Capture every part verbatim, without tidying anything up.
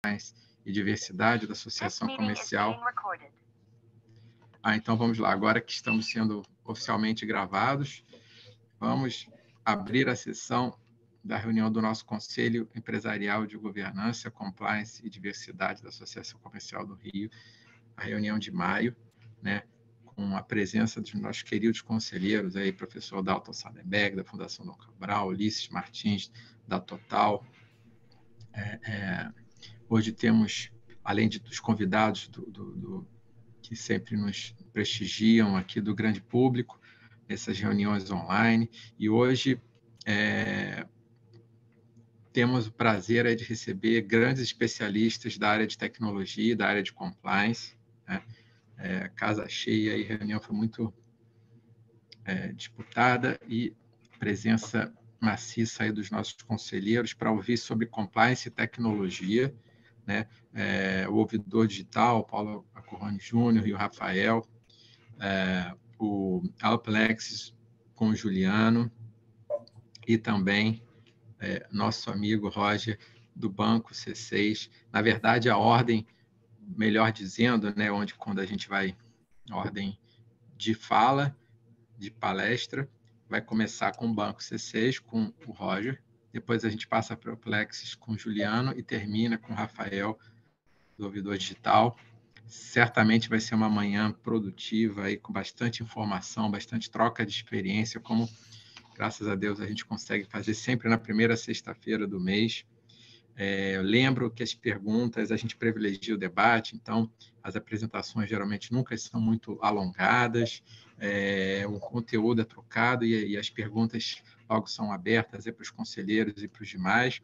e Diversidade da Associação Comercial. Ah, então vamos lá. Agora que estamos sendo oficialmente gravados, vamos abrir a sessão da reunião do nosso Conselho Empresarial de Governança, Compliance e Diversidade da Associação Comercial do Rio, a reunião de maio, né, com a presença dos nossos queridos conselheiros, aí, professor Dalton Sadenberg, da Fundação Dom Cabral, Ulisses Martins, da Total. É, é, hoje temos, além de, dos convidados do, do, do, que sempre nos prestigiam aqui do grande público, essas reuniões online, e hoje é, temos o prazer aí de receber grandes especialistas da área de tecnologia, da área de compliance, né? É, casa cheia, e a reunião foi muito é, disputada, e presença maciça aí dos nossos conselheiros para ouvir sobre compliance e tecnologia, né? É, o ouvidor digital, o Paulo Acorrone Júnior e o Rafael, é, o Alplexis com o Juliano, e também é, nosso amigo Roger, do Banco C seis. Na verdade, a ordem, melhor dizendo, né, onde quando a gente vai, a ordem de fala, de palestra, vai começar com o Banco C seis, com o Roger, depois a gente passa para o Plexis com o Juliano e termina com o Rafael, do ouvidor digital. Certamente vai ser uma manhã produtiva, aí, com bastante informação, bastante troca de experiência, como, graças a Deus, a gente consegue fazer sempre na primeira sexta-feira do mês. É, eu lembro que as perguntas, a gente privilegia o debate, então as apresentações geralmente nunca são muito alongadas, é, o conteúdo é trocado e, e as perguntas logo são abertas para os conselheiros e para os demais,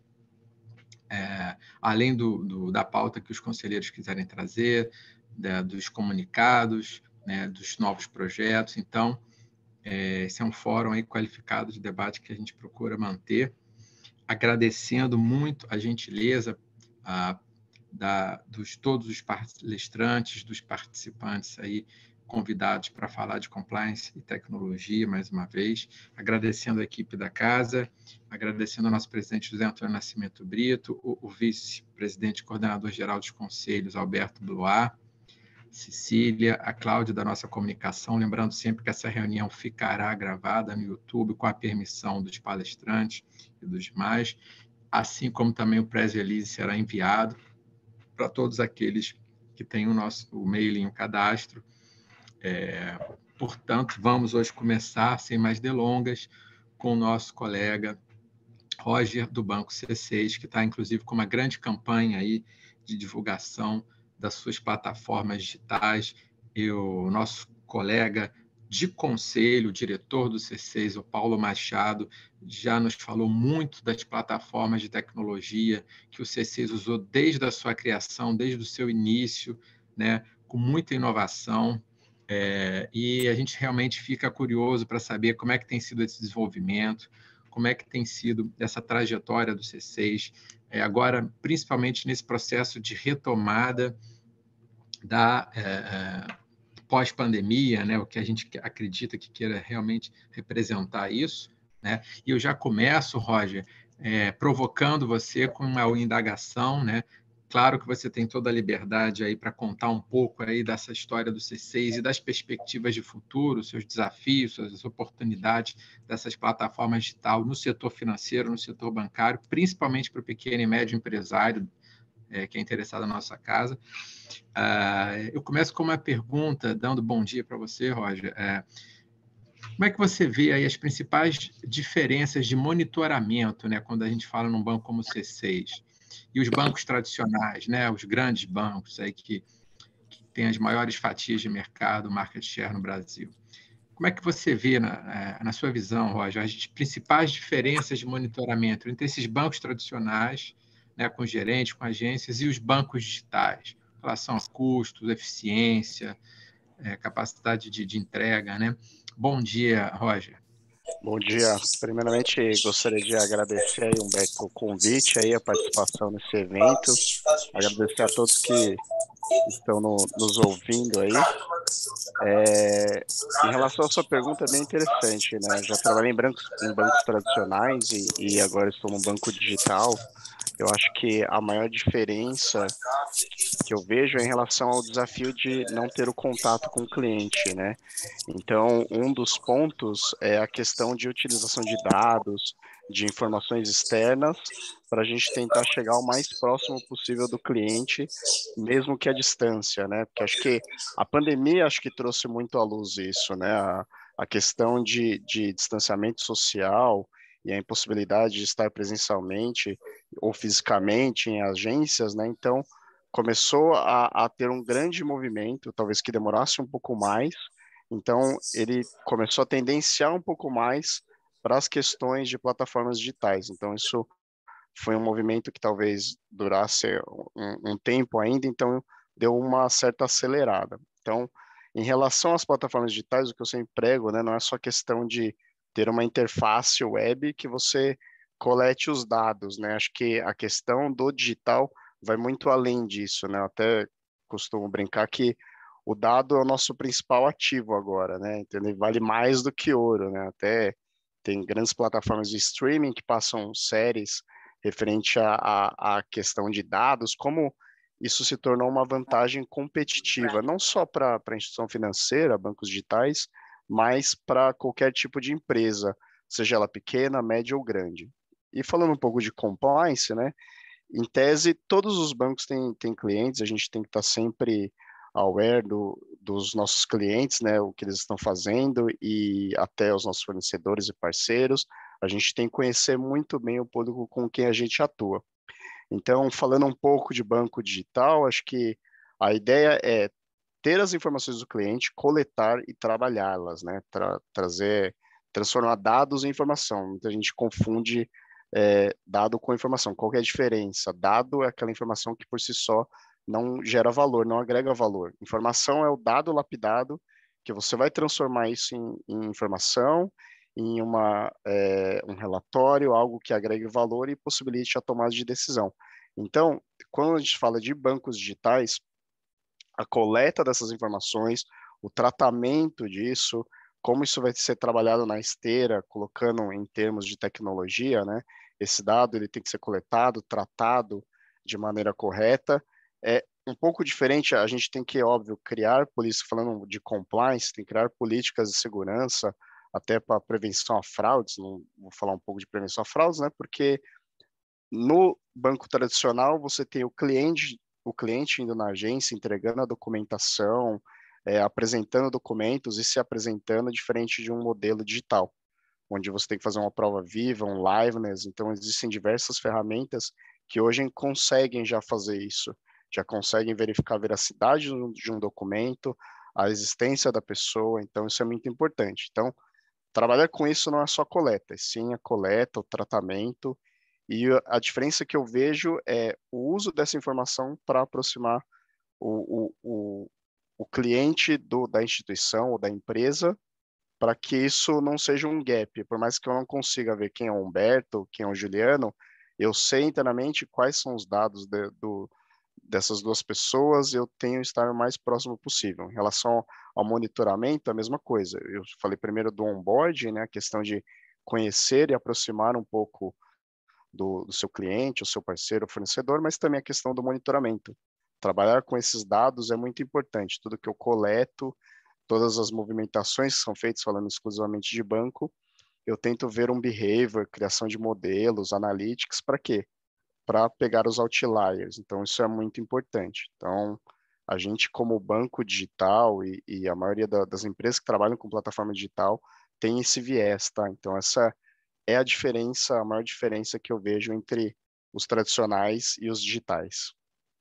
é, além do, do, da pauta que os conselheiros quiserem trazer, da, dos comunicados, né, dos novos projetos. Então, é, esse é um fórum aí qualificado de debate que a gente procura manter, agradecendo muito a gentileza a, da, dos todos os palestrantes, dos participantes aí convidados para falar de compliance e tecnologia, mais uma vez, agradecendo a equipe da casa, agradecendo ao nosso presidente José Antônio Nascimento Brito, o, o vice-presidente e coordenador-geral dos conselhos, Alberto Blois, Cecília, a Cláudia da nossa comunicação, lembrando sempre que essa reunião ficará gravada no YouTube com a permissão dos palestrantes e dos demais, assim como também o press release será enviado para todos aqueles que têm o nosso o mailing, o cadastro. É, portanto, vamos hoje começar, sem mais delongas, com o nosso colega Roger, do Banco C seis, que está, inclusive, com uma grande campanha aí de divulgação das suas plataformas digitais, e o nosso colega de conselho, o diretor do C seis, o Paulo Machado, já nos falou muito das plataformas de tecnologia que o C seis usou desde a sua criação, desde o seu início, né, com muita inovação, é, e a gente realmente fica curioso para saber como é que tem sido esse desenvolvimento, como é que tem sido essa trajetória do C seis, é, agora, principalmente nesse processo de retomada da é, pós-pandemia, né, o que a gente acredita que queira realmente representar isso, né? E eu já começo, Roger, é, provocando você com uma indagação, né? Claro que você tem toda a liberdade aí para contar um pouco aí dessa história do C seis e das perspectivas de futuro, seus desafios, suas oportunidades dessas plataformas digitais no setor financeiro, no setor bancário, principalmente para o pequeno e médio empresário, é, que é interessado na nossa casa. Uh, eu começo com uma pergunta, dando bom dia para você, Roger. É, como é que você vê aí as principais diferenças de monitoramento, né, quando a gente fala num banco como o C seis e os bancos tradicionais, né, os grandes bancos aí que, que têm as maiores fatias de mercado, market share no Brasil? Como é que você vê, na, na sua visão, Roger, as principais diferenças de monitoramento entre esses bancos tradicionais, né, com gerentes, com agências, e os bancos digitais, em relação a custos, eficiência, é, capacidade de, de entrega, né? Bom dia, Roger. Bom dia. Primeiramente, gostaria de agradecer aí, Humberto, o convite, aí, a participação nesse evento, agradecer a todos que estão no, nos ouvindo aí. É, em relação à sua pergunta, é bem interessante, né? Já trabalhei em bancos, em bancos tradicionais e, e agora estou no banco digital. eu acho que a maior diferença que eu vejo é em relação ao desafio de não ter o contato com o cliente, né? Então, um dos pontos é a questão de utilização de dados, de informações externas, para a gente tentar chegar o mais próximo possível do cliente, mesmo que à distância, né? Porque acho que a pandemia acho que trouxe muito à luz isso, né? A, a questão de, de distanciamento social e a impossibilidade de estar presencialmente ou fisicamente em agências, né? Então, começou a, a ter um grande movimento, talvez que demorasse um pouco mais. Então, ele começou a tendenciar um pouco mais para as questões de plataformas digitais. Então, isso foi um movimento que talvez durasse um, um tempo ainda, então deu uma certa acelerada. Então, em relação às plataformas digitais, o que eu sempre prego, né, não é só questão de ter uma interface web que você colete os dados, né? Acho que a questão do digital vai muito além disso, né? Eu até costumo brincar que o dado é o nosso principal ativo agora, né? Entendeu? Vale mais do que ouro, né? Até tem grandes plataformas de streaming que passam séries referente à, à, à questão de dados, como isso se tornou uma vantagem competitiva, não só para a instituição financeira, bancos digitais, mas para qualquer tipo de empresa, seja ela pequena, média ou grande. E falando um pouco de compliance, né? Em tese, todos os bancos têm, têm clientes, a gente tem que estar sempre aware do, dos nossos clientes, né, o que eles estão fazendo e até os nossos fornecedores e parceiros. A gente tem que conhecer muito bem o público com quem a gente atua. Então, falando um pouco de banco digital, acho que a ideia é ter as informações do cliente, coletar e trabalhá-las, né, Tra trazer, transformar dados em informação. Muita gente confunde é, dado com informação. Qual que é a diferença? Dado é aquela informação que por si só não gera valor, não agrega valor. Informação é o dado lapidado que você vai transformar isso em, em informação, em uma, é, um relatório, algo que agregue valor e possibilite a tomada de decisão. Então, quando a gente fala de bancos digitais, a coleta dessas informações, o tratamento disso, como isso vai ser trabalhado na esteira, colocando em termos de tecnologia, né? Esse dado ele tem que ser coletado, tratado de maneira correta. É um pouco diferente, a gente tem que, óbvio, criar políticas, falando de compliance, tem que criar políticas de segurança, até para prevenção a fraudes, não vou falar um pouco de prevenção a fraudes, né? Porque no banco tradicional você tem o cliente, o cliente indo na agência, entregando a documentação, é, apresentando documentos e se apresentando diferente de um modelo digital, onde você tem que fazer uma prova viva, um liveness. Então existem diversas ferramentas que hoje conseguem já fazer isso, já conseguem verificar a veracidade de um documento, a existência da pessoa. Então isso é muito importante. Então trabalhar com isso não é só coleta, sim a coleta, o tratamento, e a diferença que eu vejo é o uso dessa informação para aproximar o, o, o, o cliente do, da instituição ou da empresa, para que isso não seja um gap. Por mais que eu não consiga ver quem é o Humberto, quem é o Juliano, eu sei internamente quais são os dados de, do, dessas duas pessoas, eu tenho que estar o mais próximo possível. Em relação ao monitoramento, a mesma coisa. Eu falei primeiro do onboarding, né, a questão de conhecer e aproximar um pouco do, do seu cliente, o seu parceiro, o fornecedor, mas também a questão do monitoramento. Trabalhar com esses dados é muito importante. Tudo que eu coleto, todas as movimentações que são feitas, falando exclusivamente de banco, eu tento ver um behavior, criação de modelos, analytics, para quê? Para pegar os outliers. Então, isso é muito importante. Então, a gente, como banco digital e, e a maioria da, das empresas que trabalham com plataforma digital, tem esse viés, tá? Então, essa é a diferença, a maior diferença que eu vejo entre os tradicionais e os digitais.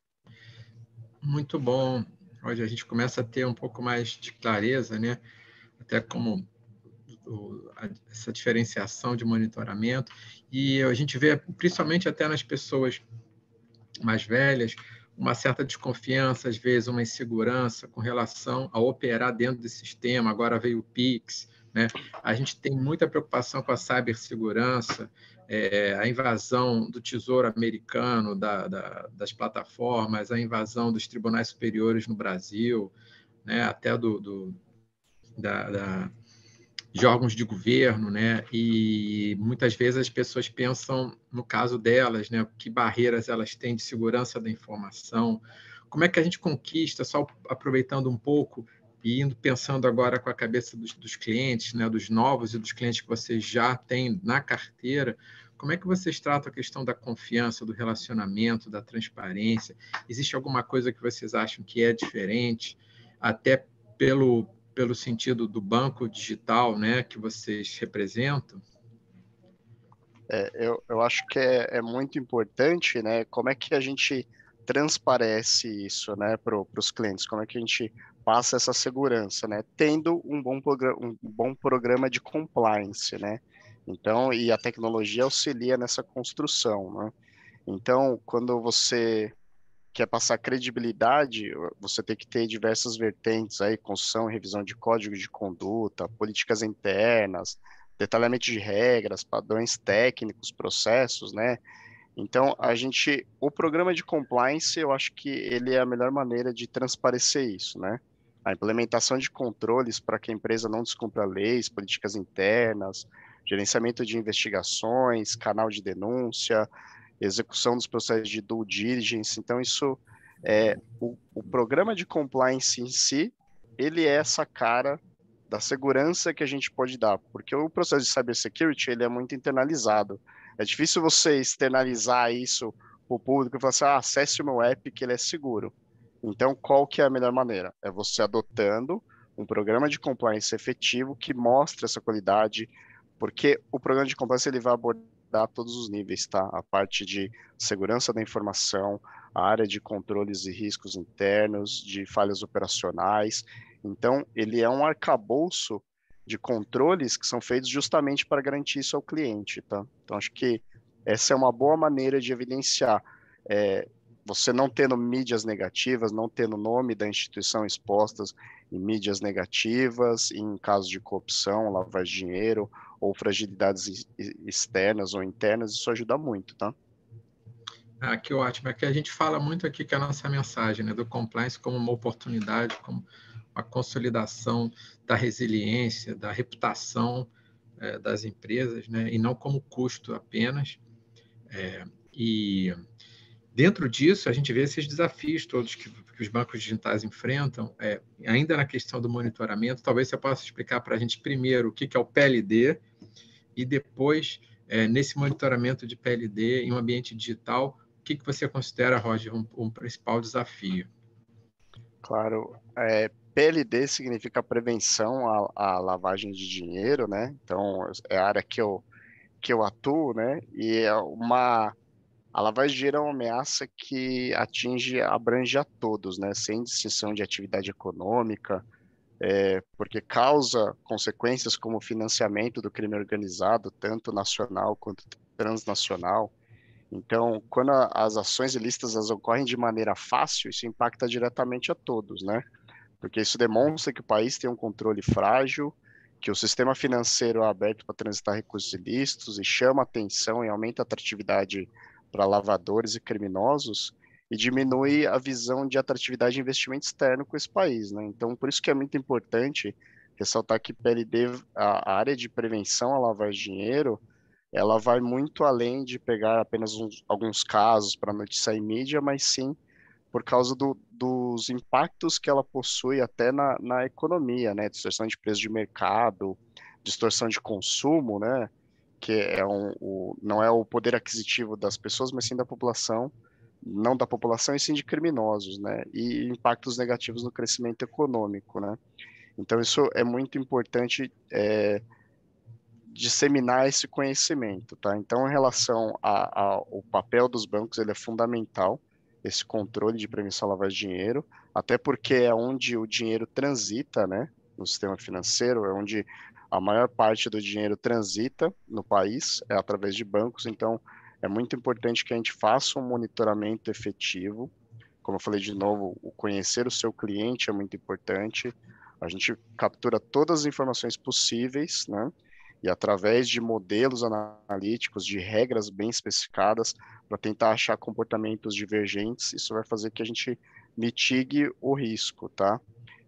Muito bom. Hoje a gente começa a ter um pouco mais de clareza, né? Até como o, a, essa diferenciação de monitoramento. E a gente vê, principalmente até nas pessoas mais velhas, uma certa desconfiança, às vezes uma insegurança com relação a operar dentro desse sistema. Agora veio o Pix, né? A gente tem muita preocupação com a cibersegurança, é, a invasão do Tesouro Americano, da, da, das plataformas, a invasão dos tribunais superiores no Brasil, né? Até do, do, da, da, de órgãos de governo, né? E muitas vezes as pessoas pensam, no caso delas, né, que barreiras elas têm de segurança da informação, como é que a gente conquista, só aproveitando um pouco e indo pensando agora com a cabeça dos, dos clientes, né, dos novos e dos clientes que vocês já têm na carteira, como é que vocês tratam a questão da confiança, do relacionamento, da transparência? Existe alguma coisa que vocês acham que é diferente, até pelo pelo sentido do banco digital, né, que vocês representam? É, eu, eu acho que é, é muito importante, né? Como é que a gente transparece isso, né, para os clientes? Como é que a gente passa essa segurança, né? Tendo um bom, programa, um bom programa de compliance, né? Então, e a tecnologia auxilia nessa construção, né? Então, quando você quer passar credibilidade, você tem que ter diversas vertentes aí, construção e revisão de código de conduta, políticas internas, detalhamento de regras, padrões técnicos, processos, né? Então, a gente, o programa de compliance, eu acho que ele é a melhor maneira de transparecer isso, né? A implementação de controles para que a empresa não descumpra leis, políticas internas, gerenciamento de investigações, canal de denúncia, execução dos processos de due diligence. Então, isso é o, o programa de compliance em si, ele é essa cara da segurança que a gente pode dar, porque o processo de cybersecurity ele é muito internalizado. É difícil você externalizar isso para o público e falar assim, ah, acesse o meu app que ele é seguro. Então, qual que é a melhor maneira? É você adotando um programa de compliance efetivo que mostre essa qualidade, porque o programa de compliance ele vai abordar todos os níveis, tá? A parte de segurança da informação, a área de controles e riscos internos, de falhas operacionais. Então, ele é um arcabouço de controles que são feitos justamente para garantir isso ao cliente, tá? Então, acho que essa é uma boa maneira de evidenciar é, você não tendo mídias negativas, não tendo o nome da instituição expostas em mídias negativas, em casos de corrupção, lavagem de dinheiro ou fragilidades externas ou internas, isso ajuda muito, tá? Ah, que ótimo. É que a gente fala muito aqui que a nossa mensagem, né, do compliance como uma oportunidade, como a consolidação da resiliência, da reputação é, das empresas, né, e não como custo apenas. É, e dentro disso, a gente vê esses desafios todos que, que os bancos digitais enfrentam, é, ainda na questão do monitoramento. Talvez você possa explicar para a gente primeiro o que, que é o P L D e depois, é, nesse monitoramento de P L D em um ambiente digital, o que, que você considera, Roger, um, um principal desafio? Claro, é, P L D significa prevenção à, à lavagem de dinheiro, né? Então, é a área que eu, que eu atuo, né? E é uma, a lavagem de dinheiro é uma ameaça que atinge, abrange a todos, né? Sem distinção de atividade econômica, é, porque causa consequências como financiamento do crime organizado, tanto nacional quanto transnacional. Então, quando a, as ações ilícitas elas ocorrem de maneira fácil, isso impacta diretamente a todos, né? Porque isso demonstra que o país tem um controle frágil, que o sistema financeiro é aberto para transitar recursos ilícitos e chama atenção e aumenta a atratividade para lavadores e criminosos e diminui a visão de atratividade de investimento externo com esse país, né? Então, por isso que é muito importante ressaltar que P L D, a área de prevenção à lavagem de dinheiro, ela vai muito além de pegar apenas uns, alguns casos para noticiar em mídia, mas sim por causa do, dos impactos que ela possui até na, na economia, né? Distorção de preço de mercado, distorção de consumo, né? Que é um, o, não é o poder aquisitivo das pessoas, mas sim da população, não da população, e sim de criminosos, né? E impactos negativos no crescimento econômico, né? Então, isso é muito importante é, disseminar esse conhecimento, tá? Então, em relação a, a, ao papel dos bancos, ele é fundamental, esse controle de prevenção à lavagem de dinheiro, até porque é onde o dinheiro transita, né, no sistema financeiro, é onde a maior parte do dinheiro transita no país, é através de bancos, então é muito importante que a gente faça um monitoramento efetivo. Como eu falei de novo, o conhecer o seu cliente é muito importante, a gente captura todas as informações possíveis, né, e através de modelos analíticos, de regras bem especificadas, para tentar achar comportamentos divergentes, isso vai fazer que a gente mitigue o risco, tá?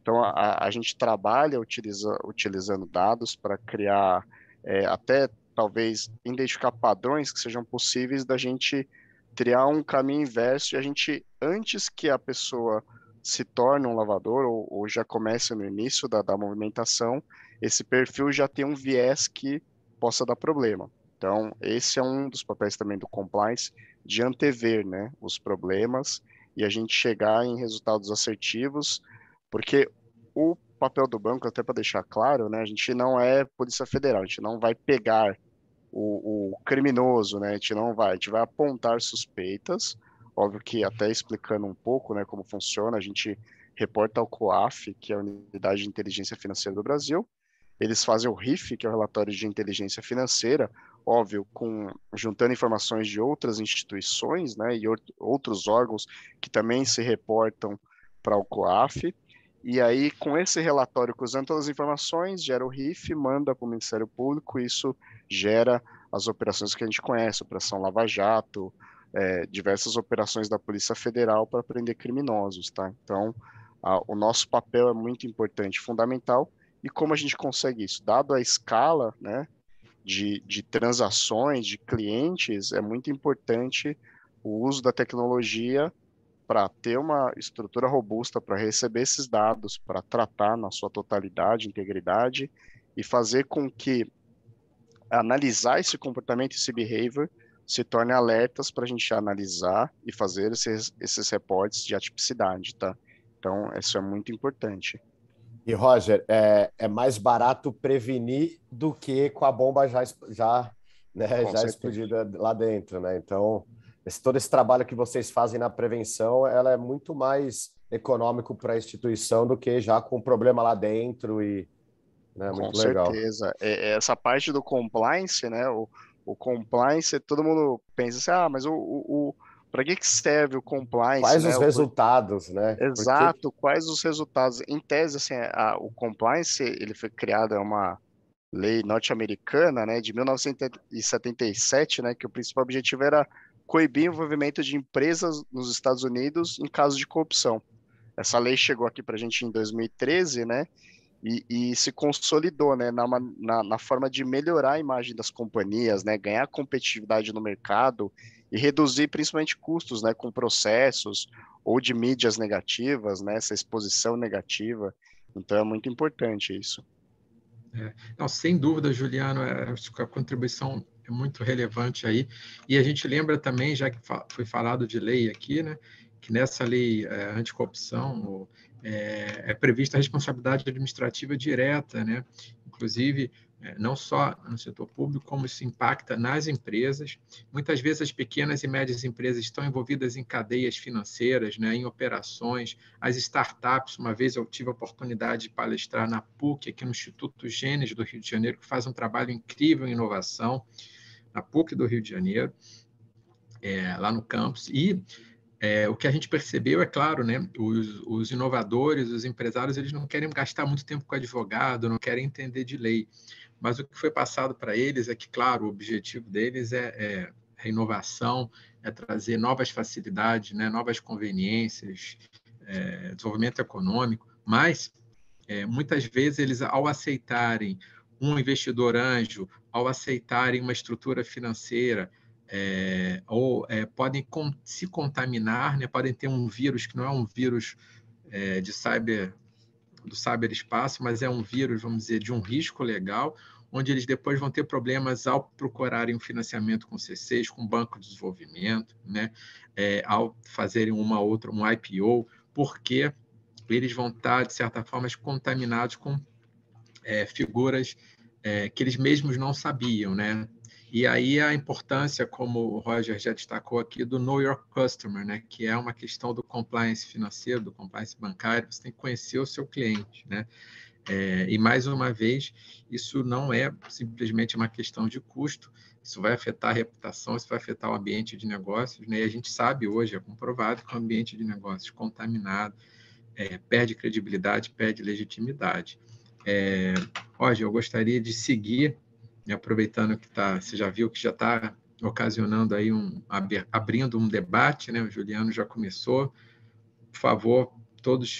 Então, a, a gente trabalha utiliza, utilizando dados para criar, é, até talvez identificar padrões que sejam possíveis da gente criar um caminho inverso e a gente, antes que a pessoa se torne um lavador ou, ou já comece no início da, da movimentação, esse perfil já tem um viés que possa dar problema. Então, esse é um dos papéis também do compliance, de antever, né, os problemas e a gente chegar em resultados assertivos, porque o papel do banco, até para deixar claro, né, a gente não é Polícia Federal, a gente não vai pegar o, o criminoso, né, a gente não vai, a gente vai apontar suspeitas, óbvio que até explicando um pouco, né, como funciona, a gente reporta ao COAF, que é a Unidade de Inteligência Financeira do Brasil, eles fazem o R I F, que é o Relatório de Inteligência Financeira, óbvio, com, juntando informações de outras instituições, né, e outros órgãos que também se reportam para o COAF, e aí, com esse relatório, cruzando todas as informações, gera o R I F, manda para o Ministério Público, e isso gera as operações que a gente conhece, Operação Lava Jato, é, diversas operações da Polícia Federal para prender criminosos, tá? Então, a, o nosso papel é muito importante, fundamental, e como a gente consegue isso? Dado a escala, né, de, de transações, de clientes, é muito importante o uso da tecnologia para ter uma estrutura robusta para receber esses dados, para tratar na sua totalidade, integridade, e fazer com que analisar esse comportamento, esse behavior, se torne alertas para a gente analisar e fazer esses, esses reportes de atipicidade, tá? Então, isso é muito importante. E, Roger, é, é mais barato prevenir do que com a bomba já, já, né, já explodida lá dentro, né? Então, esse, todo esse trabalho que vocês fazem na prevenção, ela é muito mais econômico para a instituição do que já com o problema lá dentro e, né, muito com legal. certeza. É, essa parte do compliance, né? O, o compliance, todo mundo pensa assim, ah, mas o, o, o para que que serve o compliance? Quais né? os O, resultados, né? Exato, Porque... quais os resultados? Em tese, assim, a, o compliance, ele foi criado, é uma lei norte-americana, né, de mil novecentos e setenta e sete, né, que o principal objetivo era coibir o envolvimento de empresas nos Estados Unidos em casos de corrupção. Essa lei chegou aqui para a gente em dois mil e treze, né, e, e se consolidou, né, na, na, na forma de melhorar a imagem das companhias, né, ganhar competitividade no mercado e reduzir principalmente custos, né, com processos ou de mídias negativas, né, essa exposição negativa. Então é muito importante isso. É. Não, sem dúvida, Juliano, acho que a contribuição é muito relevante aí. E a gente lembra também, já que foi falado de lei aqui, né, que nessa lei é, anticorrupção é, é prevista a responsabilidade administrativa direta, né? Inclusive, é, não só no setor público, como isso impacta nas empresas. Muitas vezes as pequenas e médias empresas estão envolvidas em cadeias financeiras, né, em operações. As startups, uma vez eu tive a oportunidade de palestrar na PUC, aqui no Instituto Gênesis do Rio de Janeiro, que faz um trabalho incrível em inovação, na PUC do Rio de Janeiro, é, lá no campus. E É, o que a gente percebeu, é claro, né, os, os inovadores, os empresários, eles não querem gastar muito tempo com advogado, não querem entender de lei, mas o que foi passado para eles é que, claro, o objetivo deles é, é a inovação, é trazer novas facilidades, né, novas conveniências, é, desenvolvimento econômico, mas é, muitas vezes eles, ao aceitarem um investidor anjo, ao aceitarem uma estrutura financeira, é, ou é, podem con se contaminar, né? Podem ter um vírus que não é um vírus é, de cyber, do cyberespaço, mas é um vírus, vamos dizer, de um risco legal, onde eles depois vão ter problemas ao procurarem um financiamento com C seis, com banco de desenvolvimento, né? É, ao fazerem uma outra, um I P O, porque eles vão estar, de certa forma, contaminados com é, figuras é, que eles mesmos não sabiam, né? E aí a importância, como o Roger já destacou aqui, do Know Your Customer, né? Que é uma questão do compliance financeiro, do compliance bancário, você tem que conhecer o seu cliente, né? É, e, mais uma vez, isso não é simplesmente uma questão de custo, isso vai afetar a reputação, isso vai afetar o ambiente de negócios, né? E a gente sabe hoje, é comprovado, que o ambiente de negócios contaminado é, perde credibilidade, perde legitimidade. É, Roger, eu gostaria de seguir, aproveitando que tá, você já viu que já está ocasionando aí um, abrindo um debate, né? O Juliano já começou. Por favor, todos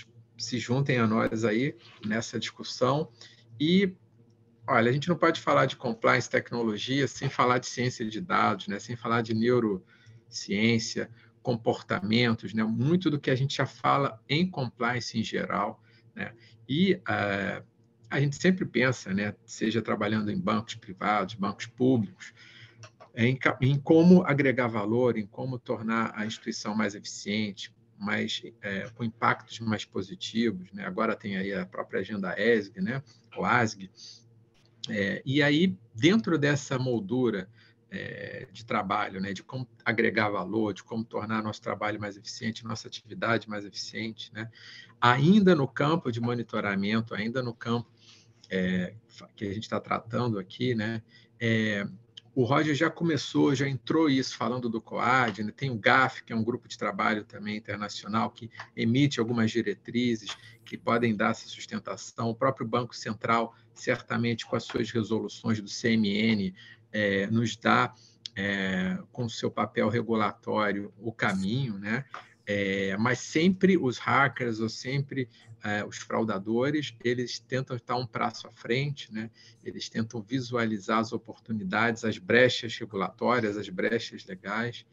se juntem a nós aí nessa discussão. E, olha, a gente não pode falar de compliance tecnologia sem falar de ciência de dados, né? Sem falar de neurociência, comportamentos, né? Muito do que a gente já fala em compliance em geral, né? E uh, a gente sempre pensa, né? Seja trabalhando em bancos privados, bancos públicos, em, em como agregar valor, em como tornar a instituição mais eficiente, mais, é, com impactos mais positivos, né? Agora tem aí a própria agenda E S G, né? O A S G. É, e aí, dentro dessa moldura é, de trabalho, né? De como agregar valor, de como tornar nosso trabalho mais eficiente, nossa atividade mais eficiente, né? Ainda no campo de monitoramento, ainda no campo é, que a gente está tratando aqui, né? É, o Roger já começou, já entrou isso falando do COAD, né? Tem o G A F, que é um grupo de trabalho também internacional que emite algumas diretrizes que podem dar essa sustentação. O próprio Banco Central, certamente, com as suas resoluções do C M N, é, nos dá, é, com o seu papel regulatório, o caminho, né? É, mas sempre os hackers ou sempre é, os fraudadores, eles tentam estar um passo à frente, né? Eles tentam visualizar as oportunidades, as brechas regulatórias, as brechas legais.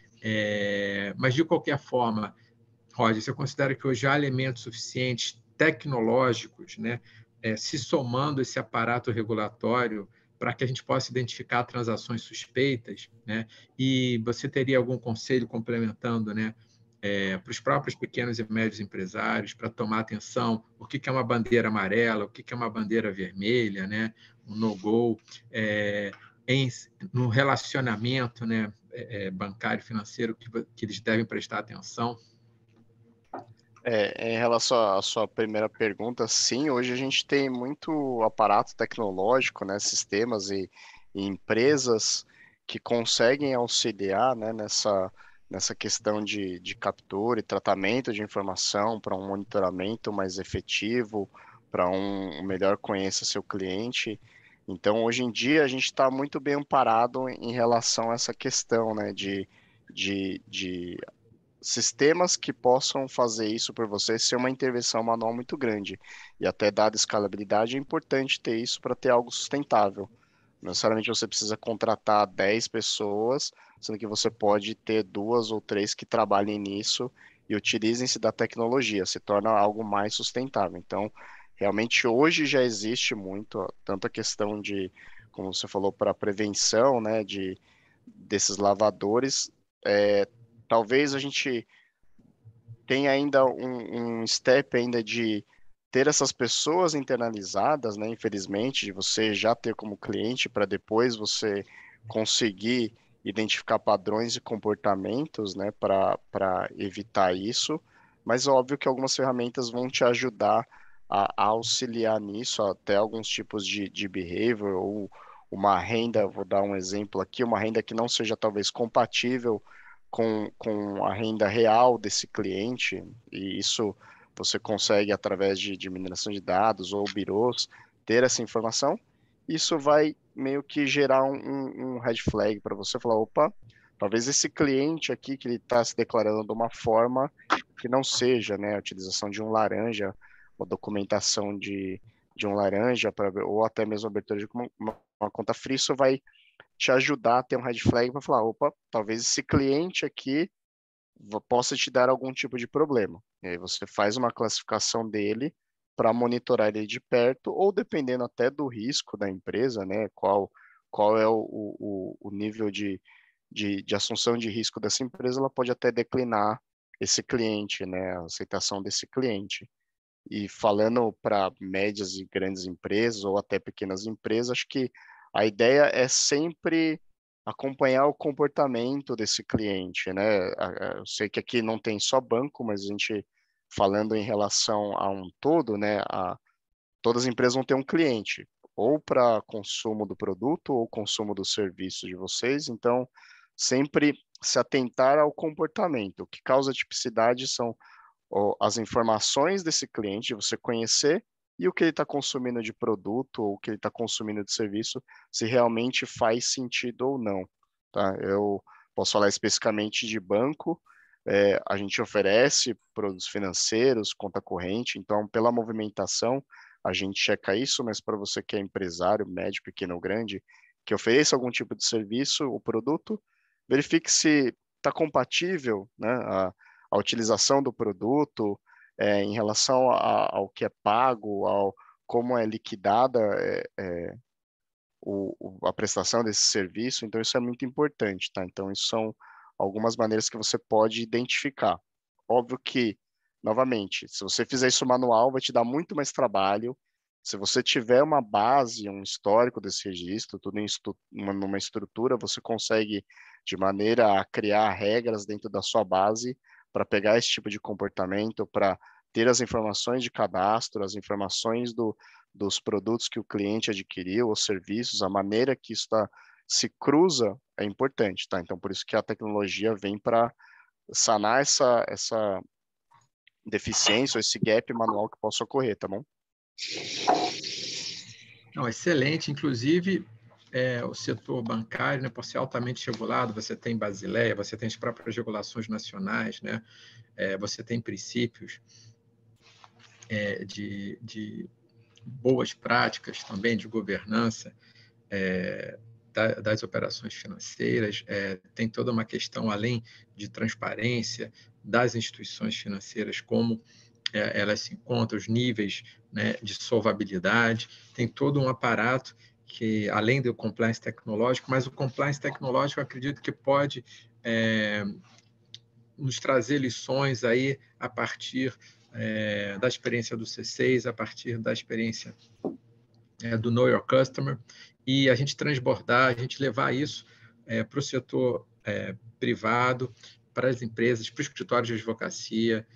É, mas, de qualquer forma, Roger, você considera que hoje há elementos suficientes tecnológicos, né? É, se somando esse aparato regulatório para que a gente possa identificar transações suspeitas, né? E você teria algum conselho complementando, né? É, para os próprios pequenos e médios empresários, para tomar atenção o que é uma bandeira amarela, o que é uma bandeira vermelha, né? Um no-go, é, em, no relacionamento, né? É, bancário e financeiro que, que eles devem prestar atenção? É, em relação à sua primeira pergunta, sim, hoje a gente tem muito aparato tecnológico, né, sistemas e, e empresas que conseguem auxiliar, né, nessa, nessa questão de, de captura e tratamento de informação para um monitoramento mais efetivo, para um, um melhor conheça seu cliente. Então, hoje em dia, a gente está muito bem amparado em relação a essa questão, né, de, de, de sistemas que possam fazer isso por você sem uma intervenção manual muito grande. E até dada escalabilidade, é importante ter isso para ter algo sustentável. Não necessariamente você precisa contratar dez pessoas, sendo que você pode ter duas ou três que trabalhem nisso e utilizem-se da tecnologia, se torna algo mais sustentável. Então, realmente hoje já existe muito, tanto a questão de, como você falou, para prevenção, né, de desses lavadores, é, talvez a gente tenha ainda um, um step ainda de ter essas pessoas internalizadas, né? Infelizmente, de você já ter como cliente para depois você conseguir identificar padrões e comportamentos, né? Para para evitar isso. Mas é óbvio que algumas ferramentas vão te ajudar a, a auxiliar nisso, até alguns tipos de, de behavior ou uma renda, vou dar um exemplo aqui, uma renda que não seja talvez compatível com, com a renda real desse cliente, e isso você consegue, através de, de mineração de dados ou birôs, ter essa informação. Isso vai meio que gerar um, um, um red flag para você falar, opa, talvez esse cliente aqui que ele está se declarando de uma forma que não seja, né, a utilização de um laranja, uma documentação de, de um laranja, pra, ou até mesmo a abertura de uma, uma, uma conta free, isso vai te ajudar a ter um red flag para falar, opa, talvez esse cliente aqui possa te dar algum tipo de problema. E aí você faz uma classificação dele para monitorar ele de perto, ou dependendo até do risco da empresa, né, qual, qual é o, o, o nível de, de, de assunção de risco dessa empresa, ela pode até declinar esse cliente, né, a aceitação desse cliente. E falando para médias e grandes empresas, ou até pequenas empresas, acho que a ideia é sempre acompanhar o comportamento desse cliente, né? Eu sei que aqui não tem só banco, mas a gente falando em relação a um todo, né? A, todas as empresas vão ter um cliente, ou para consumo do produto ou consumo do serviço de vocês. Então, sempre se atentar ao comportamento. O que causa tipicidade são as informações desse cliente, você conhecer e o que ele está consumindo de produto ou o que ele está consumindo de serviço, se realmente faz sentido ou não. Tá? Eu posso falar especificamente de banco. É, a gente oferece produtos financeiros, conta corrente, então pela movimentação a gente checa isso, mas para você que é empresário, médio, pequeno ou grande, que ofereça algum tipo de serviço ou produto, verifique se está compatível, né, a, a utilização do produto é, em relação a, ao que é pago, ao como é liquidada é, é, o, o, a prestação desse serviço, então isso é muito importante, tá? Então isso são algumas maneiras que você pode identificar. Óbvio que, novamente, se você fizer isso manual, vai te dar muito mais trabalho. Se você tiver uma base, um histórico desse registro, tudo em estu uma, numa estrutura, você consegue, de maneira a criar regras dentro da sua base para pegar esse tipo de comportamento, para ter as informações de cadastro, as informações do, dos produtos que o cliente adquiriu, os serviços, a maneira que isso tá, se cruza é importante, tá? Então, por isso que a tecnologia vem para sanar essa, essa deficiência, ou esse gap manual que possa ocorrer, tá bom? Não, excelente. Inclusive, é, o setor bancário, né, por ser altamente regulado, você tem Basileia, você tem as próprias regulações nacionais, né? É, você tem princípios é, de, de boas práticas também de governança é, da, das operações financeiras, é, tem toda uma questão além de transparência das instituições financeiras, como é, elas se encontram, os níveis, né, de solvabilidade, tem todo um aparato que, além do compliance tecnológico, mas o compliance tecnológico eu acredito que pode é, nos trazer lições aí a partir é, da experiência do C seis, a partir da experiência é, do Know Your Customer, e a gente transbordar, a gente levar isso é, para o setor é, privado, para as empresas, para os escritórios de advocacia,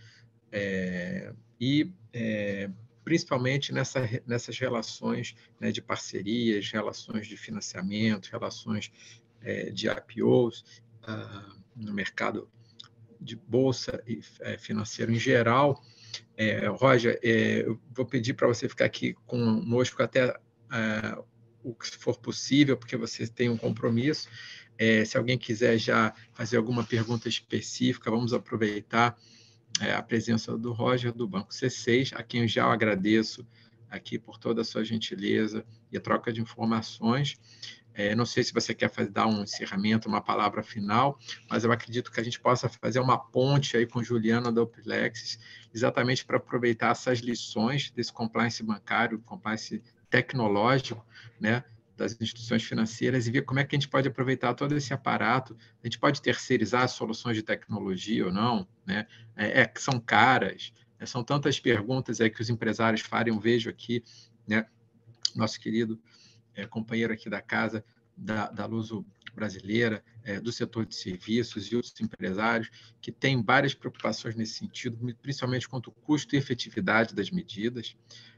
é, e é, principalmente nessa, nessas relações, né, de parcerias, relações de financiamento, relações é, de I P Os uh, no mercado de bolsa e é, financeiro em geral. É, Roger, é, eu vou pedir para você ficar aqui conosco até é, o que for possível, porque você tem um compromisso. É, se alguém quiser já fazer alguma pergunta específica, vamos aproveitar é, a presença do Roger, do Banco C seis, a quem eu já agradeço aqui por toda a sua gentileza e a troca de informações. É, não sei se você quer fazer, dar um encerramento, uma palavra final, mas eu acredito que a gente possa fazer uma ponte aí com Juliana da Opilexis, exatamente para aproveitar essas lições desse compliance bancário, compliance tecnológico, né, das instituições financeiras e ver como é que a gente pode aproveitar todo esse aparato. A gente pode terceirizar soluções de tecnologia ou não, né? É, é, são caras, né? São tantas perguntas aí que os empresários farem. Eu vejo aqui, né, nosso querido é, companheiro aqui da casa, da, da Luso brasileira, é, do setor de serviços e outros empresários, que têm várias preocupações nesse sentido, principalmente quanto ao custo e efetividade das medidas.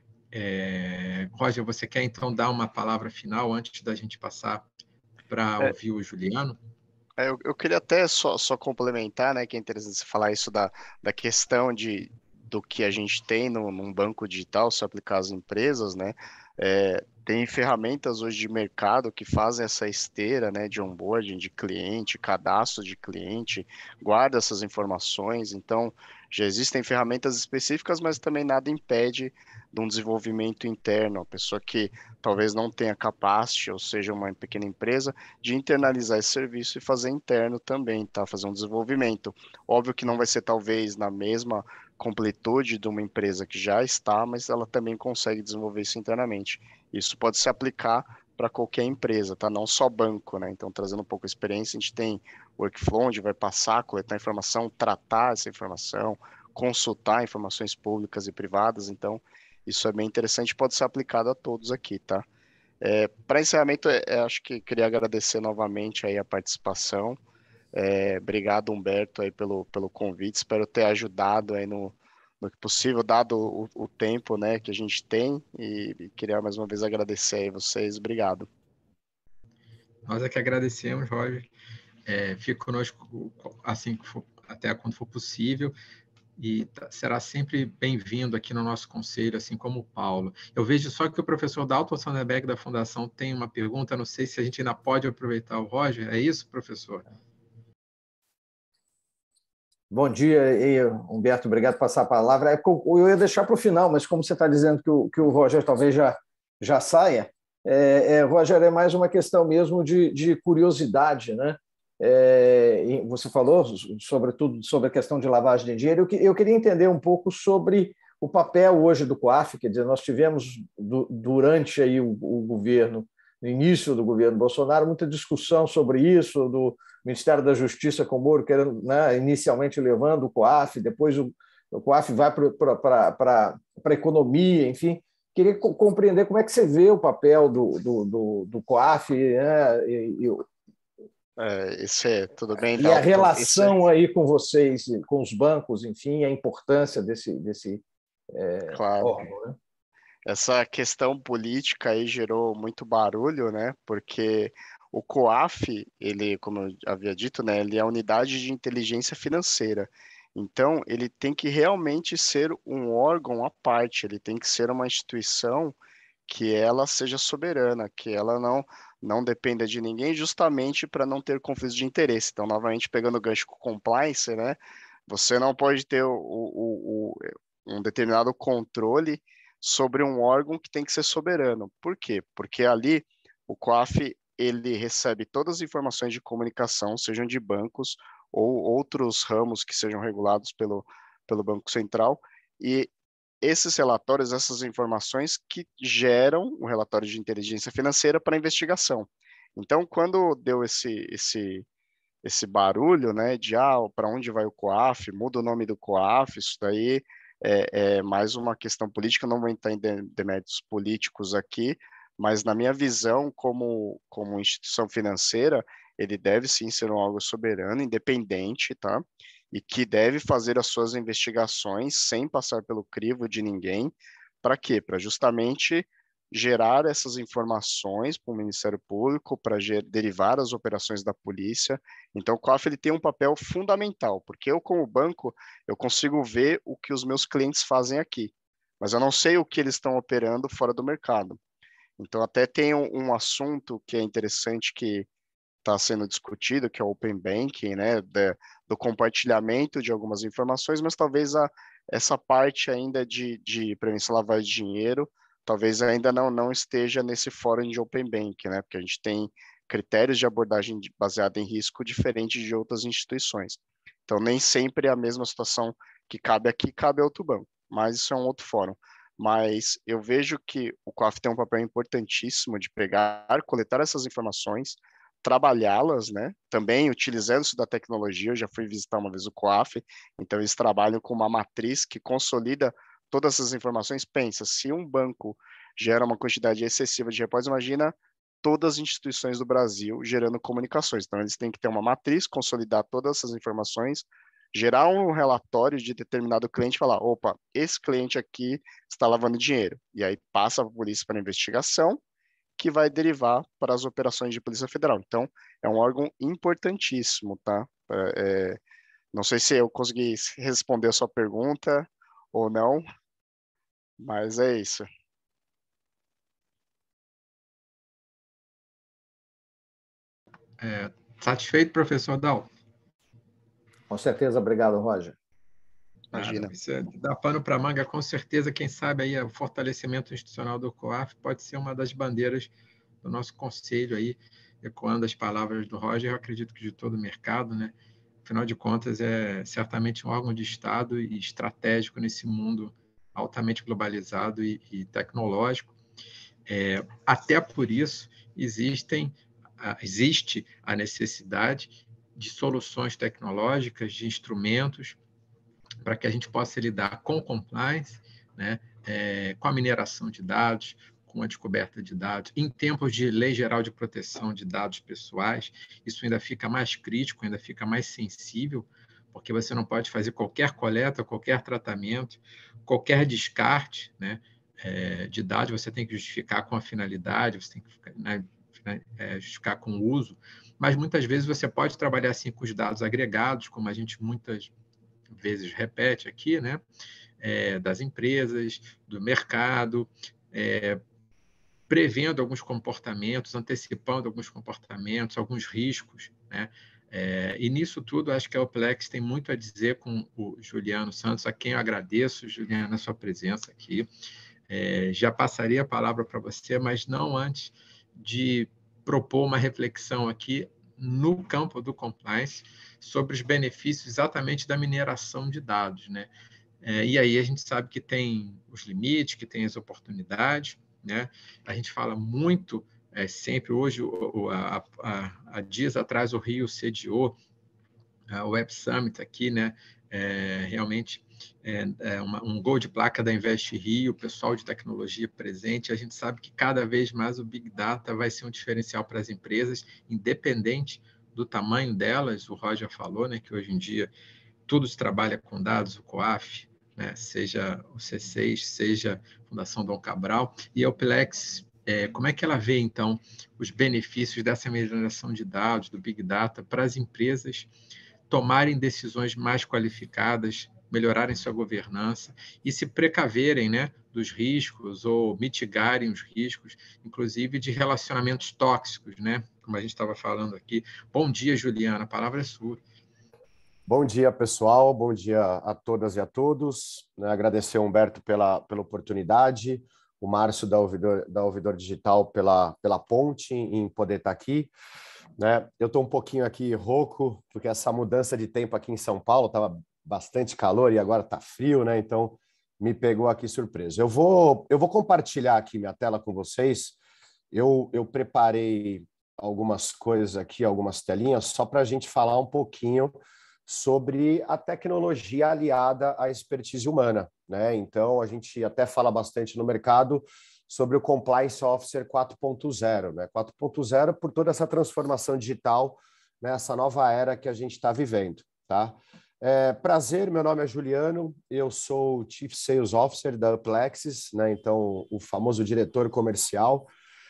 É, Roger, você quer então dar uma palavra final antes da gente passar para É, ouvir o Juliano? é, eu, eu queria até só, só complementar, né, que é interessante você falar isso da, da questão de, do que a gente tem no, num banco digital, se aplicar às empresas, né, é, tem ferramentas hoje de mercado que fazem essa esteira, né, de onboarding de cliente, cadastro de cliente, guarda essas informações, então já existem ferramentas específicas, mas também nada impede de um desenvolvimento interno, a pessoa que talvez não tenha capacity, ou seja, uma pequena empresa, de internalizar esse serviço e fazer interno também, tá? Fazer um desenvolvimento. Óbvio que não vai ser talvez na mesma completude de uma empresa que já está, mas ela também consegue desenvolver isso internamente. Isso pode se aplicar para qualquer empresa, tá? Não só banco, né? Então, trazendo um pouco de experiência, a gente tem workflow onde vai passar, coletar informação, tratar essa informação, consultar informações públicas e privadas. Então, isso é bem interessante, pode ser aplicado a todos aqui, tá? É, para encerramento, é, é, acho que queria agradecer novamente aí a participação. É, obrigado, Humberto, aí pelo, pelo convite. Espero ter ajudado aí no, no que possível, dado o, o tempo, né, que a gente tem. E, e queria mais uma vez agradecer aí vocês. Obrigado. Nós é que agradecemos, Roger. É, fique conosco assim que for, até quando for possível. E será sempre bem-vindo aqui no nosso conselho, assim como o Paulo. Eu vejo só que o professor Dalton Sonnenberg, da Fundação, tem uma pergunta, não sei se a gente ainda pode aproveitar o Roger, é isso, professor? Bom dia, e, Humberto, obrigado por passar a palavra. Eu ia deixar para o final, mas como você está dizendo que o, que o Roger talvez já, já saia, é, é, Roger, é mais uma questão mesmo de, de curiosidade, né? É, você falou, sobretudo, sobre a questão de lavagem de dinheiro. Eu, eu queria entender um pouco sobre o papel hoje do COAF, quer dizer, nós tivemos, do, durante aí o, o governo, no início do governo Bolsonaro, muita discussão sobre isso, do Ministério da Justiça com o Moro, querendo, né, inicialmente levando o COAF, depois o, o COAF vai para a economia, enfim. Queria co compreender como é que você vê o papel do, do, do, do COAF, né, e, e, é, isso é, tudo bem, e a é... relação aí com vocês, com os bancos, enfim, a importância desse, desse é, claro. órgão, né? Essa questão política aí gerou muito barulho, né? Porque o COAF, ele, como eu havia dito, né, ele é a unidade de inteligência financeira. Então, ele tem que realmente ser um órgão à parte, ele tem que ser uma instituição que ela seja soberana, que ela não não dependa de ninguém, justamente para não ter conflitos de interesse. Então, novamente, pegando o gancho com compliance, né? Você não pode ter o, o, o, um determinado controle sobre um órgão que tem que ser soberano. Por quê? Porque ali o COAF ele recebe todas as informações de comunicação, sejam de bancos ou outros ramos que sejam regulados pelo, pelo Banco Central, e esses relatórios, essas informações que geram o relatório de inteligência financeira para investigação. Então, quando deu esse, esse, esse barulho, né, de ah, para onde vai o COAF, muda o nome do COAF, isso daí é, é mais uma questão política, não vou entrar em deméritos políticos aqui, mas na minha visão, como, como instituição financeira, ele deve sim ser um órgão soberano, independente, tá? E que deve fazer as suas investigações sem passar pelo crivo de ninguém. Para quê? Para justamente gerar essas informações para o Ministério Público, para derivar as operações da polícia. Então, o COAF ele tem um papel fundamental, porque eu, como banco, eu consigo ver o que os meus clientes fazem aqui, mas eu não sei o que eles estão operando fora do mercado. Então, até tem um, um assunto que é interessante que está sendo discutido, que é o Open Banking, né, de, do compartilhamento de algumas informações, mas talvez a, essa parte ainda de, de prevenção à lavagem de dinheiro, talvez ainda não, não esteja nesse fórum de Open Banking, né, porque a gente tem critérios de abordagem baseada em risco diferentes de outras instituições. Então, nem sempre é a mesma situação que cabe aqui, cabe a outro banco, mas isso é um outro fórum. Mas eu vejo que o COAF tem um papel importantíssimo de pegar, coletar essas informações, trabalhá-las, né? Também utilizando-se da tecnologia. Eu já fui visitar uma vez o COAF, então eles trabalham com uma matriz que consolida todas essas informações. Pensa, se um banco gera uma quantidade excessiva de repósitos, imagina todas as instituições do Brasil gerando comunicações. Então eles têm que ter uma matriz, consolidar todas essas informações, gerar um relatório de determinado cliente e falar, opa, esse cliente aqui está lavando dinheiro. E aí passa a polícia para investigação, que vai derivar para as operações de Polícia Federal. Então, é um órgão importantíssimo, tá? É, não sei se eu consegui responder a sua pergunta ou não, mas é isso. É, satisfeito, professor Dal? Com certeza, obrigado, Roger. Imagina. Nada, isso é, dá pano para manga, com certeza. Quem sabe aí o fortalecimento institucional do COAF pode ser uma das bandeiras do nosso conselho aí, ecoando as palavras do Roger, eu acredito que de todo o mercado, né? Afinal de contas, é certamente um órgão de Estado e estratégico nesse mundo altamente globalizado e, e tecnológico. É, até por isso, existem, existe a necessidade de soluções tecnológicas, de instrumentos, para que a gente possa lidar com compliance, né, é, com a mineração de dados, com a descoberta de dados. Em tempos de lei geral de proteção de dados pessoais, isso ainda fica mais crítico, ainda fica mais sensível, porque você não pode fazer qualquer coleta, qualquer tratamento, qualquer descarte, né, é, de dados, você tem que justificar com a finalidade, você tem que, né, é, justificar com o uso, mas muitas vezes você pode trabalhar assim com os dados agregados, como a gente muitas vezes repete aqui, né, é, das empresas, do mercado, é, prevendo alguns comportamentos, antecipando alguns comportamentos, alguns riscos, né, É, e nisso tudo, acho que a Oplex tem muito a dizer com o Juliano Santos, a quem eu agradeço, Juliano, a sua presença aqui. É, já passaria a palavra para você, mas não antes de propor uma reflexão aqui no campo do compliance sobre os benefícios exatamente da mineração de dados, né? É, e aí a gente sabe que tem os limites, que tem as oportunidades, né? A gente fala muito, é, sempre hoje, o, a, a, a dias atrás o Rio sediou o Web Summit aqui, né? É, realmente é, é uma, um gol de placa da Invest Rio, o pessoal de tecnologia presente. A gente sabe que cada vez mais o Big Data vai ser um diferencial para as empresas, independente do tamanho delas. O Roger falou, né, que hoje em dia tudo se trabalha com dados, o COAF, né, seja o C seis, seja a Fundação Dom Cabral, e a Oplex, é, como é que ela vê, então, os benefícios dessa mineração de dados, do Big Data, para as empresas tomarem decisões mais qualificadas, melhorarem sua governança e se precaverem, né, dos riscos ou mitigarem os riscos, inclusive de relacionamentos tóxicos, né, como a gente estava falando aqui. Bom dia, Juliana, a palavra é sua. Bom dia, pessoal. Bom dia a todas e a todos. Agradecer ao Humberto pela, pela oportunidade, o Márcio da Ouvidor, da Ouvidor Digital pela, pela ponte em poder estar aqui. Né? Eu estou um pouquinho aqui rouco, porque essa mudança de tempo aqui em São Paulo estava bastante calor e agora está frio, né? Então me pegou aqui surpresa. Eu vou, eu vou compartilhar aqui minha tela com vocês. Eu, eu preparei algumas coisas aqui, algumas telinhas, só para a gente falar um pouquinho sobre a tecnologia aliada à expertise humana, né? Então a gente até fala bastante no mercado sobre o Compliance Officer quatro ponto zero, né? quatro ponto zero por toda essa transformação digital, né? Essa nova era que a gente está vivendo, tá? É, prazer, meu nome é Juliano, eu sou o Chief Sales Officer da Uplexis, né? Então o famoso diretor comercial,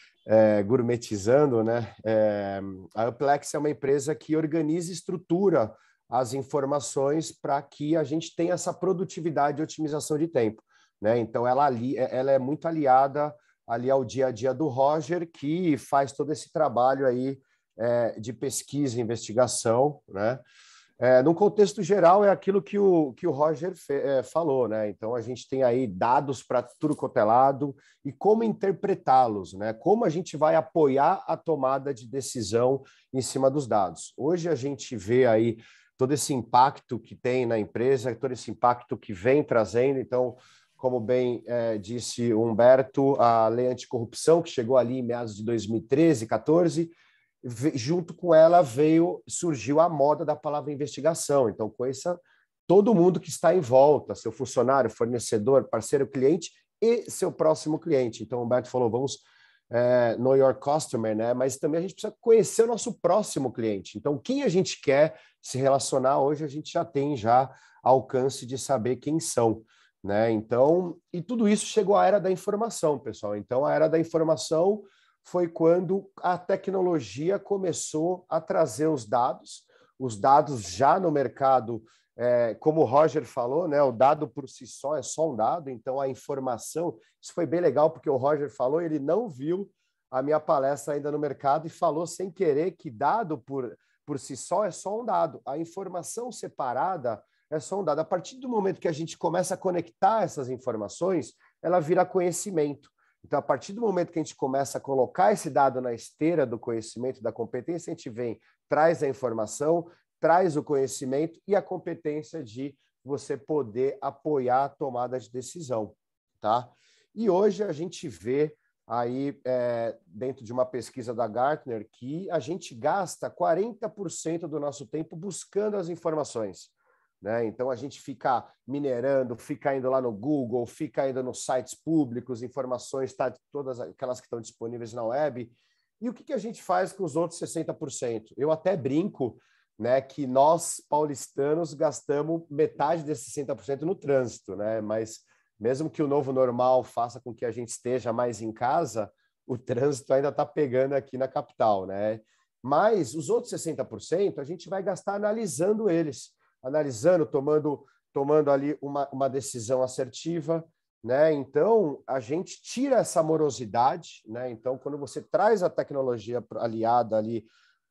é, gourmetizando, né? É, a Uplexis é uma empresa que organiza e estrutura as informações para que a gente tenha essa produtividade e otimização de tempo. Né? Então, ela, ali, ela é muito aliada ali ao dia a dia do Roger, que faz todo esse trabalho aí é, de pesquisa e investigação. Né? É, no contexto geral, é aquilo que o, que o Roger fe, é, falou. Né? Então, a gente tem aí dados para tudo quanto é lado e como interpretá-los, né? Como a gente vai apoiar a tomada de decisão em cima dos dados. Hoje a gente vê aí todo esse impacto que tem na empresa, todo esse impacto que vem trazendo. Então, como bem é, disse o Humberto, a lei anticorrupção, que chegou ali em meados de dois mil e treze, quatorze, junto com ela veio, surgiu a moda da palavra investigação. Então, conheça todo mundo que está em volta, seu funcionário, fornecedor, parceiro, cliente e seu próximo cliente. Então, o Humberto falou, vamos é, know your customer, né? Mas também a gente precisa conhecer o nosso próximo cliente. Então, quem a gente quer se relacionar hoje, a gente já tem já alcance de saber quem são. Né? Então, e tudo isso chegou à era da informação, pessoal. Então, a era da informação foi quando a tecnologia começou a trazer os dados, os dados já no mercado, é, como o Roger falou, né? O dado por si só é só um dado, então a informação, isso foi bem legal, porque o Roger falou, ele não viu a minha palestra ainda no mercado e falou sem querer que dado por, por si só é só um dado. A informação separada é só um dado. A partir do momento que a gente começa a conectar essas informações, ela vira conhecimento. Então, a partir do momento que a gente começa a colocar esse dado na esteira do conhecimento, da competência, a gente vem, traz a informação, traz o conhecimento e a competência de você poder apoiar a tomada de decisão. Tá? E hoje a gente vê aí, é, dentro de uma pesquisa da Gartner, que a gente gasta quarenta por cento do nosso tempo buscando as informações. Né? Então, a gente fica minerando, fica indo lá no Google, fica indo nos sites públicos, informações, tá, todas aquelas que estão disponíveis na web. E o que, que a gente faz com os outros sessenta por cento? Eu até brinco, né, que nós, paulistanos, gastamos metade desses sessenta por cento no trânsito. Né? Mas, mesmo que o novo normal faça com que a gente esteja mais em casa, o trânsito ainda está pegando aqui na capital. Né? Mas os outros sessenta por cento a gente vai gastar analisando eles. analisando, tomando, tomando ali uma, uma decisão assertiva, né? Então, a gente tira essa morosidade, né? Então, quando você traz a tecnologia aliada ali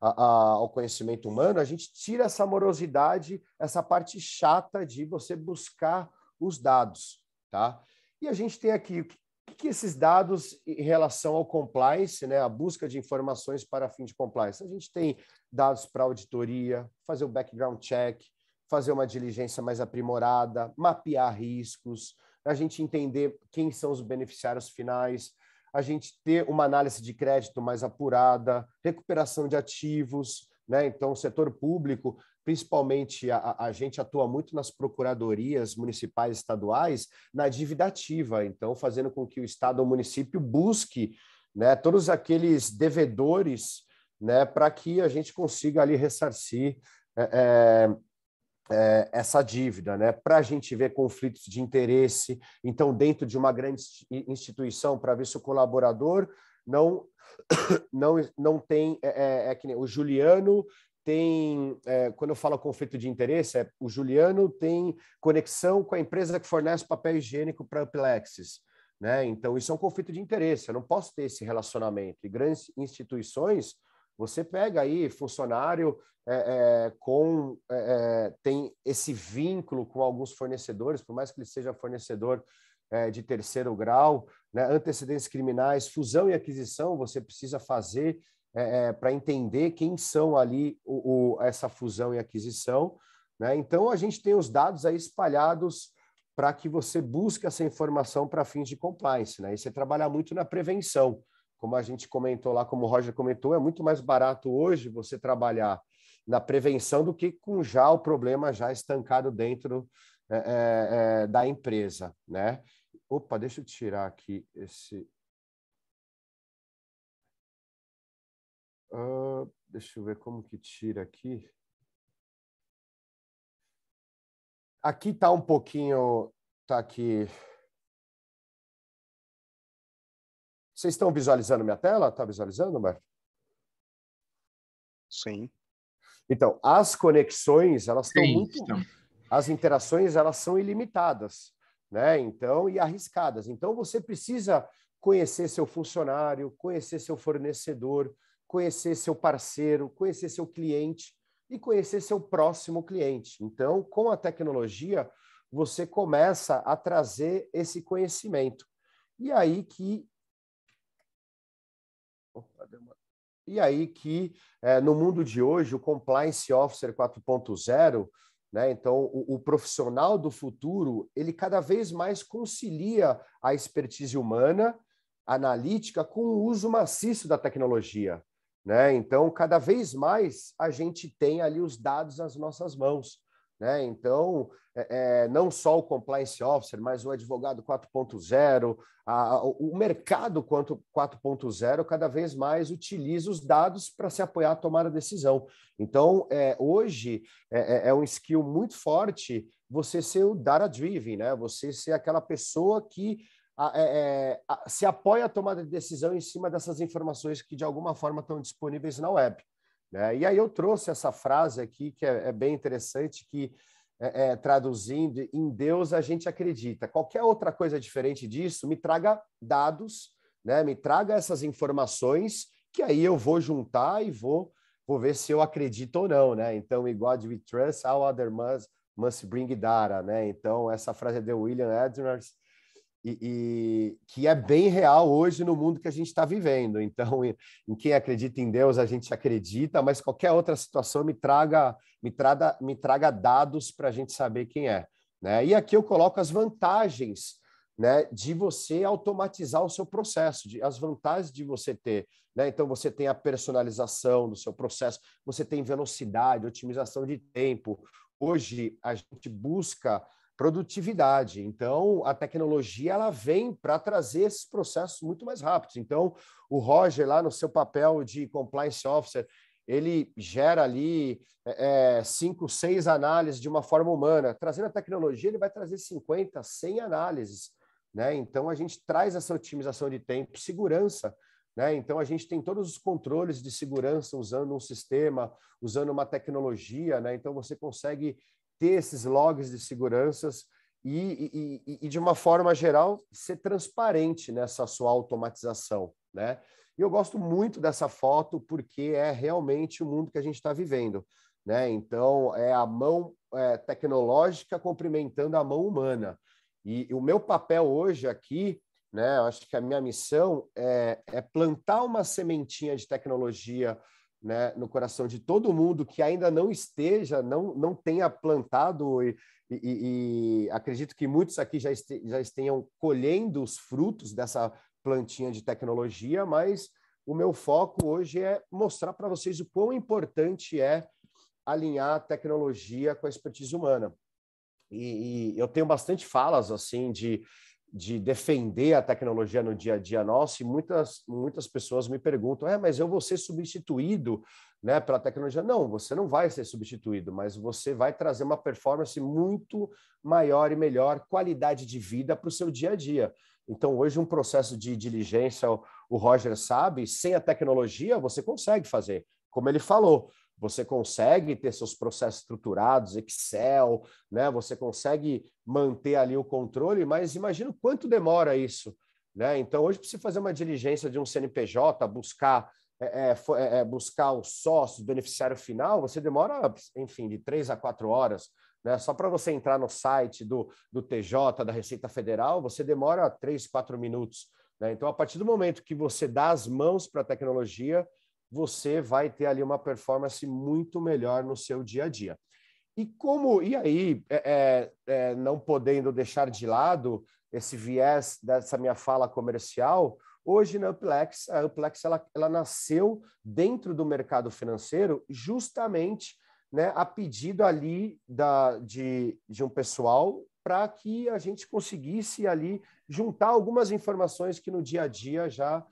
a, a, ao conhecimento humano, a gente tira essa morosidade, essa parte chata de você buscar os dados, tá? E a gente tem aqui o que, que esses dados em relação ao compliance, né, a busca de informações para fim de compliance. A gente tem dados para auditoria, fazer o background check, fazer uma diligência mais aprimorada, mapear riscos, a gente entender quem são os beneficiários finais, a gente ter uma análise de crédito mais apurada, recuperação de ativos, né? Então, o setor público, principalmente a, a gente atua muito nas procuradorias municipais e estaduais, na dívida ativa, então fazendo com que o Estado ou o município busque, né, todos aqueles devedores, né, para que a gente consiga ali ressarcir é, é, essa dívida, né, para a gente ver conflitos de interesse. Então, dentro de uma grande instituição, para ver se o colaborador não, não, não tem, é, é que nem o Juliano tem, é, quando eu falo conflito de interesse, é, o Juliano tem conexão com a empresa que fornece papel higiênico para a Amplexis, né? Então, isso é um conflito de interesse, eu não posso ter esse relacionamento. E grandes instituições, você pega aí funcionário é, é, com é, tem esse vínculo com alguns fornecedores, por mais que ele seja fornecedor é, de terceiro grau, né? Antecedentes criminais, fusão e aquisição, você precisa fazer É, é, para entender quem são ali o, o, essa fusão e aquisição, né? Então, a gente tem os dados aí espalhados para que você busque essa informação para fins de compliance, né? E você trabalhar muito na prevenção. Como a gente comentou lá, como o Roger comentou, é muito mais barato hoje você trabalhar na prevenção do que com já o problema já estancado dentro é, é, da empresa, né? Opa, deixa eu tirar aqui esse... Uh, deixa eu ver como que tira aqui. Aqui tá um pouquinho... Tá aqui... Vocês estão visualizando minha tela? Tá visualizando, Humberto? Sim. Então, as conexões, elas estão Sim, muito... estão. As interações, elas são ilimitadas, né? Então, e arriscadas. Então, você precisa conhecer seu funcionário, conhecer seu fornecedor, conhecer seu parceiro, conhecer seu cliente e conhecer seu próximo cliente. Então, com a tecnologia, você começa a trazer esse conhecimento. E aí que... E aí que, é, no mundo de hoje, o Compliance Officer quatro ponto zero, né, então, o, o profissional do futuro, ele cada vez mais concilia a expertise humana, analítica, com o uso maciço da tecnologia. Né? Então, cada vez mais a gente tem ali os dados nas nossas mãos. Né? Então, é, é, não só o Compliance Officer, mas o advogado quatro ponto zero, a, o mercado quatro ponto zero cada vez mais utiliza os dados para se apoiar a tomar a decisão. Então, é, hoje é, é um skill muito forte você ser o data-driven, né? Você ser aquela pessoa que É, é, se apoia a tomada de decisão em cima dessas informações que, de alguma forma, estão disponíveis na web. Né? E aí eu trouxe essa frase aqui, que é, é bem interessante, que, é, é, traduzindo, em Deus a gente acredita. Qualquer outra coisa diferente disso, me traga dados, né? Me traga essas informações, que aí eu vou juntar e vou, vou ver se eu acredito ou não. Né? Então, in God we trust, all other must, must bring data. Né? Então, essa frase é de William Edwards, E, e que é bem real hoje no mundo que a gente está vivendo. Então, em, em quem acredita em Deus, a gente acredita, mas qualquer outra situação me traga, me traga, me traga dados para a gente saber quem é. Né? E aqui eu coloco as vantagens, né, de você automatizar o seu processo, de, as vantagens de você ter. Né? Então, você tem a personalização do seu processo, você tem velocidade, otimização de tempo. Hoje, a gente busca produtividade. Então, a tecnologia ela vem para trazer esses processos muito mais rápidos. Então, o Roger, lá no seu papel de Compliance Officer, ele gera ali é, cinco, seis análises de uma forma humana. Trazendo a tecnologia, ele vai trazer cinquenta, cem análises. Né? Então, a gente traz essa otimização de tempo, segurança. Né? Então, a gente tem todos os controles de segurança usando um sistema, usando uma tecnologia. Né? Então, você consegue ter esses logs de seguranças e, e, e, de uma forma geral, ser transparente nessa sua automatização. Né? E eu gosto muito dessa foto porque é realmente o mundo que a gente está vivendo, né? Então, é a mão é, tecnológica cumprimentando a mão humana. E, e o meu papel hoje aqui, né? Eu acho que a minha missão é, é plantar uma sementinha de tecnologia, né, no coração de todo mundo que ainda não esteja, não, não tenha plantado, e, e, e acredito que muitos aqui já, este, já estejam colhendo os frutos dessa plantinha de tecnologia, mas o meu foco hoje é mostrar para vocês o quão importante é alinhar a tecnologia com a expertise humana. E, e eu tenho bastante falas assim de de defender a tecnologia no dia a dia nosso, e muitas, muitas pessoas me perguntam, é, mas eu vou ser substituído, né, pela tecnologia? Não, você não vai ser substituído, mas você vai trazer uma performance muito maior e melhor qualidade de vida para o seu dia a dia. Então, hoje, um processo de diligência, o Roger sabe, sem a tecnologia, você consegue fazer. Como ele falou, você consegue ter seus processos estruturados, Excel, né? Você consegue manter ali o controle, mas imagina quanto demora isso, né? Então, hoje, para você fazer uma diligência de um C N P J, buscar, é, é, é, buscar o sócio, o beneficiário final, você demora, enfim, de três a quatro horas, né? Só para você entrar no site do, do T J, da Receita Federal, você demora três, quatro minutos, né? Então, a partir do momento que você dá as mãos para a tecnologia, você vai ter ali uma performance muito melhor no seu dia a dia. E como, e aí, é, é, não podendo deixar de lado esse viés dessa minha fala comercial, hoje na Uplex, a Uplex ela, ela nasceu dentro do mercado financeiro justamente, né, a pedido ali da, de, de um pessoal para que a gente conseguisse ali juntar algumas informações que no dia a dia já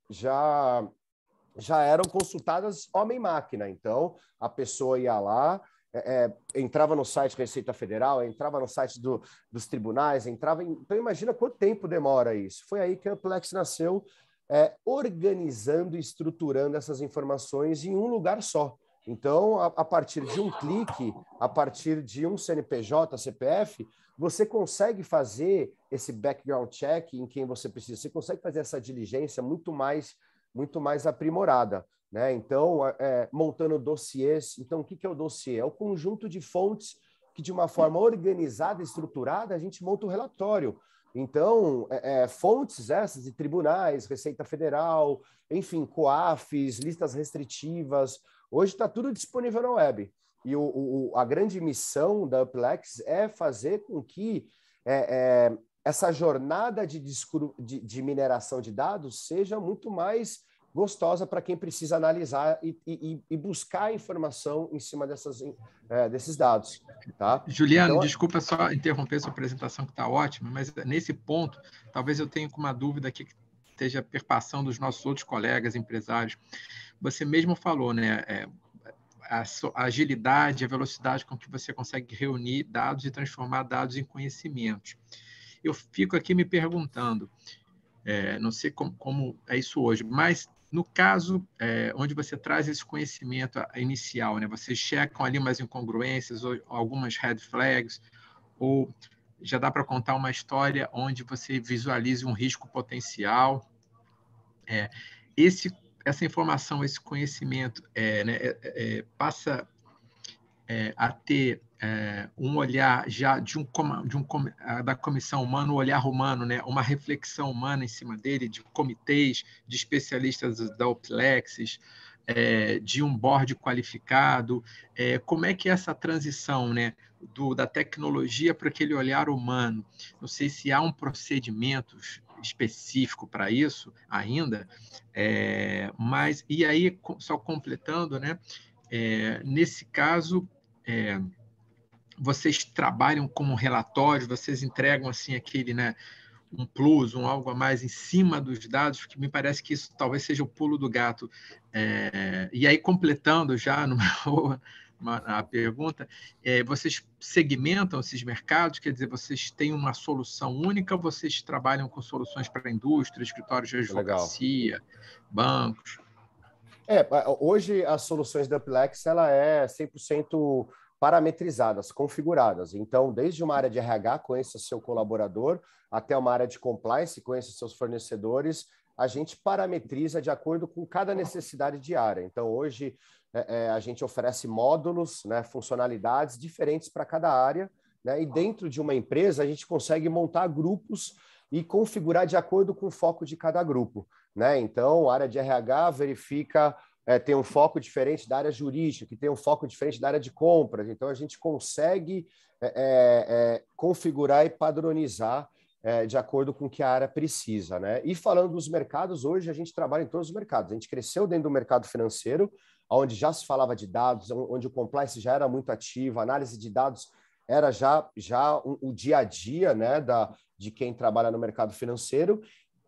já já eram consultadas homem-máquina. Então, a pessoa ia lá, é, é, entrava no site da Receita Federal, entrava no site do, dos tribunais, entrava em... Então, imagina quanto tempo demora isso. Foi aí que a Uplex nasceu, é, organizando e estruturando essas informações em um lugar só. Então, a, a partir de um clique, a partir de um C N P J, C P F, você consegue fazer esse background check em quem você precisa. Você consegue fazer essa diligência muito mais muito mais aprimorada, né? Então, é, montando dossiês. Então, o que é o dossiê? É o conjunto de fontes que, de uma forma organizada e estruturada, a gente monta o relatório. Então, é, é, fontes essas de tribunais, Receita Federal, enfim, COAFs, listas restritivas. Hoje está tudo disponível na web. E o, o, a grande missão da Uplex é fazer com que é, é, essa jornada de, de, de mineração de dados seja muito mais gostosa para quem precisa analisar e, e, e buscar informação em cima dessas, é, desses dados. Tá? Juliano, então, desculpa só interromper sua apresentação, que está ótima, mas nesse ponto, talvez eu tenha uma dúvida aqui que esteja perpassando os nossos outros colegas empresários. Você mesmo falou, né? É, a, a agilidade, a velocidade com que você consegue reunir dados e transformar dados em conhecimentos. Eu fico aqui me perguntando, é, não sei como, como é isso hoje, mas no caso é, onde você traz esse conhecimento inicial, né, vocês checam ali umas incongruências ou algumas red flags, ou já dá para contar uma história onde você visualize um risco potencial. É, esse, essa informação, esse conhecimento é, né, é, é, passa é, a ter é, um olhar já de um, de um da comissão humana, um olhar humano, né, uma reflexão humana em cima dele, de comitês, de especialistas da Uplex, é, de um board qualificado. É, como é que é essa transição, né, do, da tecnologia para aquele olhar humano? Não sei se há um procedimento específico para isso ainda, é, mas, e aí, só completando, né, é, nesse caso, é, vocês trabalham como relatórios, vocês entregam assim aquele, né, um plus, um algo a mais em cima dos dados, que me parece que isso talvez seja o pulo do gato. É, e aí, completando já numa, uma, a pergunta, é, vocês segmentam esses mercados, quer dizer, vocês têm uma solução única ou vocês trabalham com soluções para a indústria, escritórios de advocacia, legal, bancos? É, hoje as soluções da Uplex ela é cem por cento parametrizadas, configuradas. Então, desde uma área de R H, conheça seu colaborador, até uma área de compliance, conheça seus fornecedores, a gente parametriza de acordo com cada necessidade de área. Então, hoje, é, é, a gente oferece módulos, né, funcionalidades diferentes para cada área, né, e dentro de uma empresa, a gente consegue montar grupos e configurar de acordo com o foco de cada grupo, né? Então, a área de R H verifica, é, tem um foco diferente da área jurídica, que tem um foco diferente da área de compras. Então, a gente consegue é, é, configurar e padronizar é, de acordo com o que a área precisa, né? E falando dos mercados, hoje a gente trabalha em todos os mercados. A gente cresceu dentro do mercado financeiro, onde já se falava de dados, onde o compliance já era muito ativo, a análise de dados era já, já o, o dia a dia, né, da, de quem trabalha no mercado financeiro.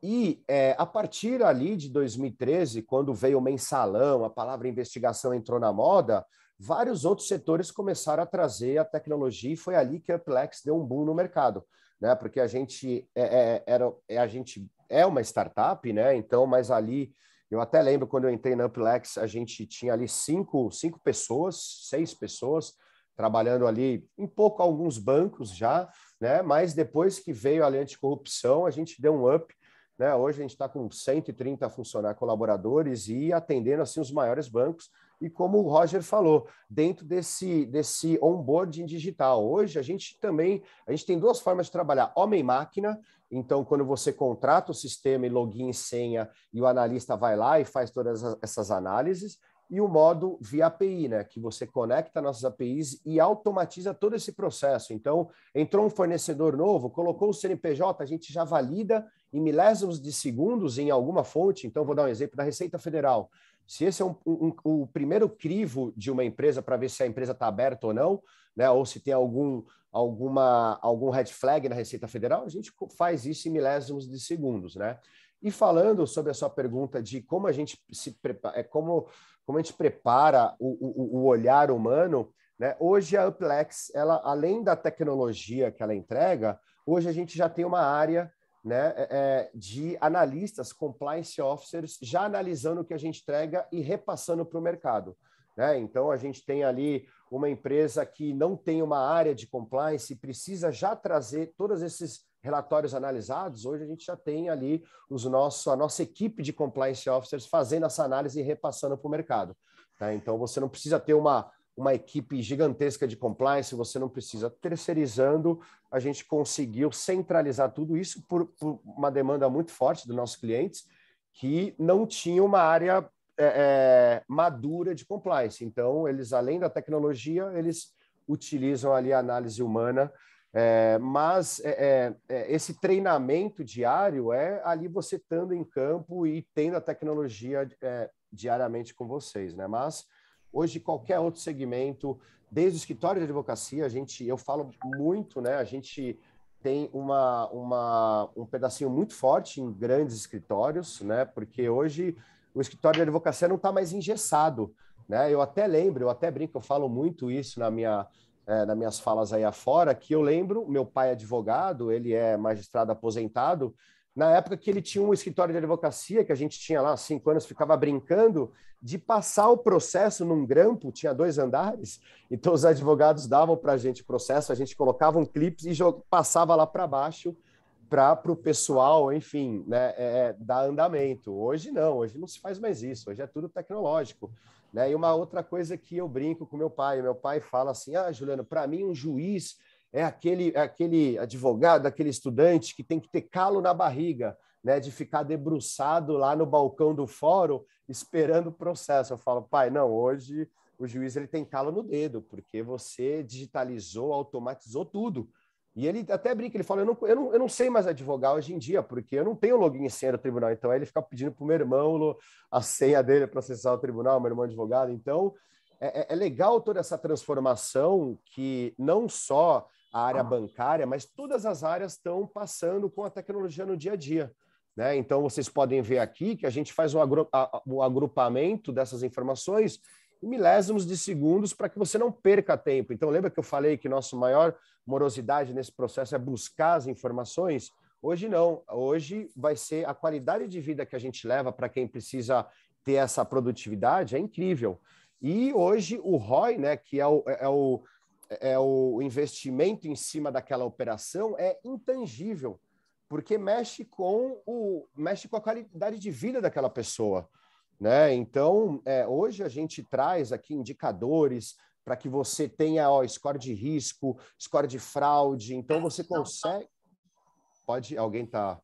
E é, a partir ali de dois mil e treze, quando veio o mensalão, a palavra investigação entrou na moda, vários outros setores começaram a trazer a tecnologia e foi ali que a Uplex deu um boom no mercado, né? Porque a gente é, é, era, é, a gente é uma startup, né? Então, mas ali, eu até lembro quando eu entrei na Uplex, a gente tinha ali cinco, cinco pessoas, seis pessoas, trabalhando ali em pouco alguns bancos já, né? Mas depois que veio a lei anticorrupção, a gente deu um up, né? Hoje a gente está com cento e trinta funcionários, colaboradores e atendendo assim os maiores bancos. E como o Roger falou, dentro desse, desse onboarding digital, hoje a gente também, a gente tem duas formas de trabalhar, homem-máquina. Então, quando você contrata o sistema e login e senha e o analista vai lá e faz todas essas análises, e o modo via A P I, né, que você conecta nossas A P Is e automatiza todo esse processo. Então, entrou um fornecedor novo, colocou o C N P J, a gente já valida em milésimos de segundos em alguma fonte. Então, vou dar um exemplo da Receita Federal. Se esse é um, um, um, o primeiro crivo de uma empresa para ver se a empresa está aberta ou não, né, ou se tem algum, alguma, algum red flag na Receita Federal, a gente faz isso em milésimos de segundos, né? E falando sobre a sua pergunta de como a gente se prepara, como, como a gente prepara o, o, o olhar humano, né? Hoje a Uplex, ela, além da tecnologia que ela entrega, hoje a gente já tem uma área, né, é, de analistas, compliance officers, já analisando o que a gente entrega e repassando para o mercado, né? Então, a gente tem ali uma empresa que não tem uma área de compliance e precisa já trazer todos esses relatórios analisados. Hoje a gente já tem ali os nossos, a nossa equipe de compliance officers fazendo essa análise e repassando para o mercado, tá? Então, você não precisa ter uma uma equipe gigantesca de compliance, você não precisa. Terceirizando, a gente conseguiu centralizar tudo isso por, por uma demanda muito forte dos nossos clientes, que não tinham uma área é, é, madura de compliance. Então, eles, além da tecnologia, eles utilizam ali a análise humana, é, mas é, é, esse treinamento diário é ali você estando em campo e tendo a tecnologia é, diariamente com vocês, né? Mas hoje, qualquer outro segmento, desde o escritório de advocacia, a gente, eu falo muito, né? A gente tem uma, uma, um pedacinho muito forte em grandes escritórios, né? Porque hoje o escritório de advocacia não está mais engessado, né? Eu até lembro, eu até brinco, eu falo muito isso na minha, é, nas minhas falas aí afora, que eu lembro, meu pai é advogado, ele é magistrado aposentado, na época que ele tinha um escritório de advocacia, que a gente tinha lá há cinco anos, ficava brincando de passar o processo num grampo, tinha dois andares, então os advogados davam para a gente o processo, a gente colocava um clipe e passava lá para baixo para o pessoal, enfim, né, é, dar andamento. Hoje não, hoje não se faz mais isso, hoje é tudo tecnológico, né? E uma outra coisa que eu brinco com meu pai, meu pai fala assim, ah, Juliano, para mim um juiz é aquele, é aquele advogado, aquele estudante que tem que ter calo na barriga, né, de ficar debruçado lá no balcão do fórum esperando o processo. Eu falo, pai, não, hoje o juiz ele tem calo no dedo, porque você digitalizou, automatizou tudo. E ele até brinca, ele fala, eu não, eu não, eu não sei mais advogar hoje em dia, porque eu não tenho login e senha do tribunal. Então, aí ele fica pedindo para o meu irmão a senha dele para acessar o tribunal, meu irmão é advogado. Então, é, é legal toda essa transformação que não só a área bancária, mas todas as áreas estão passando com a tecnologia no dia a dia, né? Então, vocês podem ver aqui que a gente faz o, agru a, o agrupamento dessas informações em milésimos de segundos para que você não perca tempo. Então, lembra que eu falei que nossa maior morosidade nesse processo é buscar as informações? Hoje não. Hoje vai ser a qualidade de vida que a gente leva para quem precisa ter essa produtividade é incrível. E hoje o R O I, né, que é o, é o é o investimento em cima daquela operação é intangível, porque mexe com, o, mexe com a qualidade de vida daquela pessoa, né? Então, é, hoje a gente traz aqui indicadores para que você tenha ó, score de risco, score de fraude, então você consegue... Pode... Alguém está...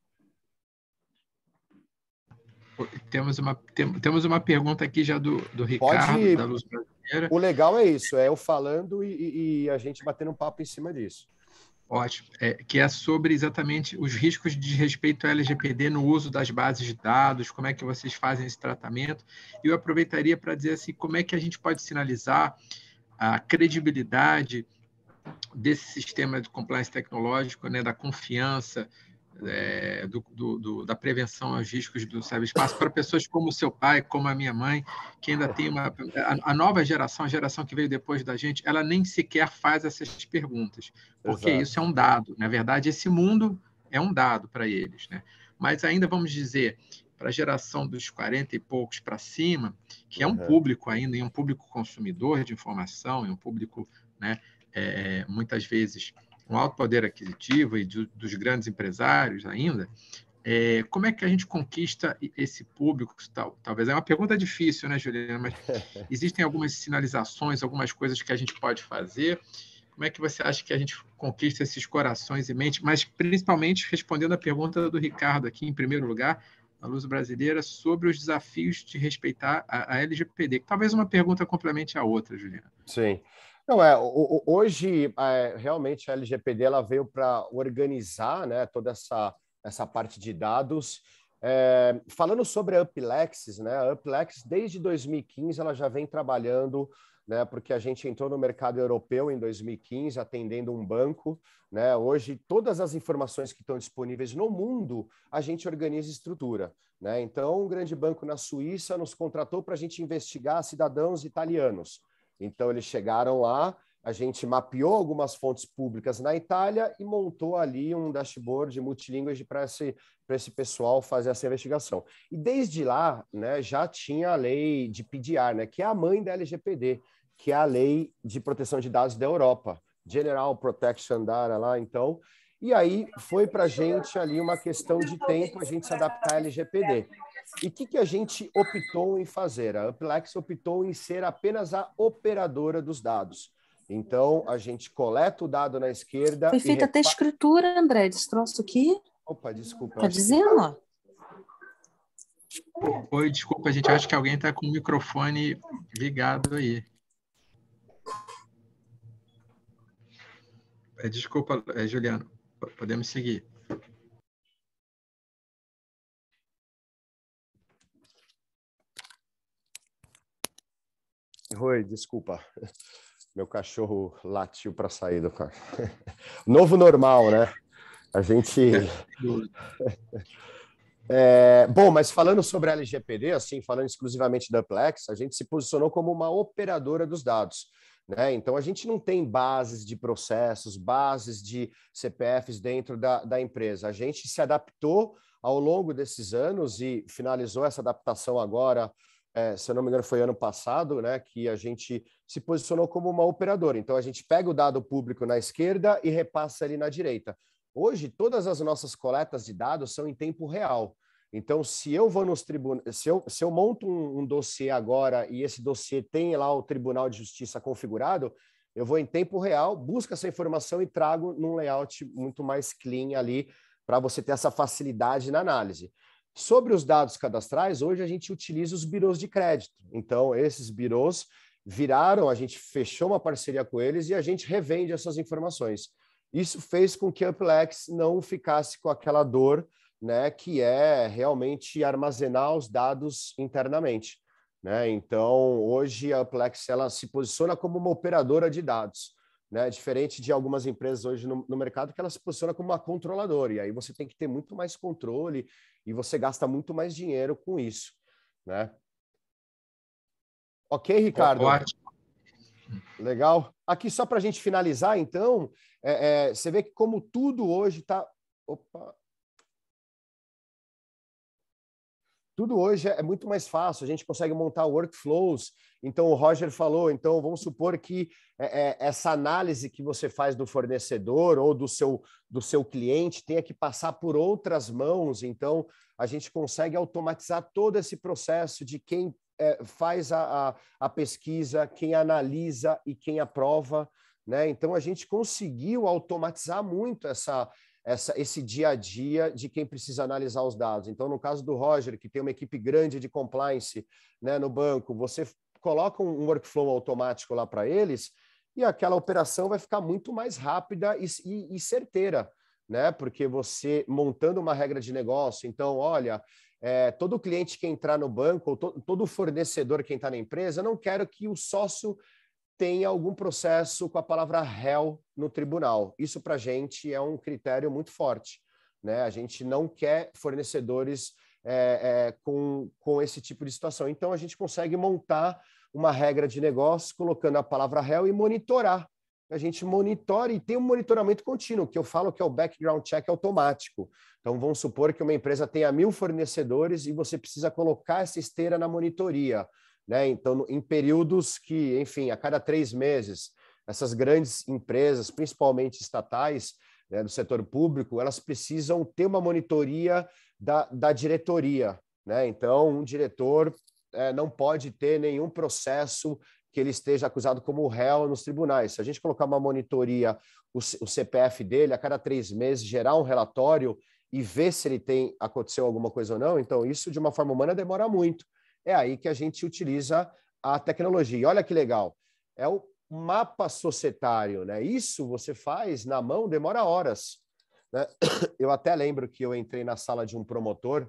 Temos uma, tem, temos uma pergunta aqui já do, do Ricardo, Pode... da Luz Brasileira. O legal é isso, é eu falando e, e a gente batendo um papo em cima disso. Ótimo. É, que é sobre exatamente os riscos de respeito ao L G P D no uso das bases de dados, como é que vocês fazem esse tratamento. E eu aproveitaria para dizer assim, como é que a gente pode sinalizar a credibilidade desse sistema de compliance tecnológico, né, da confiança, é, do, do, do, da prevenção aos riscos do ciberespaço para pessoas como o seu pai, como a minha mãe, que ainda tem uma... A, a nova geração, a geração que veio depois da gente, ela nem sequer faz essas perguntas, porque Exato. Isso é um dado. Na verdade, esse mundo é um dado para eles, né? Mas ainda, vamos dizer, para a geração dos quarenta e poucos para cima, que é um uhum. público ainda, e um público consumidor de informação, e um público, né, é, muitas vezes com alto poder aquisitivo e do, dos grandes empresários ainda, é, como é que a gente conquista esse público? Tal, talvez é uma pergunta difícil, né, Juliana? Mas existem algumas sinalizações, algumas coisas que a gente pode fazer. Como é que você acha que a gente conquista esses corações e mentes? Mas, principalmente, respondendo a pergunta do Ricardo aqui, em primeiro lugar, na Luz Brasileira, sobre os desafios de respeitar a, a L G P D. Talvez uma pergunta complemente a outra, Juliana. Sim. Não, é, hoje, é, realmente, a L G P D ela veio para organizar, né, toda essa, essa parte de dados. É, falando sobre a UpLexis, né, a UpLexis, desde dois mil e quinze, ela já vem trabalhando, né, porque a gente entrou no mercado europeu em dois mil e quinze, atendendo um banco. Né, hoje, todas as informações que estão disponíveis no mundo, a gente organiza e estrutura. Né? Então, um grande banco na Suíça nos contratou para a gente investigar cidadãos italianos. Então, eles chegaram lá, a gente mapeou algumas fontes públicas na Itália e montou ali um dashboard multilíngue para esse, para esse pessoal fazer essa investigação. E desde lá, né, já tinha a lei de P D R, né, que é a mãe da L G P D, que é a lei de proteção de dados da Europa, General Protection Data lá, então. E aí foi para a gente ali uma questão de tempo a gente se adaptar à L G P D. E o que, que a gente optou em fazer? A UpLexis optou em ser apenas a operadora dos dados. Então, a gente coleta o dado na esquerda... Foi feita repa... até escritura, André, desse troço aqui. Opa, desculpa. Está dizendo? Que... Oi, desculpa, a gente acha que alguém está com o microfone ligado aí. Desculpa, Juliano, podemos seguir. Oi, desculpa. Meu cachorro latiu para sair do carro. Novo normal, né? A gente... É, bom, mas falando sobre a L G P D, assim, falando exclusivamente da UpLexis, a gente se posicionou como uma operadora dos dados. Né? Então, a gente não tem bases de processos, bases de C P Fs dentro da, da empresa. A gente se adaptou ao longo desses anos e finalizou essa adaptação agora, é, se eu não me engano, foi ano passado, né, que a gente se posicionou como uma operadora. Então, a gente pega o dado público na esquerda e repassa ali na direita. Hoje, todas as nossas coletas de dados são em tempo real. Então, se eu vou nos tribunais, se eu, se eu monto um, um dossiê agora e esse dossiê tem lá o Tribunal de Justiça configurado, eu vou em tempo real, busco essa informação e trago num layout muito mais clean ali para você ter essa facilidade na análise. Sobre os dados cadastrais, hoje a gente utiliza os birôs de crédito. Então, esses birôs viraram, a gente fechou uma parceria com eles e a gente revende essas informações. Isso fez com que a UpLexis não ficasse com aquela dor, né, que é realmente armazenar os dados internamente. Né? Então, hoje a UpLexis ela se posiciona como uma operadora de dados, né? Diferente de algumas empresas hoje no, no mercado que ela se posiciona como uma controladora, e aí você tem que ter muito mais controle e você gasta muito mais dinheiro com isso. Né? Ok, Ricardo? Ótimo. Legal. Aqui, só para a gente finalizar, então, é, é, você vê que como tudo hoje está... Opa... tudo hoje é muito mais fácil, a gente consegue montar workflows. Então, o Roger falou, então vamos supor que é, é, essa análise que você faz do fornecedor ou do seu, do seu cliente tenha que passar por outras mãos. Então, a gente consegue automatizar todo esse processo de quem é, faz a, a, a pesquisa, quem analisa e quem aprova, né? Então, a gente conseguiu automatizar muito essa... Essa, esse dia a dia de quem precisa analisar os dados. Então, no caso do Roger, que tem uma equipe grande de compliance, né, no banco, você coloca um workflow automático lá para eles e aquela operação vai ficar muito mais rápida e, e, e certeira, né? Porque você montando uma regra de negócio, então, olha, é, todo cliente que entrar no banco, ou to, todo fornecedor que entrar na empresa, eu não quero que o sócio tem algum processo com a palavra réu no tribunal. Isso, para a gente, é um critério muito forte, né? A gente não quer fornecedores é, é, com, com esse tipo de situação. Então, a gente consegue montar uma regra de negócio colocando a palavra réu e monitorar. A gente monitora e tem um monitoramento contínuo, que eu falo que é o background check automático. Então, vamos supor que uma empresa tenha mil fornecedores e você precisa colocar essa esteira na monitoria, né? Então, em períodos que, enfim, a cada três meses, essas grandes empresas, principalmente estatais, né, do setor público, elas precisam ter uma monitoria da, da diretoria, né? Então, um diretor é, não pode ter nenhum processo que ele esteja acusado como réu nos tribunais. Se a gente colocar uma monitoria, o, o C P F dele, a cada três meses, gerar um relatório e ver se ele tem, aconteceu alguma coisa ou não, então isso, de uma forma humana, demora muito. É aí que a gente utiliza a tecnologia. E olha que legal, é o mapa societário, né? Isso você faz na mão, demora horas, né? Eu até lembro que eu entrei na sala de um promotor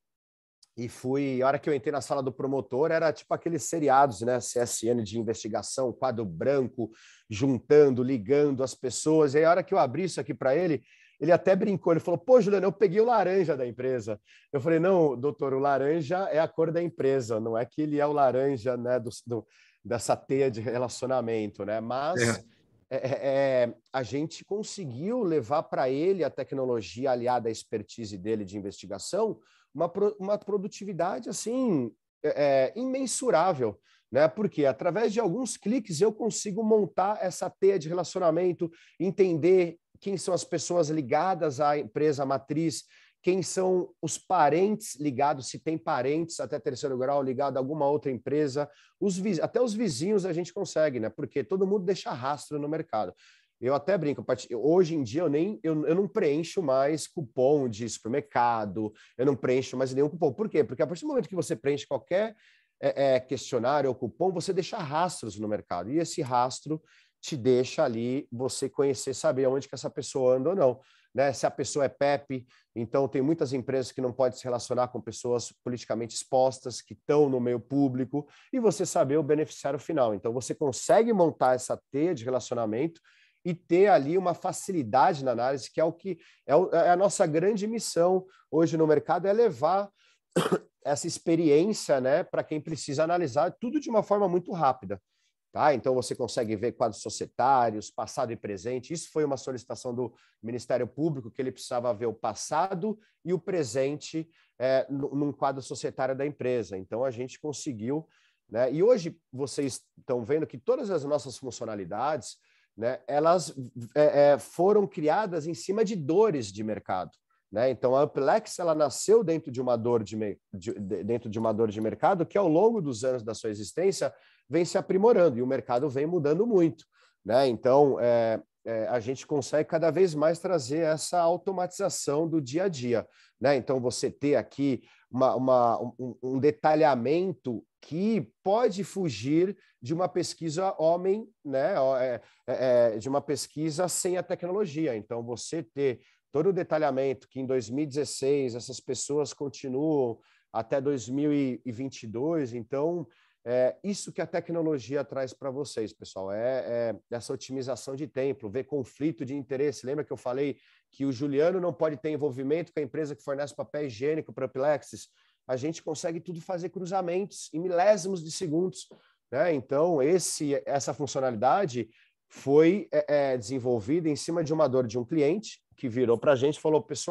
e fui... A hora que eu entrei na sala do promotor, era tipo aqueles seriados, né? C S N de investigação, quadro branco, juntando, ligando as pessoas. E aí, a hora que eu abri isso aqui para ele, ele até brincou, ele falou, pô, Juliano, eu peguei o laranja da empresa. Eu falei, não, doutor, o laranja é a cor da empresa, não é que ele é o laranja, né, do, do, dessa teia de relacionamento, né? Mas é. É, é, a gente conseguiu levar para ele a tecnologia aliada à expertise dele de investigação, uma, uma produtividade, assim, é, imensurável, né? Porque através de alguns cliques eu consigo montar essa teia de relacionamento, entender quem são as pessoas ligadas à empresa matriz, quem são os parentes ligados, se tem parentes até terceiro grau ligado a alguma outra empresa, os, até os vizinhos a gente consegue, né? Porque todo mundo deixa rastro no mercado. Eu até brinco, hoje em dia eu nem eu, eu não preencho mais cupom de supermercado, eu não preencho mais nenhum cupom. Por quê? Porque a partir do momento que você preenche qualquer é, é, questionário ou cupom, você deixa rastros no mercado. E esse rastro te deixa ali você conhecer, saber onde que essa pessoa anda ou não, né? Se a pessoa é P E P, então tem muitas empresas que não podem se relacionar com pessoas politicamente expostas, que estão no meio público, e você saber o beneficiário final. Então você consegue montar essa teia de relacionamento e ter ali uma facilidade na análise, que é o que é, o, é a nossa grande missão hoje no mercado, é levar essa experiência, né, para quem precisa analisar tudo de uma forma muito rápida. Tá? Então, você consegue ver quadros societários, passado e presente. Isso foi uma solicitação do Ministério Público, que ele precisava ver o passado e o presente é, num quadro societário da empresa. Então, a gente conseguiu, né? E hoje, vocês estão vendo que todas as nossas funcionalidades, né, elas é, é, foram criadas em cima de dores de mercado. Né? Então, a Amplex, ela nasceu dentro de uma dor de, de, dentro de uma dor de mercado que, ao longo dos anos da sua existência, vem se aprimorando e o mercado vem mudando muito, né? Então, é, é, a gente consegue cada vez mais trazer essa automatização do dia a dia, né? Então, você ter aqui uma, uma, um, um detalhamento que pode fugir de uma pesquisa homem, né? É, é, de uma pesquisa sem a tecnologia. Então, você ter todo o detalhamento que em dois mil e dezesseis essas pessoas continuam até dois mil e vinte e dois, então é isso que a tecnologia traz para vocês, pessoal, é, é essa otimização de tempo, ver conflito de interesse. Lembra que eu falei que o Juliano não pode ter envolvimento com a empresa que fornece papel higiênico para a Amplexis? A gente consegue tudo fazer cruzamentos em milésimos de segundos, né? Então, esse, essa funcionalidade foi é, desenvolvida em cima de uma dor de um cliente que virou para a gente e falou, pessoal,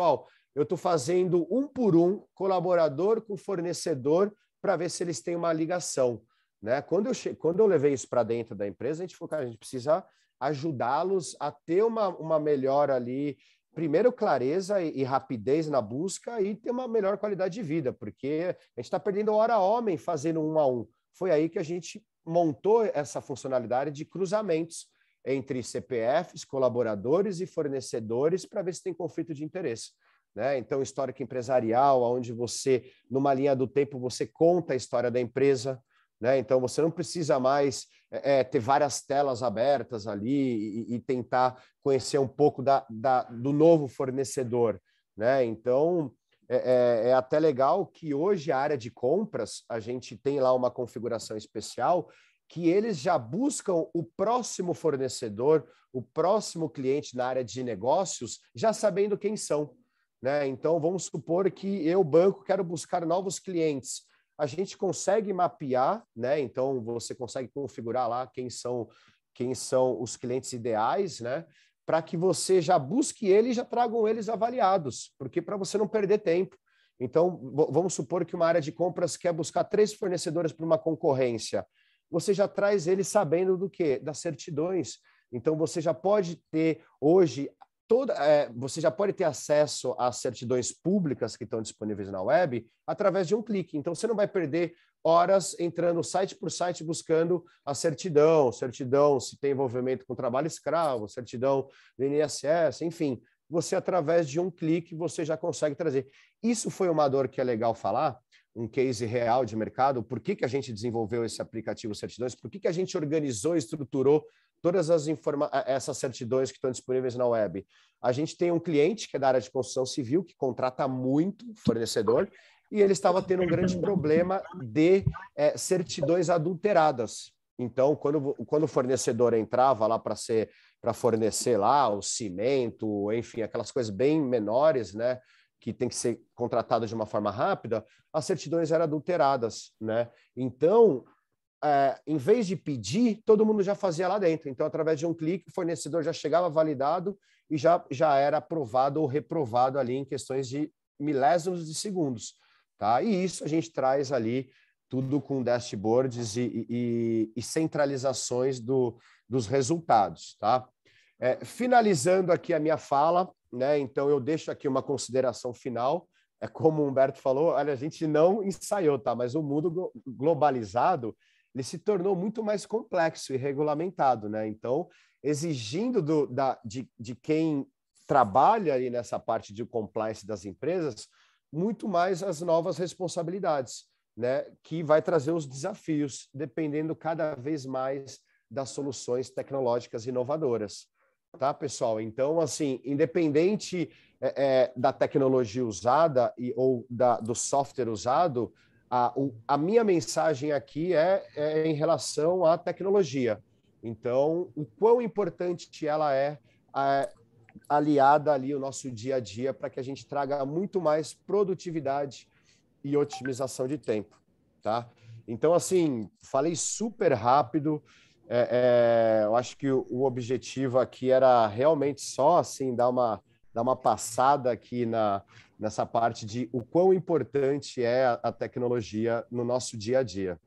eu estou fazendo um por um, colaborador com fornecedor, para ver se eles têm uma ligação. Né? Quando, eu che... Quando eu levei isso para dentro da empresa, a gente falou, cara, a gente precisa ajudá-los a ter uma, uma melhor ali, primeiro clareza e, e rapidez na busca e ter uma melhor qualidade de vida, porque a gente está perdendo hora homem fazendo um a um. Foi aí que a gente montou essa funcionalidade de cruzamentos entre C P Fs, colaboradores e fornecedores para ver se tem conflito de interesse. Né? Então, histórico empresarial, onde você, numa linha do tempo, você conta a história da empresa. Né? Então, você não precisa mais é, ter várias telas abertas ali e, e tentar conhecer um pouco da, da, do novo fornecedor. Né? Então, é, é, é até legal que hoje a área de compras, a gente tem lá uma configuração especial que eles já buscam o próximo fornecedor, o próximo cliente na área de negócios, já sabendo quem são. Né? Então, vamos supor que eu, banco, quero buscar novos clientes. A gente consegue mapear, né? Então você consegue configurar lá quem são, quem são os clientes ideais, né? Para que você já busque eles e já tragam eles avaliados, porque para você não perder tempo. Então, vamos supor que uma área de compras quer buscar três fornecedores para uma concorrência. Você já traz eles sabendo do quê? Das certidões. Então, você já pode ter hoje... Toda, é, você já pode ter acesso às certidões públicas que estão disponíveis na web através de um clique. Então, você não vai perder horas entrando site por site buscando a certidão, certidão se tem envolvimento com trabalho escravo, certidão do I N S S, enfim. Você, através de um clique, você já consegue trazer. Isso foi uma dor que é legal falar, um case real de mercado. Por que, que a gente desenvolveu esse aplicativo Certidões? Por que, que a gente organizou e estruturou todas as informa- essas certidões que estão disponíveis na web? A gente tem um cliente que é da área de construção civil, que contrata muito fornecedor, e ele estava tendo um grande problema de é, certidões adulteradas. Então, quando, quando o fornecedor entrava lá para ser para fornecer lá o cimento, enfim, aquelas coisas bem menores, né, que tem que ser contratado de uma forma rápida, as certidões eram adulteradas, né? Então, É, em vez de pedir, todo mundo já fazia lá dentro. Então, através de um clique, o fornecedor já chegava validado e já, já era aprovado ou reprovado ali em questões de milésimos de segundos. Tá? E isso a gente traz ali tudo com dashboards e, e, e centralizações do, dos resultados. Tá? É, finalizando aqui a minha fala, né? Então eu deixo aqui uma consideração final. É como o Humberto falou, olha, a gente não ensaiou, tá? Mas o mundo globalizado ele se tornou muito mais complexo e regulamentado, né? Então, exigindo do, da, de, de quem trabalha aí nessa parte de compliance das empresas, muito mais as novas responsabilidades, né? Que vai trazer os desafios, dependendo cada vez mais das soluções tecnológicas inovadoras. Tá, pessoal? Então, assim, independente é, é, da tecnologia usada e, ou da, do software usado, A, a minha mensagem aqui é, é em relação à tecnologia. Então, o quão importante ela é, é aliada ali ao nosso dia a dia para que a gente traga muito mais produtividade e otimização de tempo, tá? Então, assim, falei super rápido. É, é, eu acho que o, o objetivo aqui era realmente só assim dar uma dar uma passada aqui na nessa parte de o quão importante é a, a tecnologia no nosso dia a dia.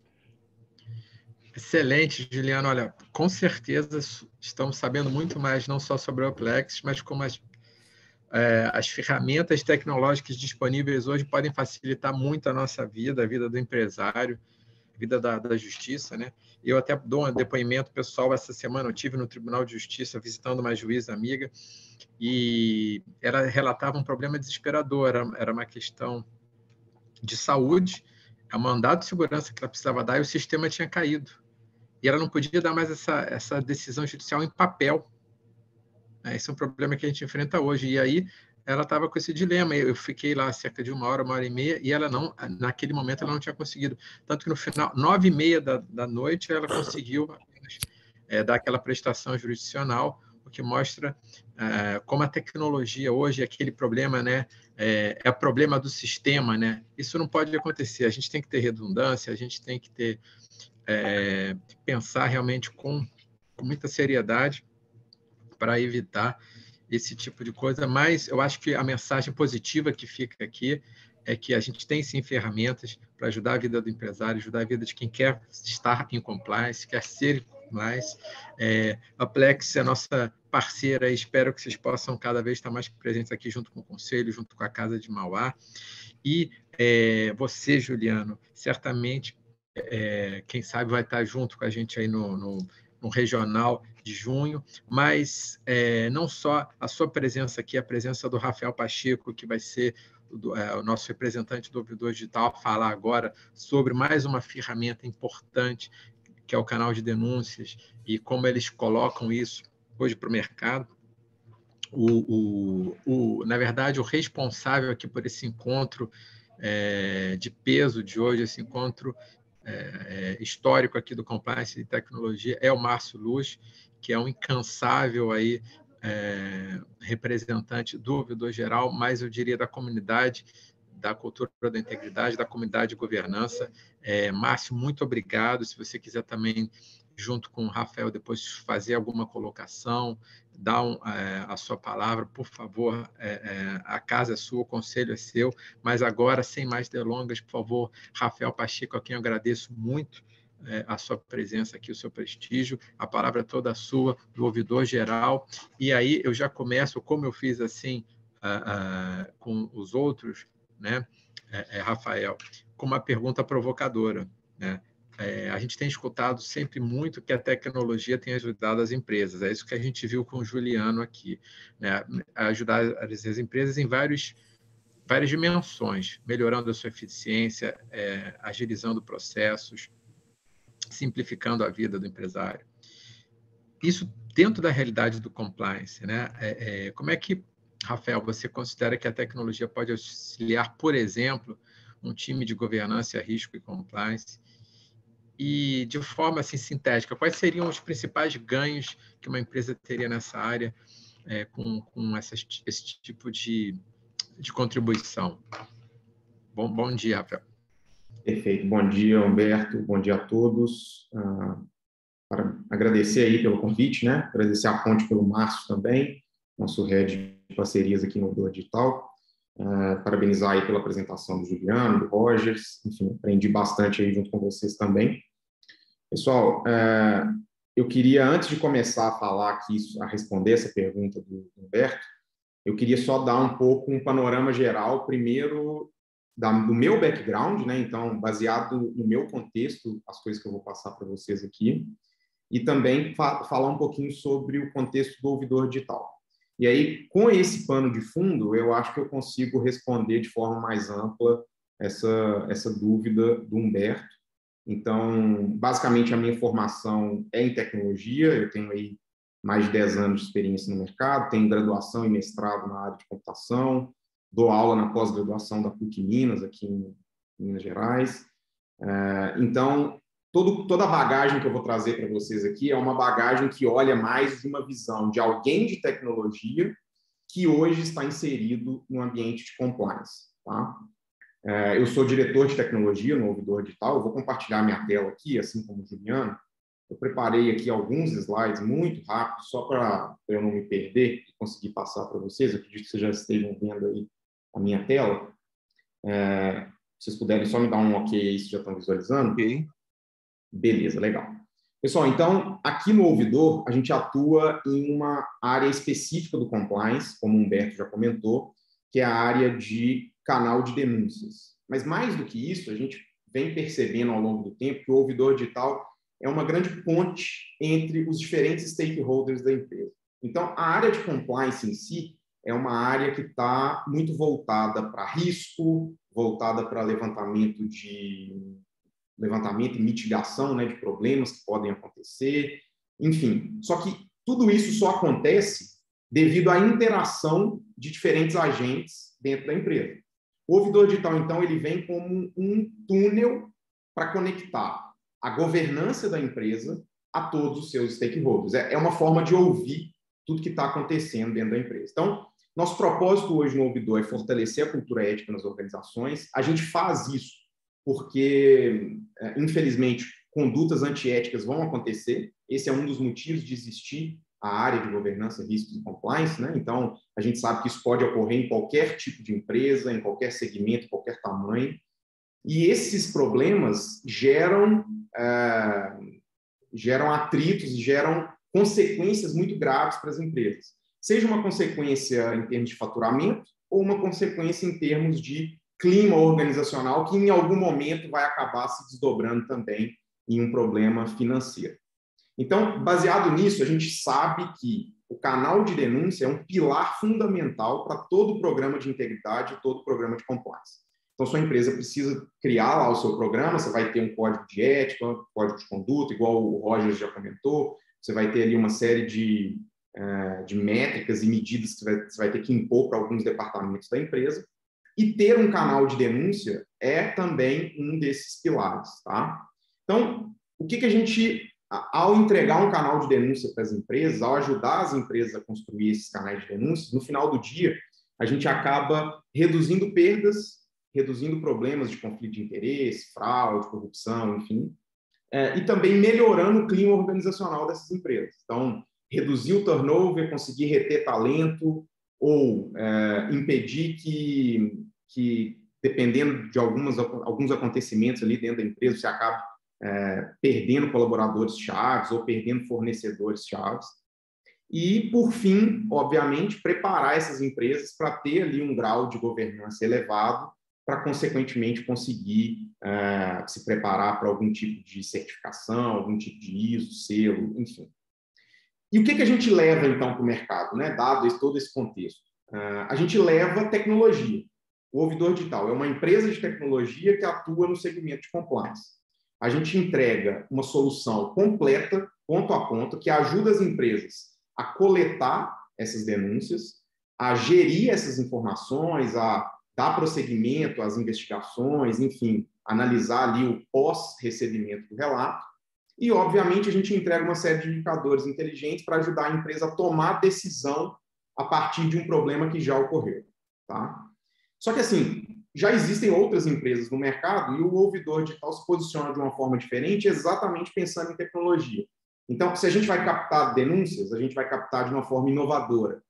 Excelente, Juliano. Olha, com certeza estamos sabendo muito mais, não só sobre o Oplex, mas como as, é, as ferramentas tecnológicas disponíveis hoje podem facilitar muito a nossa vida, a vida do empresário, a vida da, da justiça, né? Eu até dou um depoimento pessoal. Essa semana eu estive no Tribunal de Justiça visitando uma juíza amiga e ela relatava um problema desesperador. Era, era uma questão de saúde, é um mandado de segurança que ela precisava dar e o sistema tinha caído. E ela não podia dar mais essa, essa decisão judicial em papel. Esse é um problema que a gente enfrenta hoje. E aí ela estava com esse dilema. Eu fiquei lá cerca de uma hora, uma hora e meia, e ela não, naquele momento, ela não tinha conseguido. Tanto que no final, nove e meia da, da noite, ela conseguiu apenas, é, dar aquela prestação jurisdicional, o que mostra é, como a tecnologia hoje, aquele problema, né, é, é o problema do sistema, né? Isso não pode acontecer. A gente tem que ter redundância, a gente tem que ter, é, pensar realmente com, com muita seriedade para evitar esse tipo de coisa, mas eu acho que a mensagem positiva que fica aqui é que a gente tem, sim, ferramentas para ajudar a vida do empresário, ajudar a vida de quem quer estar em compliance, quer ser em compliance. É, a Plex é a nossa parceira e espero que vocês possam cada vez estar mais presentes aqui junto com o Conselho, junto com a Casa de Mauá. E é, você, Juliano, certamente, é, quem sabe, vai estar junto com a gente aí no, no, no Regional de junho, mas é, não só a sua presença aqui, a presença do Rafael Pacheco, que vai ser o, é, o nosso representante do Ouvidor Digital, falar agora sobre mais uma ferramenta importante, que é o canal de denúncias, e como eles colocam isso hoje para o mercado. O, o, o, na verdade, o responsável aqui por esse encontro é, de peso de hoje, esse encontro é, é, histórico aqui do Compliance e Tecnologia, é o Márcio Luz, que é um incansável aí, é, representante do ouvidor geral, mas eu diria da comunidade, da cultura da integridade, da comunidade de governança. É, Márcio, muito obrigado. Se você quiser também, junto com o Rafael, depois fazer alguma colocação, dar um, é, a sua palavra, por favor, é, é, a casa é sua, o conselho é seu, mas agora, sem mais delongas, por favor, Rafael Pacheco, a quem eu agradeço muito é, a sua presença aqui, o seu prestígio, a palavra toda sua, do ouvidor geral, e aí eu já começo, como eu fiz assim uh, uh, com os outros, né, é, é, Rafael, com uma pergunta provocadora, né? É, a gente tem escutado sempre muito que a tecnologia tem ajudado as empresas. É isso que a gente viu com o Juliano aqui, né? Ajudar as empresas em vários, várias dimensões, melhorando a sua eficiência, é, agilizando processos, simplificando a vida do empresário. Isso dentro da realidade do compliance, né? É, é, como é que, Rafael, você considera que a tecnologia pode auxiliar, por exemplo, um time de governança, risco e compliance? E, de forma assim, sintética, quais seriam os principais ganhos que uma empresa teria nessa área é, com, com essas, esse tipo de, de contribuição? Bom, bom dia, Rafael. Perfeito. Bom dia, Humberto. Bom dia a todos. Ah, para agradecer aí pelo convite, né? Agradecer a ponte pelo Márcio também, nosso head de parcerias aqui no Ouvidor Digital. Ah, parabenizar aí pela apresentação do Juliano, do Rogers. Enfim, aprendi bastante aí junto com vocês também. Pessoal, eu queria, antes de começar a falar aqui, a responder essa pergunta do Humberto, eu queria só dar um pouco um panorama geral, primeiro, do meu background, né? Então, baseado no meu contexto, as coisas que eu vou passar para vocês aqui, e também fa falar um pouquinho sobre o contexto do ouvidor digital. E aí, com esse pano de fundo, eu acho que eu consigo responder de forma mais ampla essa, essa dúvida do Humberto. Então, basicamente, a minha formação é em tecnologia, eu tenho aí mais de dez anos de experiência no mercado, tenho graduação e mestrado na área de computação, dou aula na pós-graduação da PUC Minas, aqui em Minas Gerais. Então, todo, toda a bagagem que eu vou trazer para vocês aqui é uma bagagem que olha mais de uma visão de alguém de tecnologia que hoje está inserido no ambiente de compliance, tá? Eu sou diretor de tecnologia no Ouvidor Digital, eu vou compartilhar minha tela aqui, assim como o Juliano. Eu preparei aqui alguns slides muito rápidos, só para eu não me perder e conseguir passar para vocês. Eu acredito que vocês já estejam vendo aí a minha tela. É, se vocês puderem só me dar um ok aí, se já estão visualizando. Ok. Beleza, legal. Pessoal, então, aqui no Ouvidor, a gente atua em uma área específica do compliance, como o Humberto já comentou, que é a área de canal de denúncias. Mas mais do que isso, a gente vem percebendo ao longo do tempo que o ouvidor digital é uma grande ponte entre os diferentes stakeholders da empresa. Então, a área de compliance em si é uma área que está muito voltada para risco, voltada para levantamento de levantamento e mitigação, né, de problemas que podem acontecer, enfim. Só que tudo isso só acontece devido à interação de diferentes agentes dentro da empresa. O ouvidor digital, então, ele vem como um túnel para conectar a governança da empresa a todos os seus stakeholders. É uma forma de ouvir tudo que está acontecendo dentro da empresa. Então, nosso propósito hoje no Ouvidor é fortalecer a cultura ética nas organizações. A gente faz isso porque, infelizmente, condutas antiéticas vão acontecer. Esse é um dos motivos de existir a área de governança, riscos e compliance, né? Então, a gente sabe que isso pode ocorrer em qualquer tipo de empresa, em qualquer segmento, qualquer tamanho. E esses problemas geram, é, geram atritos e geram consequências muito graves para as empresas. Seja uma consequência em termos de faturamento ou uma consequência em termos de clima organizacional, que em algum momento vai acabar se desdobrando também em um problema financeiro. Então, baseado nisso, a gente sabe que o canal de denúncia é um pilar fundamental para todo o programa de integridade, todo o programa de compliance. Então, sua empresa precisa criar lá o seu programa, você vai ter um código de ética, um código de conduta, igual o Roger já comentou, você vai ter ali uma série de, uh, de métricas e medidas que você vai, você vai ter que impor para alguns departamentos da empresa. E ter um canal de denúncia é também um desses pilares, tá? Então, o que, que a gente... Ao entregar um canal de denúncia para as empresas, ao ajudar as empresas a construir esses canais de denúncia, no final do dia, a gente acaba reduzindo perdas, reduzindo problemas de conflito de interesse, fraude, corrupção, enfim, é, e também melhorando o clima organizacional dessas empresas. Então, reduzir o turnover, conseguir reter talento ou é, impedir que, que, dependendo de algumas, alguns acontecimentos ali dentro da empresa, você acabe É, perdendo colaboradores chaves ou perdendo fornecedores chaves. E, por fim, obviamente, preparar essas empresas para ter ali um grau de governança elevado para, consequentemente, conseguir é, se preparar para algum tipo de certificação, algum tipo de I S O, selo, enfim. E o que, que a gente leva, então, para o mercado, né, dado esse, todo esse contexto? Uh, a gente leva tecnologia. O Ouvidor Digital é uma empresa de tecnologia que atua no segmento de compliance. A gente entrega uma solução completa, ponto a ponto, que ajuda as empresas a coletar essas denúncias, a gerir essas informações, a dar prosseguimento às investigações, enfim, analisar ali o pós-recebimento do relato. E, obviamente, a gente entrega uma série de indicadores inteligentes para ajudar a empresa a tomar decisão a partir de um problema que já ocorreu, tá? Só que, assim, já existem outras empresas no mercado e o Ouvidor Digital se posiciona de uma forma diferente, exatamente pensando em tecnologia. Então, se a gente vai captar denúncias, a gente vai captar de uma forma inovadora.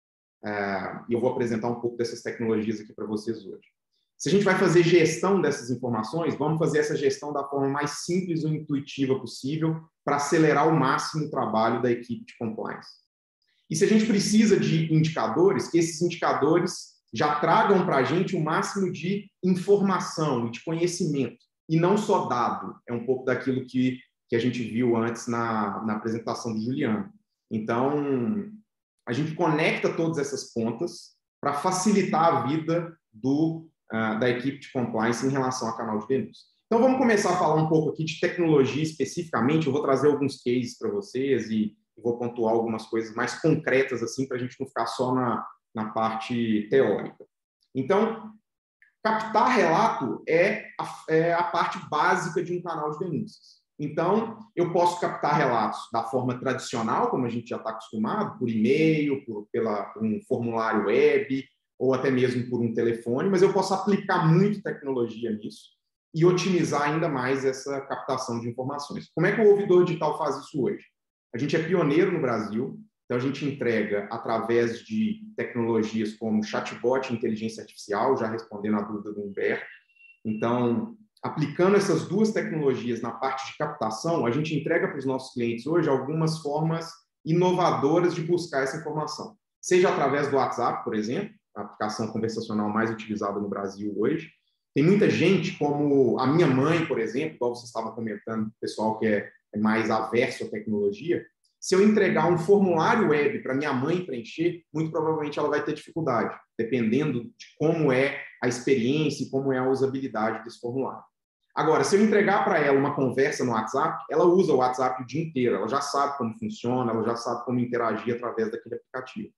É, e eu vou apresentar um pouco dessas tecnologias aqui para vocês hoje. Se a gente vai fazer gestão dessas informações, vamos fazer essa gestão da forma mais simples e intuitiva possível para acelerar ao máximo o trabalho da equipe de compliance. E se a gente precisa de indicadores, que esses indicadores já tragam para a gente o máximo de informação e de conhecimento, e não só dado. É um pouco daquilo que, que a gente viu antes na, na apresentação do Juliano. Então, a gente conecta todas essas pontas para facilitar a vida do, uh, da equipe de compliance em relação ao canal de denúncia. Então, vamos começar a falar um pouco aqui de tecnologia especificamente. Eu vou trazer alguns cases para vocês e vou pontuar algumas coisas mais concretas, assim, para a gente não ficar só na... na parte teórica. Então, captar relato é a, é a parte básica de um canal de denúncias. Então, eu posso captar relatos da forma tradicional, como a gente já está acostumado, por e-mail, por, pela, por um formulário web, ou até mesmo por um telefone, mas eu posso aplicar muito tecnologia nisso e otimizar ainda mais essa captação de informações. Como é que o Ouvidor Digital faz isso hoje? A gente é pioneiro no Brasil. Então, a gente entrega através de tecnologias como chatbot e inteligência artificial, já respondendo à dúvida do Humberto. Então, aplicando essas duas tecnologias na parte de captação, a gente entrega para os nossos clientes hoje algumas formas inovadoras de buscar essa informação. Seja através do WhatsApp, por exemplo, a aplicação conversacional mais utilizada no Brasil hoje. Tem muita gente, como a minha mãe, por exemplo, igual você estava comentando, pessoal que é mais averso à tecnologia. Se eu entregar um formulário web para minha mãe preencher, muito provavelmente ela vai ter dificuldade, dependendo de como é a experiência e como é a usabilidade desse formulário. Agora, se eu entregar para ela uma conversa no WhatsApp, ela usa o WhatsApp o dia inteiro, ela já sabe como funciona, ela já sabe como interagir através daquele aplicativo.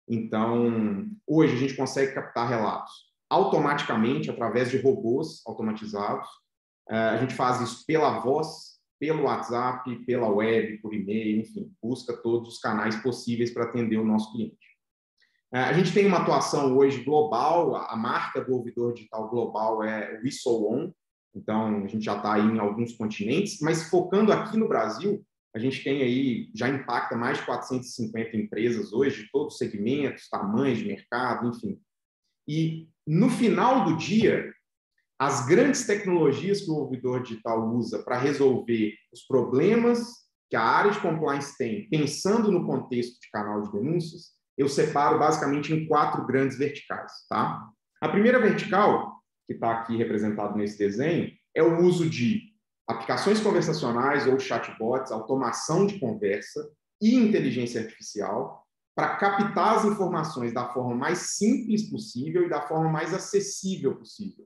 Então, hoje a gente consegue captar relatos automaticamente, através de robôs automatizados. A gente faz isso pela voz, pelo WhatsApp, pela web, por e-mail, enfim, busca todos os canais possíveis para atender o nosso cliente. A gente tem uma atuação hoje global, a marca do Ouvidor Digital global é o WhistlOn, então a gente já está aí em alguns continentes, mas focando aqui no Brasil, A gente tem aí, já impacta mais de quatrocentas e cinquenta empresas hoje, de todos os segmentos, tamanhos de mercado, enfim. E, no final do dia, as grandes tecnologias que o ouvidor digital usa para resolver os problemas que a área de compliance tem, pensando no contexto de canal de denúncias, eu separo basicamente em quatro grandes verticais. Tá? A primeira vertical, que está aqui representado nesse desenho, é o uso de aplicações conversacionais ou chatbots, automação de conversa e inteligência artificial para captar as informações da forma mais simples possível e da forma mais acessível possível.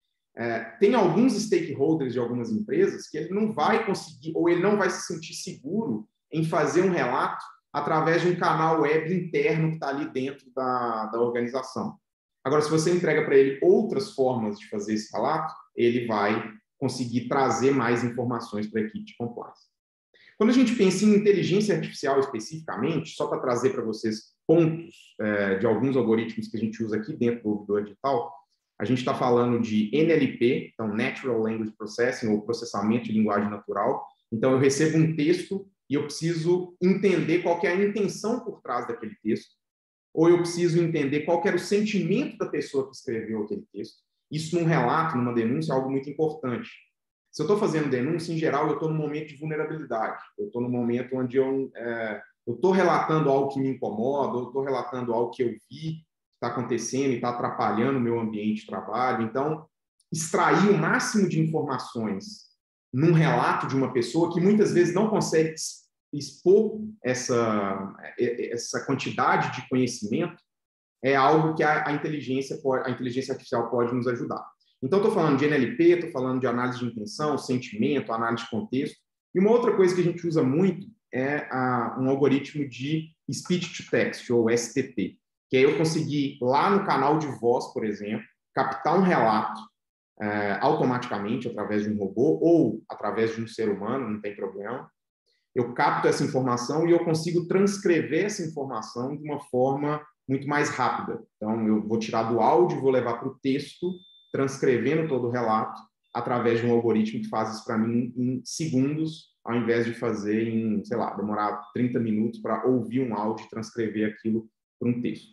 É, tem alguns stakeholders de algumas empresas que ele não vai conseguir, ou ele não vai se sentir seguro em fazer um relato através de um canal web interno que está ali dentro da, da organização. Agora, se você entrega para ele outras formas de fazer esse relato, ele vai conseguir trazer mais informações para a equipe de compliance. Quando a gente pensa em inteligência artificial especificamente, só para trazer para vocês pontos é, de alguns algoritmos que a gente usa aqui dentro do ouvidor digital, a gente está falando de N L P, então Natural Language Processing, ou processamento de linguagem natural. Então, eu recebo um texto e eu preciso entender qual que é a intenção por trás daquele texto, ou eu preciso entender qual que era o sentimento da pessoa que escreveu aquele texto. Isso num relato, numa denúncia, é algo muito importante. Se eu estou fazendo denúncia, em geral, eu estou num momento de vulnerabilidade. Eu estou num momento onde eu é, estou relatando algo que me incomoda, ou estou relatando algo que eu vi está acontecendo e está atrapalhando o meu ambiente de trabalho. Então, extrair o máximo de informações num relato de uma pessoa que muitas vezes não consegue expor essa, essa quantidade de conhecimento é algo que a, a, inteligência pode, a inteligência artificial pode nos ajudar. Então, estou falando de N L P, estou falando de análise de intenção, sentimento, análise de contexto. E uma outra coisa que a gente usa muito é a, um algoritmo de Speech to Text, ou S T T, que é eu conseguir, lá no canal de voz, por exemplo, captar um relato é, automaticamente através de um robô ou através de um ser humano, não tem problema. Eu capto essa informação e eu consigo transcrever essa informação de uma forma muito mais rápida. Então, eu vou tirar do áudio, vou levar para o texto, transcrevendo todo o relato através de um algoritmo que faz isso para mim em segundos, ao invés de fazer em, sei lá, demorar trinta minutos para ouvir um áudio e transcrever aquilo para um texto.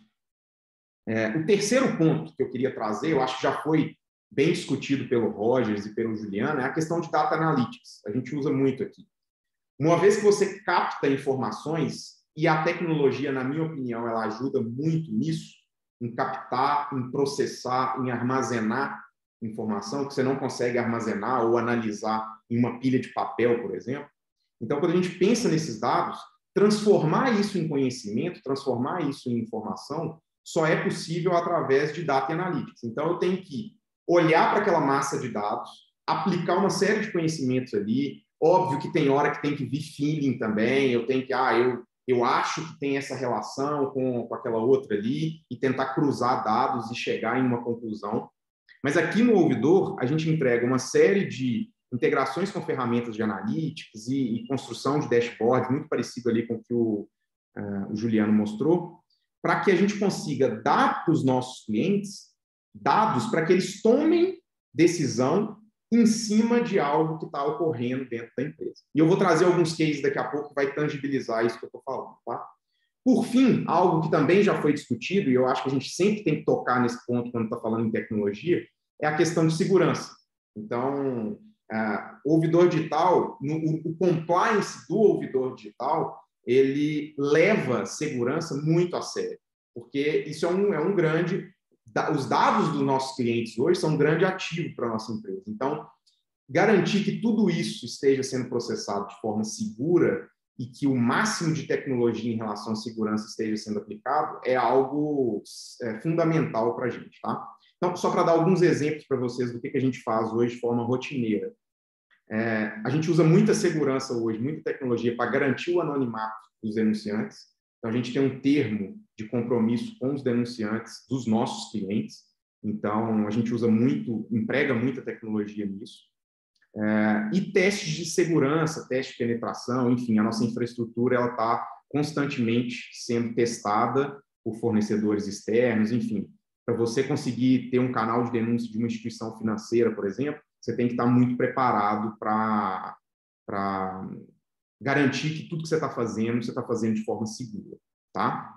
É, o terceiro ponto que eu queria trazer, eu acho que já foi bem discutido pelo Rogers e pelo Juliano, é a questão de data analytics. A gente usa muito aqui. Uma vez que você capta informações, e a tecnologia, na minha opinião, ela ajuda muito nisso, em captar, em processar, em armazenar informação que você não consegue armazenar ou analisar em uma pilha de papel, por exemplo. Então, quando a gente pensa nesses dados, transformar isso em conhecimento, transformar isso em informação, só é possível através de Data Analytics. Então, eu tenho que olhar para aquela massa de dados, aplicar uma série de conhecimentos ali. Óbvio que tem hora que tem que vir feeling também, eu tenho que, ah, eu, eu acho que tem essa relação com, com aquela outra ali, e tentar cruzar dados e chegar em uma conclusão. Mas aqui no ouvidor, a gente entrega uma série de integrações com ferramentas de analytics e, e construção de dashboard, muito parecido ali com o que o, uh, o Juliano mostrou, para que a gente consiga dar para os nossos clientes dados para que eles tomem decisão em cima de algo que está ocorrendo dentro da empresa. E eu vou trazer alguns cases daqui a pouco que vai tangibilizar isso que eu estou falando. Tá? Por fim, algo que também já foi discutido, e eu acho que a gente sempre tem que tocar nesse ponto quando está falando em tecnologia, é a questão de segurança. Então, uh, o ouvidor digital, no, o, o compliance do ouvidor digital, ele leva segurança muito a sério, porque isso é um, é um grande... Os dados dos nossos clientes hoje são um grande ativo para a nossa empresa. Então, garantir que tudo isso esteja sendo processado de forma segura e que o máximo de tecnologia em relação à segurança esteja sendo aplicado é algo é, fundamental para a gente. Tá? Então, só para dar alguns exemplos para vocês do que, que a gente faz hoje de forma rotineira. É, a gente usa muita segurança hoje, muita tecnologia para garantir o anonimato dos denunciantes. Então, a gente tem um termo de compromisso com os denunciantes dos nossos clientes. Então, a gente usa muito, emprega muita tecnologia nisso. É, e testes de segurança, teste de penetração, enfim, a nossa infraestrutura ela está constantemente sendo testada por fornecedores externos, enfim. Para você conseguir ter um canal de denúncia de uma instituição financeira, por exemplo, você tem que estar muito preparado para garantir que tudo que você está fazendo, você está fazendo de forma segura, tá?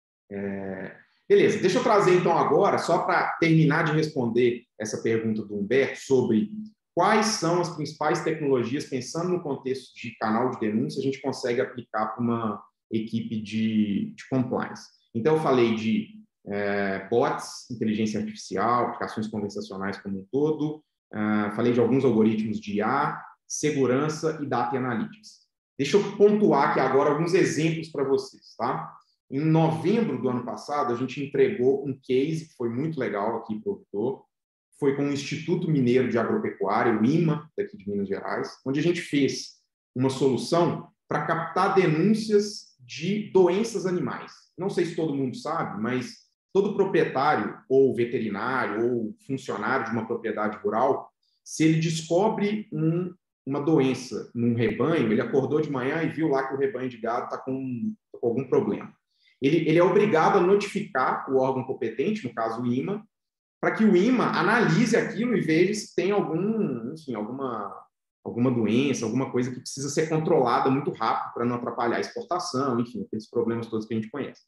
É... Beleza, deixa eu trazer então agora, só para terminar de responder essa pergunta do Humberto sobre quais são as principais tecnologias, pensando no contexto de canal de denúncia, a gente consegue aplicar para uma equipe de, de compliance. Então, eu falei de é, bots, inteligência artificial, aplicações conversacionais como um todo, uh, falei de alguns algoritmos de I A, segurança e data analytics. Deixa eu pontuar aqui agora alguns exemplos para vocês, tá? Em novembro do ano passado, a gente entregou um case que foi muito legal aqui para o auditor, foi com o Instituto Mineiro de Agropecuária, o IMA, daqui de Minas Gerais, onde a gente fez uma solução para captar denúncias de doenças animais. Não sei se todo mundo sabe, mas todo proprietário, ou veterinário, ou funcionário de uma propriedade rural, se ele descobre um, uma doença num rebanho, ele acordou de manhã e viu lá que o rebanho de gado está com, com algum problema. Ele, ele é obrigado a notificar o órgão competente, no caso o IMA, para que o IMA analise aquilo e veja se tem algum, enfim, alguma, alguma doença, alguma coisa que precisa ser controlada muito rápido para não atrapalhar a exportação, enfim, aqueles problemas todos que a gente conhece.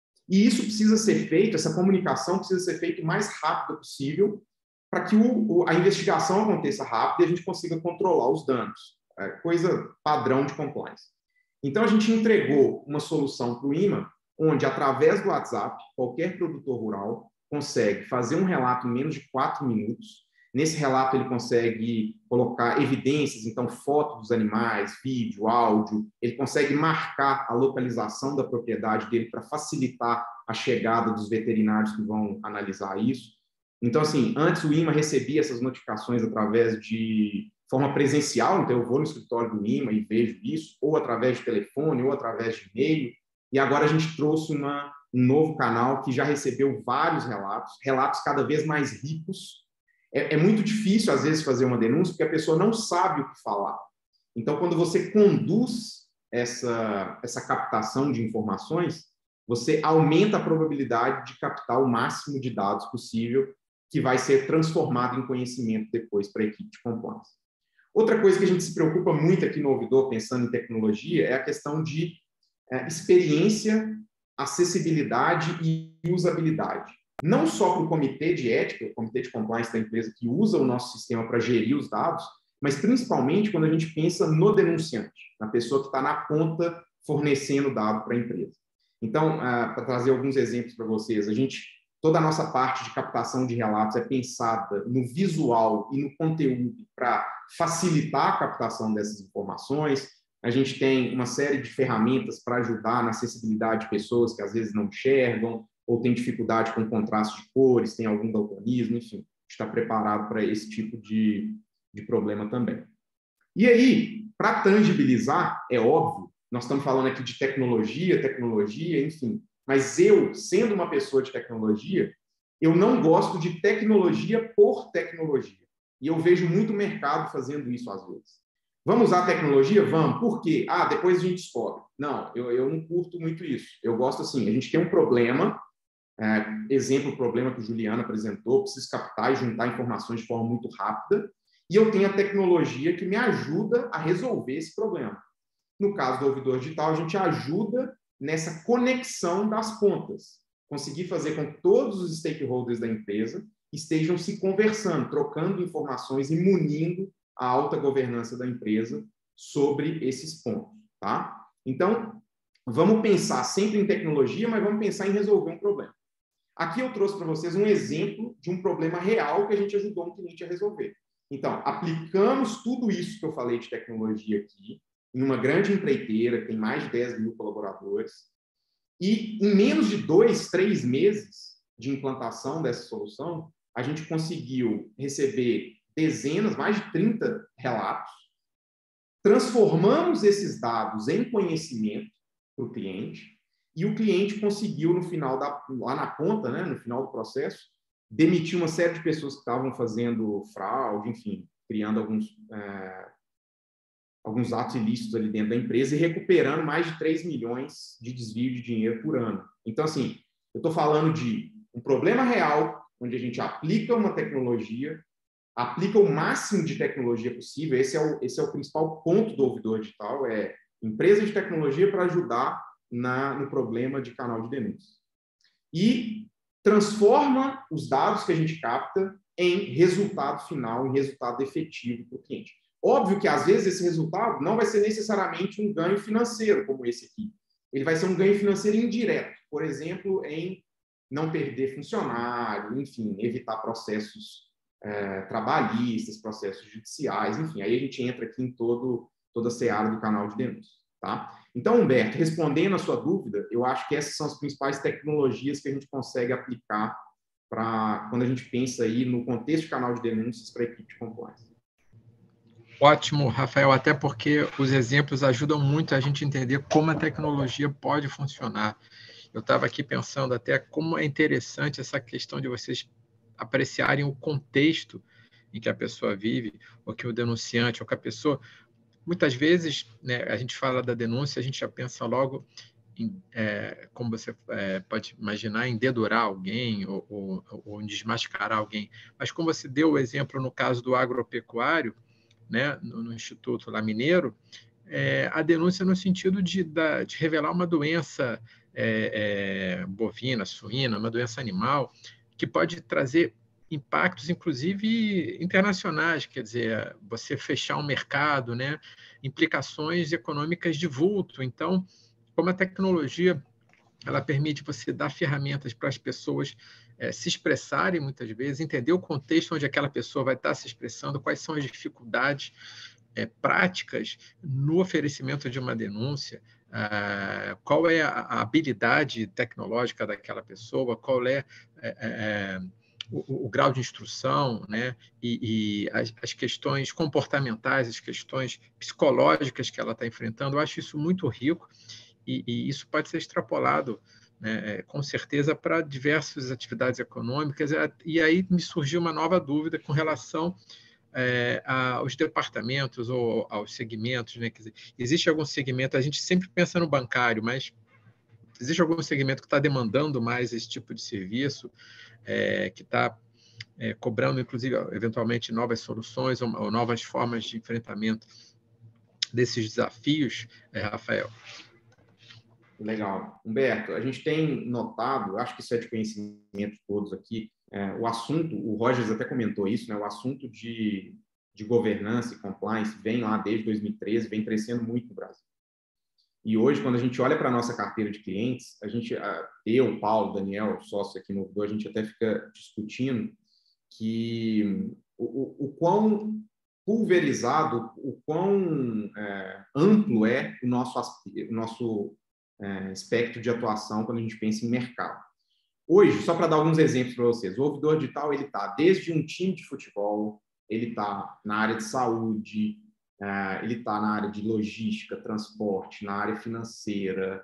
E isso precisa ser feito, essa comunicação precisa ser feita o mais rápido possível para que o, a investigação aconteça rápido e a gente consiga controlar os danos. É coisa padrão de compliance. Então, a gente entregou uma solução para o IMA, onde, através do WhatsApp, qualquer produtor rural consegue fazer um relato em menos de quatro minutos. Nesse relato, ele consegue colocar evidências, então, foto dos animais, vídeo, áudio. Ele consegue marcar a localização da propriedade dele para facilitar a chegada dos veterinários que vão analisar isso. Então, assim, antes o IMA recebia essas notificações através de forma presencial, então eu vou no escritório do IMA e vejo isso, ou através de telefone, ou através de e-mail. E agora a gente trouxe uma, um novo canal que já recebeu vários relatos, relatos cada vez mais ricos. É, é muito difícil, às vezes, fazer uma denúncia, porque a pessoa não sabe o que falar. Então, quando você conduz essa, essa captação de informações, você aumenta a probabilidade de captar o máximo de dados possível, que vai ser transformado em conhecimento depois para a equipe de compliance. Outra coisa que a gente se preocupa muito aqui no ouvidor, pensando em tecnologia, é a questão de é, experiência, acessibilidade e usabilidade. Não só para o comitê de ética, o comitê de compliance da empresa que usa o nosso sistema para gerir os dados, mas principalmente quando a gente pensa no denunciante, na pessoa que está na ponta fornecendo dado para a empresa. Então, uh, para trazer alguns exemplos para vocês, a gente, toda a nossa parte de captação de relatos é pensada no visual e no conteúdo para facilitar a captação dessas informações. A gente tem uma série de ferramentas para ajudar na acessibilidade de pessoas que às vezes não enxergam ou têm dificuldade com contraste de cores, tem algum daltonismo, enfim, está preparado para esse tipo de, de problema também. E aí, para tangibilizar, é óbvio, nós estamos falando aqui de tecnologia, tecnologia, enfim, mas eu, sendo uma pessoa de tecnologia, eu não gosto de tecnologia por tecnologia. E eu vejo muito mercado fazendo isso às vezes. Vamos usar tecnologia? Vamos. Por quê? Ah, depois a gente descobre. Não, eu, eu não curto muito isso. Eu gosto assim, a gente tem um problema, é, exemplo, o problema que o Juliano apresentou, preciso captar e juntar informações de forma muito rápida, e eu tenho a tecnologia que me ajuda a resolver esse problema. No caso do ouvidor digital, a gente ajuda nessa conexão das pontas, conseguir fazer com que todos os stakeholders da empresa estejam se conversando, trocando informações e munindo a alta governança da empresa sobre esses pontos, tá? Então, vamos pensar sempre em tecnologia, mas vamos pensar em resolver um problema. Aqui eu trouxe para vocês um exemplo de um problema real que a gente ajudou um cliente a resolver. Então, aplicamos tudo isso que eu falei de tecnologia aqui em uma grande empreiteira, que tem mais de dez mil colaboradores, e em menos de dois, três meses de implantação dessa solução, a gente conseguiu receber dezenas, mais de trinta relatos, transformamos esses dados em conhecimento para o cliente, e o cliente conseguiu, no final da, lá na ponta, né, no final do processo, demitir uma série de pessoas que estavam fazendo fraude, enfim, criando alguns, é, alguns atos ilícitos ali dentro da empresa e recuperando mais de três milhões de desvio de dinheiro por ano. Então, assim, eu estou falando de um problema real, onde a gente aplica uma tecnologia, aplica o máximo de tecnologia possível. Esse é o, esse é o principal ponto do ouvidor digital, é empresa de tecnologia para ajudar na, no problema de canal de denúncia. E transforma os dados que a gente capta em resultado final, em resultado efetivo para o cliente. Óbvio que, às vezes, esse resultado não vai ser necessariamente um ganho financeiro, como esse aqui. Ele vai ser um ganho financeiro indireto, por exemplo, em não perder funcionário, enfim, evitar processos é, trabalhistas, processos judiciais, enfim. Aí a gente entra aqui em todo, toda a seara do canal de denúncia. Tá? Então, Humberto, respondendo a sua dúvida, eu acho que essas são as principais tecnologias que a gente consegue aplicar para quando a gente pensa aí no contexto de canal de denúncias para a equipe de compliance. Ótimo, Rafael, até porque os exemplos ajudam muito a gente entender como a tecnologia pode funcionar. Eu estava aqui pensando até como é interessante essa questão de vocês apreciarem o contexto em que a pessoa vive, ou que o denunciante, ou que a pessoa... Muitas vezes, né, a gente fala da denúncia, a gente já pensa logo, em, é, como você é, pode imaginar, em dedurar alguém ou, ou, ou em desmascarar alguém. Mas como você deu o exemplo no caso do agropecuário, né, no, no Instituto lá Mineiro, é, a denúncia no sentido de, da, de revelar uma doença é, é, bovina, suína, uma doença animal, que pode trazer impactos, inclusive, internacionais, quer dizer, você fechar um mercado, né, implicações econômicas de vulto. Então, como a tecnologia ela permite você dar ferramentas para as pessoas é, se expressarem muitas vezes, entender o contexto onde aquela pessoa vai estar se expressando, quais são as dificuldades é, práticas no oferecimento de uma denúncia, ah, qual é a, a habilidade tecnológica daquela pessoa, qual é, é, é o, o grau de instrução, né? e, e as, as questões comportamentais, as questões psicológicas que ela está enfrentando. Eu acho isso muito rico. E, e isso pode ser extrapolado, né, com certeza, para diversas atividades econômicas. E aí me surgiu uma nova dúvida com relação é, aos departamentos ou aos segmentos. Né? Quer dizer, existe algum segmento, a gente sempre pensa no bancário, mas existe algum segmento que está demandando mais esse tipo de serviço, é, que está é, cobrando, inclusive, eventualmente, novas soluções ou, ou novas formas de enfrentamento desses desafios, é, Rafael? Legal. Humberto, a gente tem notado, acho que isso é de conhecimento de todos aqui, é, o assunto, o Rogers até comentou isso, né, o assunto de, de governança e compliance vem lá desde dois mil e treze, vem crescendo muito no Brasil. E hoje, quando a gente olha para a nossa carteira de clientes, a gente, eu, Paulo, Daniel, sócio aqui no Udo, a gente até fica discutindo que o, o, o quão pulverizado, o quão é, amplo é o nosso, o nosso É, espectro de atuação quando a gente pensa em mercado. Hoje, só para dar alguns exemplos para vocês, o ouvidor digital ele está desde um time de futebol, ele está na área de saúde, é, ele está na área de logística, transporte, na área financeira,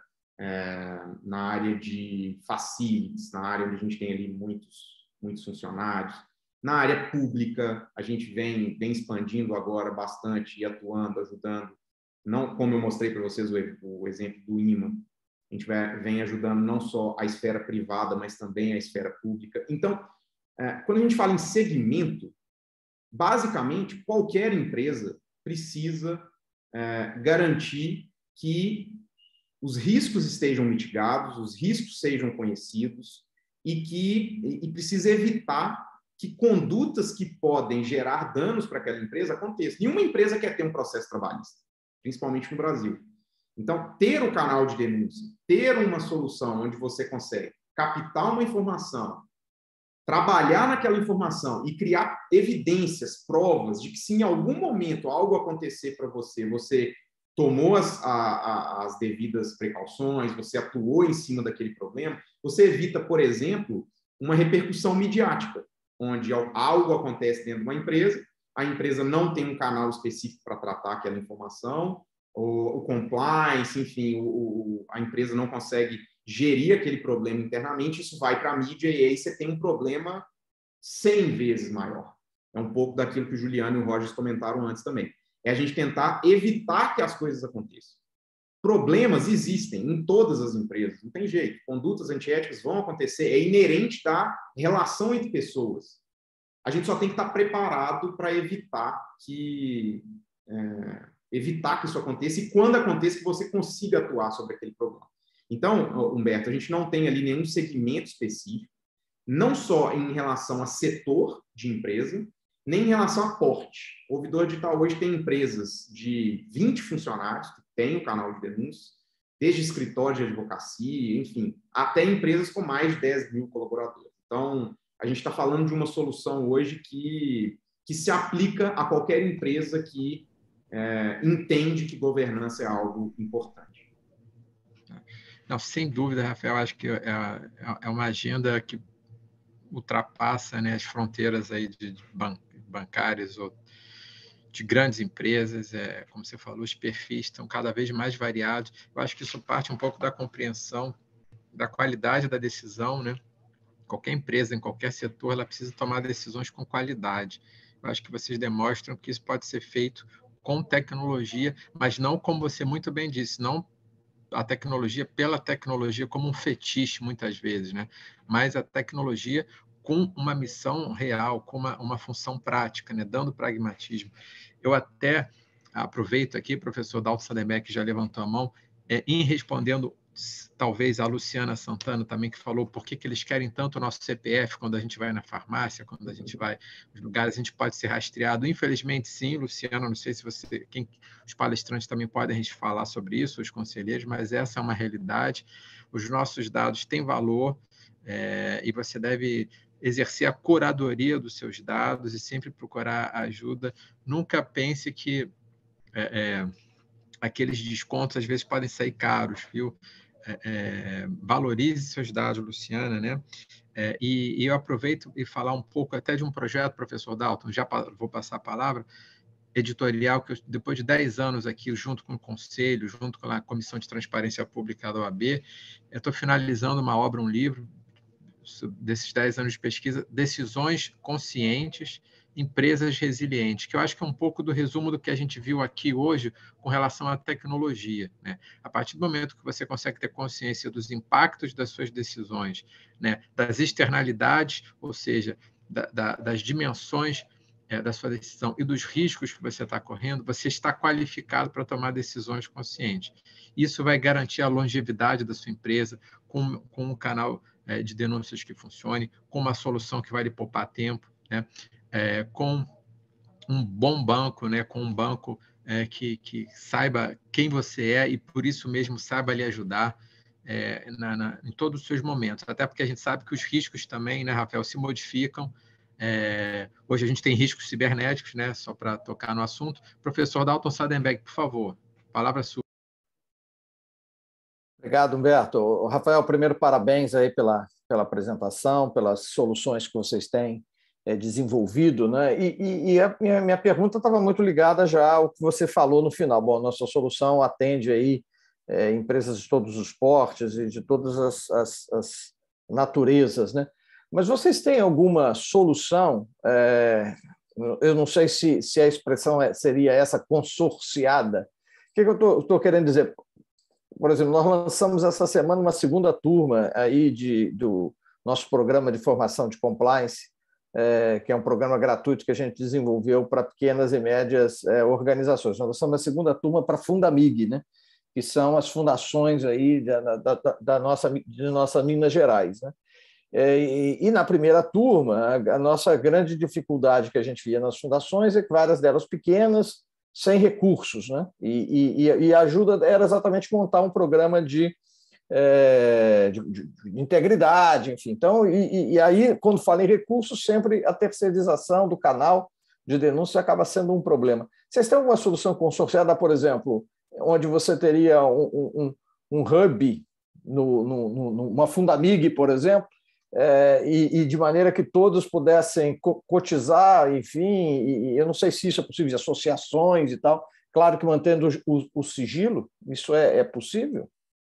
é, na área de facilities, na área onde a gente tem ali muitos, muitos funcionários. Na área pública, a gente vem, vem expandindo agora bastante e atuando, ajudando. Não, como eu mostrei para vocês o, o exemplo do IMA, a gente vai, vem ajudando não só a esfera privada, mas também a esfera pública. Então, é, quando a gente fala em segmento, basicamente, qualquer empresa precisa é, garantir que os riscos estejam mitigados, os riscos sejam conhecidos e que e, e precisa evitar que condutas que podem gerar danos para aquela empresa aconteçam. Nenhuma empresa quer ter um processo trabalhista, principalmente no Brasil. Então, ter um canal de denúncia, ter uma solução onde você consegue captar uma informação, trabalhar naquela informação e criar evidências, provas de que se em algum momento algo acontecer para você, você tomou as, a, a, as devidas precauções, você atuou em cima daquele problema, você evita, por exemplo, uma repercussão midiática, onde algo acontece dentro de uma empresa, a empresa não tem um canal específico para tratar aquela informação, o, o compliance, enfim, o, o, a empresa não consegue gerir aquele problema internamente, isso vai para a mídia e aí você tem um problema cem vezes maior. É um pouco daquilo que o Juliano e o Rogers comentaram antes também. É a gente tentar evitar que as coisas aconteçam. Problemas existem em todas as empresas, não tem jeito. Condutas antiéticas vão acontecer, é inerente da relação entre pessoas. A gente só tem que estar preparado para evitar que, é, evitar que isso aconteça e, quando aconteça, que você consiga atuar sobre aquele problema. Então, Humberto, a gente não tem ali nenhum segmento específico, não só em relação a setor de empresa, nem em relação a porte. O ouvidor digital hoje tem empresas de vinte funcionários que têm o canal de denúncia, desde escritório de advocacia, enfim, até empresas com mais de dez mil colaboradores. Então, a gente está falando de uma solução hoje que, que se aplica a qualquer empresa que é, entende que governança é algo importante. Não, sem dúvida, Rafael, acho que é, é uma agenda que ultrapassa, né, as fronteiras aí de, de ban bancárias ou de grandes empresas. É, como você falou, os perfis estão cada vez mais variados. Eu acho que isso parte um pouco da compreensão da qualidade da decisão, né? Qualquer empresa, em qualquer setor, ela precisa tomar decisões com qualidade. Eu acho que vocês demonstram que isso pode ser feito com tecnologia, mas não, como você muito bem disse, não a tecnologia pela tecnologia como um fetiche, muitas vezes, né? Mas a tecnologia com uma missão real, com uma, uma função prática, né? Dando pragmatismo. Eu até aproveito aqui, professor Dalton Sallebeck, que já levantou a mão, é, em respondendo talvez a Luciana Santana também, que falou por que, que eles querem tanto o nosso C P F quando a gente vai na farmácia, quando a gente vai nos lugares, a gente pode ser rastreado. Infelizmente, sim, Luciana, não sei se você, quem, os palestrantes também podem a gente falar sobre isso, os conselheiros, mas essa é uma realidade. Os nossos dados têm valor, é, e você deve exercer a curadoria dos seus dados e sempre procurar ajuda. Nunca pense que é, é, aqueles descontos às vezes podem sair caros, viu? É, é, valorize seus dados, Luciana, né? É, e, e eu aproveito e falar um pouco até de um projeto, professor Dalton, já pa, vou passar a palavra, editorial, que eu, depois de dez anos aqui, junto com o Conselho, junto com a Comissão de Transparência Pública da O A B, eu estou finalizando uma obra, um livro, desses dez anos de pesquisa, Decisões Conscientes, Empresas Resilientes, que eu acho que é um pouco do resumo do que a gente viu aqui hoje com relação à tecnologia, né? A partir do momento que você consegue ter consciência dos impactos das suas decisões, né? Das externalidades, ou seja, da, da, das dimensões é, da sua decisão e dos riscos que você está correndo, você está qualificado para tomar decisões conscientes. Isso vai garantir a longevidade da sua empresa com, com um canal é, de denúncias que funcione, com uma solução que vai lhe poupar tempo, né? É, com um bom banco, né? Com um banco é, que, que saiba quem você é e, por isso mesmo, saiba lhe ajudar é, na, na, em todos os seus momentos. Até porque a gente sabe que os riscos também, né, Rafael, se modificam. É, hoje a gente tem riscos cibernéticos, né? Só para tocar no assunto. Professor Dalton Sallebeck, por favor, palavra sua. Obrigado, Humberto. Rafael, primeiro, parabéns aí pela, pela apresentação, pelas soluções que vocês têm é, desenvolvido, né? E, e, e a minha, minha pergunta estava muito ligada já ao que você falou no final. Bom, nossa solução atende aí é, empresas de todos os portes e de todas as, as, as naturezas, né? Mas vocês têm alguma solução? É, eu não sei se, se a expressão seria essa, consorciada. O que, que eu estou querendo dizer? Por exemplo, nós lançamos essa semana uma segunda turma aí de, do nosso programa de formação de compliance, é, que é um programa gratuito que a gente desenvolveu para pequenas e médias é, organizações. Nós lançamos a segunda turma para Fundamig, né? Que são as fundações aí da, da, da nossa, de nossa Minas Gerais, né? E, e na primeira turma, a, a nossa grande dificuldade que a gente via nas fundações é que várias delas pequenas, sem recursos, né? E, e, e a ajuda era exatamente montar um programa de, é, de, de integridade, enfim. Então, e, e aí, quando fala em recursos, sempre a terceirização do canal de denúncia acaba sendo um problema. Vocês têm alguma solução consorciada, por exemplo, onde você teria um, um, um hub, no, no, numa Fundamig, por exemplo, É, e, e de maneira que todos pudessem co cotizar, enfim, e, e eu não sei se isso é possível, de associações e tal, claro que mantendo o, o sigilo, isso é, é possível?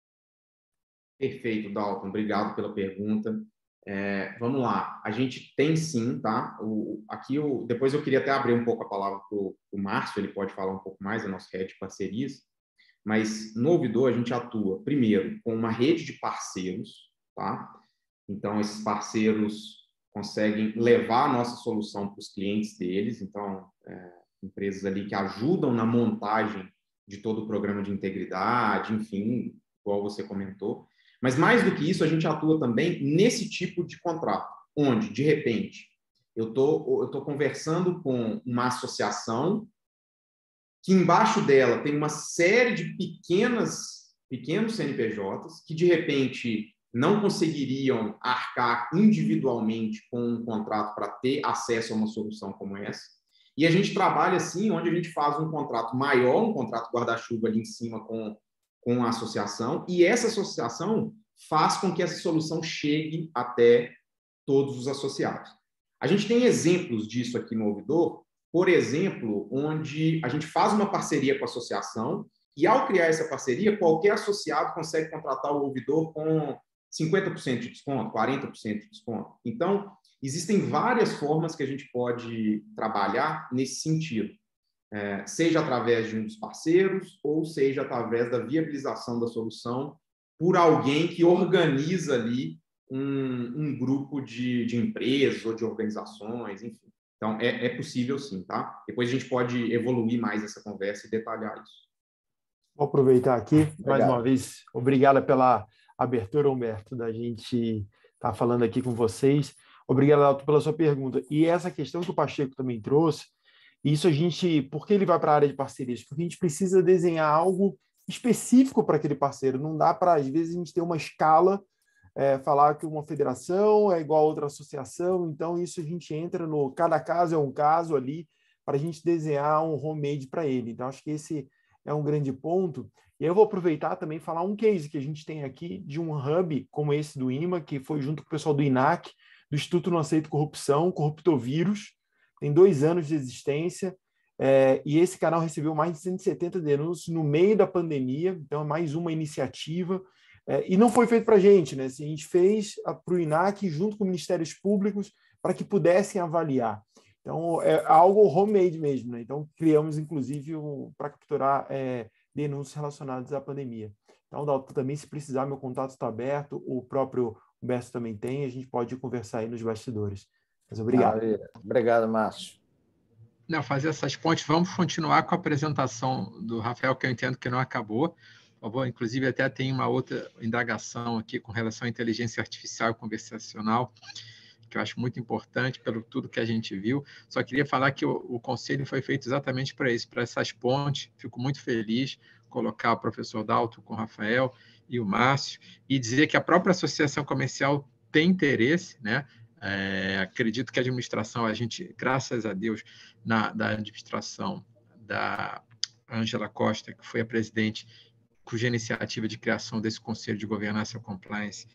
Perfeito, Dalton, obrigado pela pergunta. É, vamos lá, a gente tem sim, tá? O, aqui, eu, depois eu queria até abrir um pouco a palavra para o Márcio, ele pode falar um pouco mais, é nosso head de parcerias, mas no ouvidor a gente atua, primeiro, com uma rede de parceiros, tá? Então, esses parceiros conseguem levar a nossa solução para os clientes deles. Então, é, empresas ali que ajudam na montagem de todo o programa de integridade, enfim, igual você comentou. Mas, mais do que isso, a gente atua também nesse tipo de contrato, onde, de repente, eu tô, eu tô conversando com uma associação que embaixo dela tem uma série de pequenas, pequenos C N P Js que, de repente, não conseguiriam arcar individualmente com um contrato para ter acesso a uma solução como essa. E a gente trabalha assim, onde a gente faz um contrato maior, um contrato guarda-chuva ali em cima com, com a associação, e essa associação faz com que essa solução chegue até todos os associados. A gente tem exemplos disso aqui no ouvidor, por exemplo, onde a gente faz uma parceria com a associação e, ao criar essa parceria, qualquer associado consegue contratar o ouvidor com cinquenta por cento de desconto, quarenta por cento de desconto. Então, existem várias formas que a gente pode trabalhar nesse sentido, é, seja através de um dos parceiros ou seja através da viabilização da solução por alguém que organiza ali um, um grupo de, de empresas ou de organizações, enfim. Então, é, é possível sim, tá? Depois a gente pode evoluir mais essa conversa e detalhar isso. Vou aproveitar aqui, Obrigado. mais uma vez, obrigado pela abertura, Humberto, da gente estar falando aqui com vocês. Obrigado, Alto, pela sua pergunta. E essa questão que o Pacheco também trouxe, isso a gente, por que ele vai para a área de parcerias? Porque a gente precisa desenhar algo específico para aquele parceiro. Não dá para, às vezes, a gente ter uma escala, é, falar que uma federação é igual a outra associação, então isso a gente entra no, cada caso é um caso ali, para a gente desenhar um homemade para ele. Então, acho que esse é um grande ponto. E eu vou aproveitar também e falar um case que a gente tem aqui de um hub como esse do I M A, que foi junto com o pessoal do I N A C, do Instituto Não Aceito Corrupção, Corruptovírus, tem dois anos de existência, é, e esse canal recebeu mais de cento e setenta denúncias no meio da pandemia, então é mais uma iniciativa, é, e não foi feito para a gente, né? Assim, a gente fez para o I N A C junto com ministérios públicos para que pudessem avaliar. Então, é algo homemade mesmo, né? Então, criamos, inclusive, um, para capturar é, denúncias relacionadas à pandemia. Então, Dalton, também, se precisar, meu contato está aberto, o próprio Humberto também tem, a gente pode conversar aí nos bastidores. Mas obrigado. Maravilha. Obrigado, Márcio. Não, fazer essas pontes. Vamos continuar com a apresentação do Rafael, que eu entendo que não acabou. Por favor, inclusive, até tem uma outra indagação aqui com relação à inteligência artificial e conversacional, que eu acho muito importante pelo tudo que a gente viu. Só queria falar que o, o conselho foi feito exatamente para isso, para essas pontes. Fico muito feliz colocar o professor Dalton com o Rafael e o Márcio, e dizer que a própria associação comercial tem interesse, né? É, acredito que a administração, a gente, graças a Deus, na, da administração da Ângela Costa, que foi a presidente, cuja iniciativa de criação desse Conselho de Governança, Compliance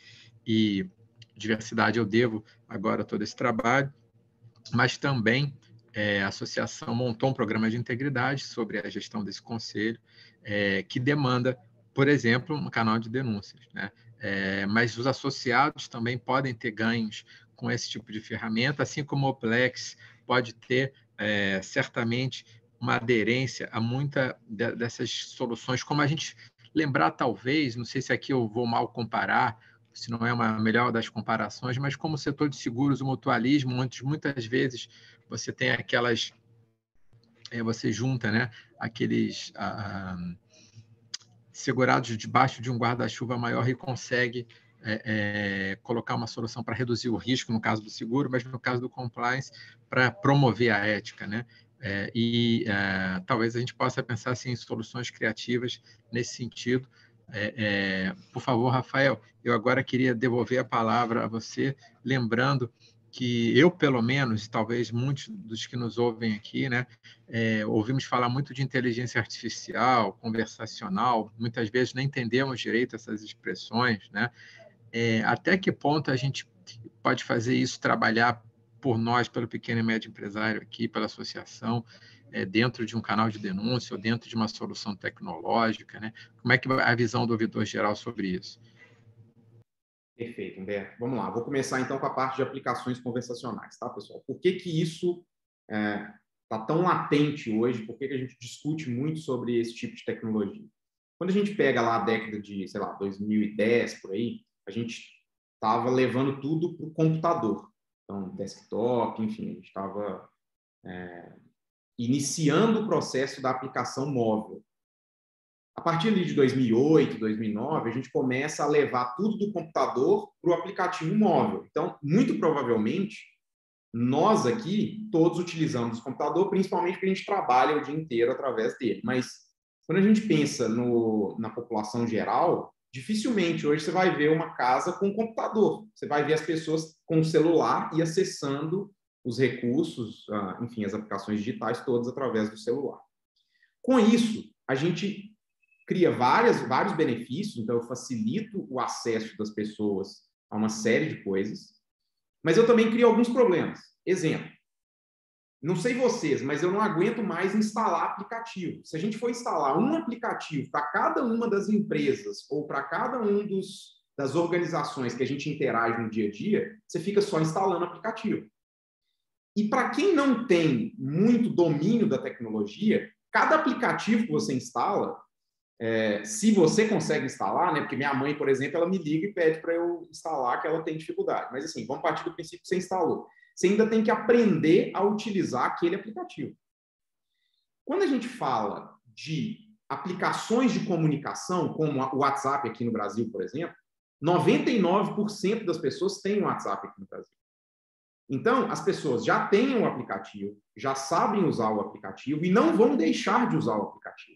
e Diversidade, eu devo agora todo esse trabalho, mas também é, a associação montou um programa de integridade sobre a gestão desse conselho, é, que demanda, por exemplo, um canal de denúncias, né? É, mas os associados também podem ter ganhos com esse tipo de ferramenta, assim como o Plex pode ter, é, certamente, uma aderência a muita de, dessas soluções, como a gente lembrar, talvez, não sei se aqui eu vou mal comparar, se não é uma melhor das comparações, mas como o setor de seguros, o mutualismo, onde muitas vezes você tem aquelas, é, você junta, né, aqueles ah, segurados debaixo de um guarda-chuva maior e consegue é, é, colocar uma solução para reduzir o risco, no caso do seguro, mas no caso do compliance, para promover a ética, né? É, e é, talvez a gente possa pensar assim, em soluções criativas nesse sentido. É, é, por favor, Rafael, eu agora queria devolver a palavra a você, lembrando que eu, pelo menos, talvez muitos dos que nos ouvem aqui, né, é, ouvimos falar muito de inteligência artificial, conversacional, muitas vezes nem entendemos direito essas expressões, né? É, até que ponto a gente pode fazer isso, trabalhar por nós, pelo pequeno e médio empresário aqui, pela associação, é, dentro de um canal de denúncia ou dentro de uma solução tecnológica, né? Como é que é a visão do ouvidor geral sobre isso? Perfeito, Humberto. Vamos lá. Vou começar, então, com a parte de aplicações conversacionais, tá, pessoal? Por que que isso está é, tão latente hoje? Por que que a gente discute muito sobre esse tipo de tecnologia? Quando a gente pega lá a década de, sei lá, dois mil e dez, por aí, a gente estava levando tudo para o computador. Então, desktop, enfim, a gente estava é, iniciando o processo da aplicação móvel. A partir ali de dois mil e oito, dois mil e nove, a gente começa a levar tudo do computador para o aplicativo móvel. Então, muito provavelmente, nós aqui, todos utilizamos o computador, principalmente porque a gente trabalha o dia inteiro através dele. Mas, quando a gente pensa no, na população geral, dificilmente hoje você vai ver uma casa com computador. Você vai ver as pessoas com celular e acessando os recursos, enfim, as aplicações digitais todas através do celular. Com isso, a gente cria várias, vários benefícios, então eu facilito o acesso das pessoas a uma série de coisas, mas eu também crio alguns problemas. Exemplo, não sei vocês, mas eu não aguento mais instalar aplicativo. Se a gente for instalar um aplicativo para cada uma das empresas ou para cada um dos, das organizações que a gente interage no dia a dia, você fica só instalando aplicativo. E para quem não tem muito domínio da tecnologia, cada aplicativo que você instala, é, se você consegue instalar, né? Porque minha mãe, por exemplo, ela me liga e pede para eu instalar, que ela tem dificuldade. Mas assim, vamos partir do princípio que você instalou. Você ainda tem que aprender a utilizar aquele aplicativo. Quando a gente fala de aplicações de comunicação, como o WhatsApp aqui no Brasil, por exemplo, noventa e nove por cento das pessoas têm o WhatsApp aqui no Brasil. Então, as pessoas já têm o aplicativo, já sabem usar o aplicativo e não vão deixar de usar o aplicativo.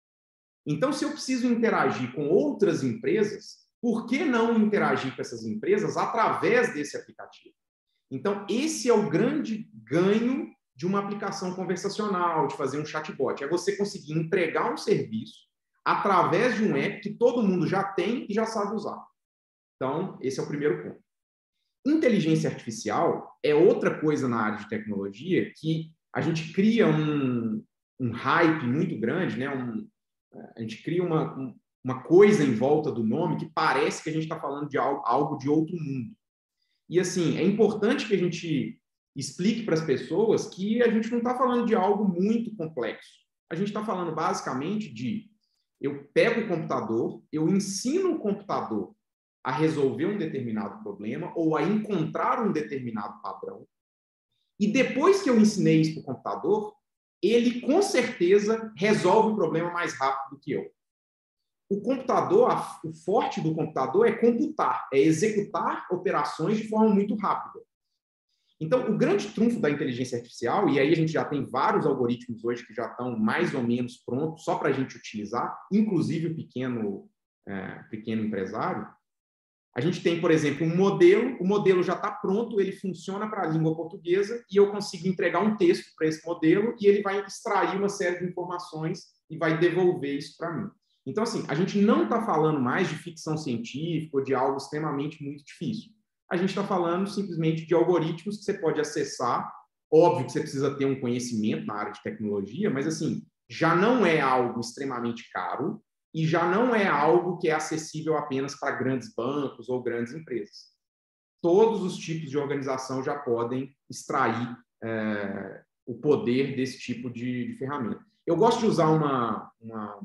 Então, se eu preciso interagir com outras empresas, por que não interagir com essas empresas através desse aplicativo? Então, esse é o grande ganho de uma aplicação conversacional, de fazer um chatbot. É você conseguir entregar um serviço através de um app que todo mundo já tem e já sabe usar. Então, esse é o primeiro ponto. Inteligência artificial é outra coisa na área de tecnologia que a gente cria um, um hype muito grande, né? Um, a gente cria uma, um, uma coisa em volta do nome que parece que a gente está falando de algo, algo de outro mundo. E, assim, é importante que a gente explique para as pessoas que a gente não está falando de algo muito complexo. A gente está falando, basicamente, de eu pego o computador, eu ensino o computador a resolver um determinado problema ou a encontrar um determinado padrão. E depois que eu ensinei isso para o computador, ele, com certeza, resolve o problema mais rápido do que eu. O computador, o forte do computador é computar, é executar operações de forma muito rápida. Então, o grande trunfo da inteligência artificial, e aí a gente já tem vários algoritmos hoje que já estão mais ou menos prontos só para a gente utilizar, inclusive o pequeno, é, pequeno empresário. A gente tem, por exemplo, um modelo, o modelo já está pronto, ele funciona para a língua portuguesa e eu consigo entregar um texto para esse modelo e ele vai extrair uma série de informações e vai devolver isso para mim. Então, assim, a gente não está falando mais de ficção científica ou de algo extremamente muito difícil. A gente está falando simplesmente de algoritmos que você pode acessar. Óbvio que você precisa ter um conhecimento na área de tecnologia, mas, assim, já não é algo extremamente caro e já não é algo que é acessível apenas para grandes bancos ou grandes empresas. Todos os tipos de organização já podem extrair é, o poder desse tipo de, de ferramenta. Eu gosto de usar uma, uma,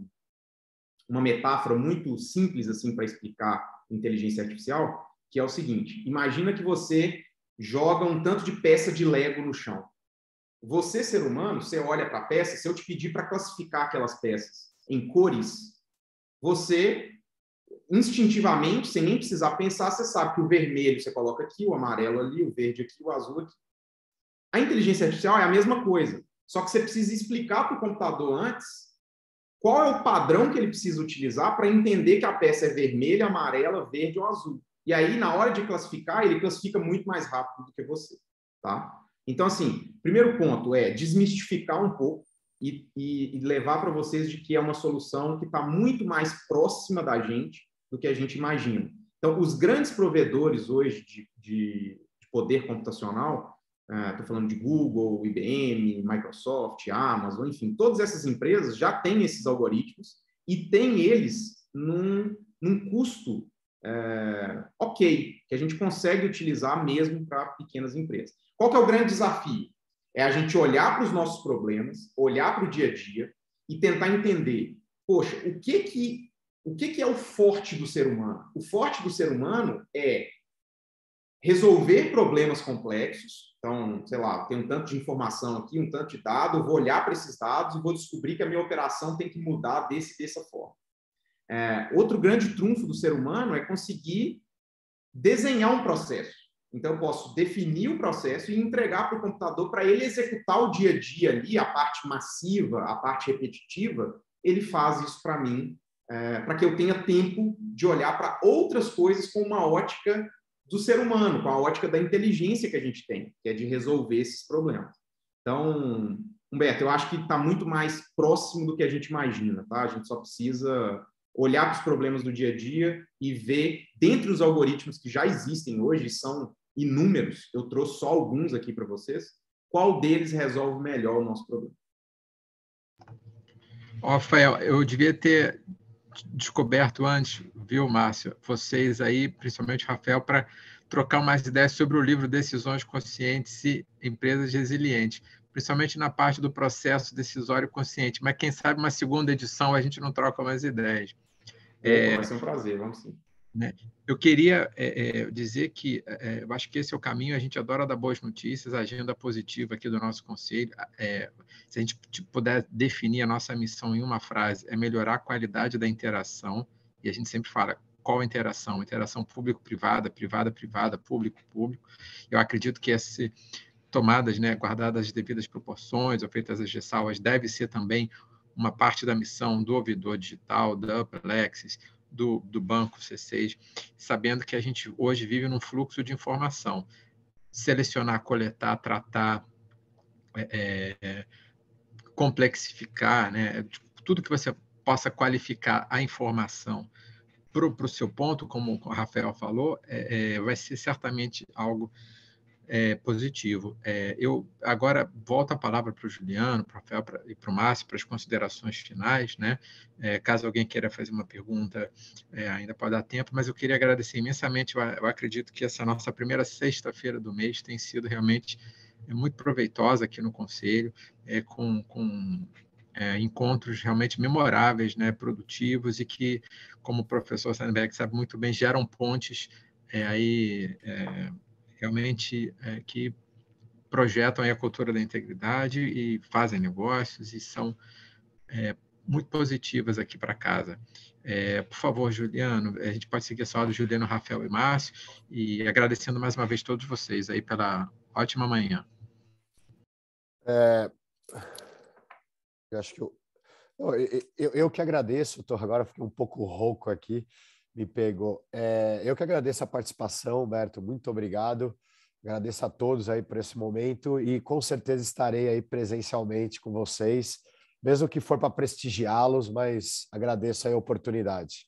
uma metáfora muito simples assim para explicar inteligência artificial, que é o seguinte: imagina que você joga um tanto de peça de Lego no chão. Você, ser humano, você olha para a peça, se eu te pedir para classificar aquelas peças em cores, você, instintivamente, sem nem precisar pensar, você sabe que o vermelho você coloca aqui, o amarelo ali, o verde aqui, o azul aqui. A inteligência artificial é a mesma coisa, só que você precisa explicar para o computador antes qual é o padrão que ele precisa utilizar para entender que a peça é vermelha, amarela, verde ou azul. E aí, na hora de classificar, ele classifica muito mais rápido do que você. Tá? Então, assim, primeiro ponto é desmistificar um pouco E, e, e levar para vocês de que é uma solução que está muito mais próxima da gente do que a gente imagina. Então, os grandes provedores hoje de, de, de poder computacional, estou uh, falando de Google, I B M, Microsoft, Amazon, enfim, todas essas empresas já têm esses algoritmos e têm eles num, num custo uh, ok, que a gente consegue utilizar mesmo para pequenas empresas. Qual que é o grande desafio? É a gente olhar para os nossos problemas, olhar para o dia a dia e tentar entender, poxa, o que que, o que que é o forte do ser humano? O forte do ser humano é resolver problemas complexos. Então, sei lá, tem um tanto de informação aqui, um tanto de dado, eu vou olhar para esses dados e vou descobrir que a minha operação tem que mudar desse, dessa forma. É, outro grande trunfo do ser humano é conseguir desenhar um processo. Então, eu posso definir o processo e entregar para o computador para ele executar o dia a dia ali, a parte massiva, a parte repetitiva, ele faz isso para mim, é, para que eu tenha tempo de olhar para outras coisas com uma ótica do ser humano, com a ótica da inteligência que a gente tem, que é de resolver esses problemas. Então, Humberto, eu acho que está muito mais próximo do que a gente imagina, tá? A gente só precisa olhar para os problemas do dia a dia e ver, dentre os algoritmos que já existem hoje, são inúmeros, eu trouxe só alguns aqui para vocês, qual deles resolve melhor o nosso problema. Rafael, eu devia ter descoberto antes, viu, Márcio, vocês aí, principalmente Rafael, para trocar mais ideias sobre o livro Decisões Conscientes e Empresas Resilientes, principalmente na parte do processo decisório consciente, mas quem sabe uma segunda edição a gente não troca mais ideias. É, vai ser um prazer, vamos sim. Né? Eu queria é, é, dizer que é, eu acho que esse é o caminho, a gente adora dar boas notícias, a agenda positiva aqui do nosso conselho. É, se a gente puder definir a nossa missão em uma frase, é melhorar a qualidade da interação, e a gente sempre fala qual a interação? Interação público-privada, privada-privada, público-público. Eu acredito que essas tomadas, né, guardadas as devidas proporções, ou feitas as ressalvas, deve ser também uma parte da missão do ouvidor digital, da Upper Lexis, Do, do banco C seis, sabendo que a gente hoje vive num fluxo de informação. Selecionar, coletar, tratar, é, é, complexificar, né? Tudo que você possa qualificar a informação para o seu ponto, como o Rafael falou, é, é, vai ser certamente algo É, positivo. É, eu agora volto a palavra para o Juliano, para o Rafael pra, e para o Márcio, para as considerações finais, né? É, caso alguém queira fazer uma pergunta, é, ainda pode dar tempo, mas eu queria agradecer imensamente. Eu, eu acredito que essa nossa primeira sexta-feira do mês tem sido realmente é, muito proveitosa aqui no Conselho, é, com, com é, encontros realmente memoráveis, né? Produtivos e que, como o professor Sandberg sabe muito bem, geram pontes é, aí, é, realmente é, que projetam aí a cultura da integridade e fazem negócios e são é, muito positivas aqui para casa. É, por favor, Juliano, a gente pode seguir só do Juliano, Rafael e Márcio, e agradecendo mais uma vez todos vocês aí pela ótima manhã. É, eu acho que eu, eu, eu, eu que agradeço, tô, agora fiquei um pouco rouco aqui, me pegou. É, eu que agradeço a participação, Humberto, muito obrigado. Agradeço a todos aí por esse momento e com certeza estarei aí presencialmente com vocês, mesmo que for para prestigiá-los, mas agradeço aí a oportunidade.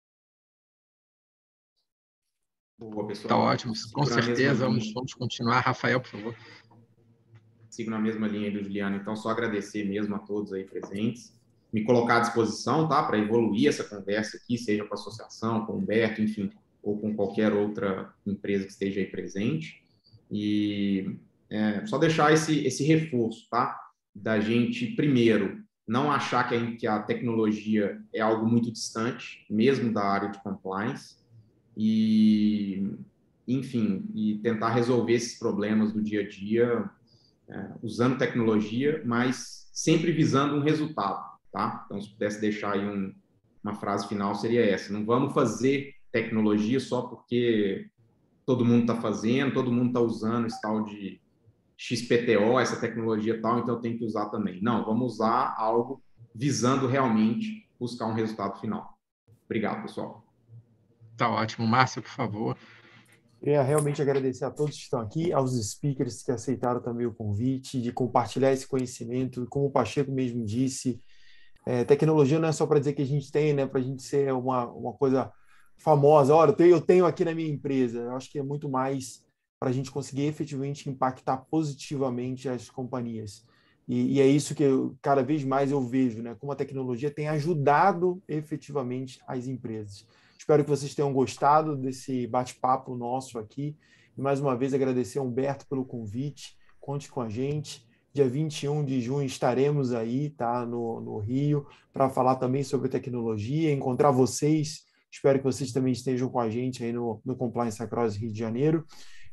Boa, pessoal. Está ótimo, com certeza. Vamos, vamos continuar. Rafael, por favor. Sigo na mesma linha aí do Juliano, então só agradecer mesmo a todos aí presentes. Me colocar à disposição, tá, para evoluir essa conversa aqui, seja com a associação, com o Humberto, enfim, ou com qualquer outra empresa que esteja aí presente. E é, só deixar esse, esse reforço, tá, da gente, primeiro, não achar que a, que a tecnologia é algo muito distante, mesmo da área de compliance, e, enfim, e tentar resolver esses problemas do dia a dia é, usando tecnologia, mas sempre visando um resultado. Tá? Então, se pudesse deixar aí um, uma frase final, seria essa. Não vamos fazer tecnologia só porque todo mundo está fazendo, todo mundo está usando esse tal de X P T O, essa tecnologia tal, então eu tenho que usar também. Não, vamos usar algo visando realmente buscar um resultado final. Obrigado, pessoal. Tá ótimo. Márcio, por favor. Queria realmente agradecer a todos que estão aqui, aos speakers que aceitaram também o convite, de compartilhar esse conhecimento. Como o Pacheco mesmo disse, É, tecnologia não é só para dizer que a gente tem, né, para a gente ser uma, uma coisa famosa. Olha, eu tenho, eu tenho aqui na minha empresa. Eu acho que é muito mais para a gente conseguir efetivamente impactar positivamente as companhias. E, e é isso que eu, cada vez mais eu vejo, né, como a tecnologia tem ajudado efetivamente as empresas. Espero que vocês tenham gostado desse bate-papo nosso aqui. E mais uma vez agradecer ao Humberto pelo convite. Conte com a gente. Dia vinte e um de junho estaremos aí, tá, no, no Rio, para falar também sobre tecnologia, encontrar vocês. Espero que vocês também estejam com a gente aí no, no Compliance Across Rio de Janeiro.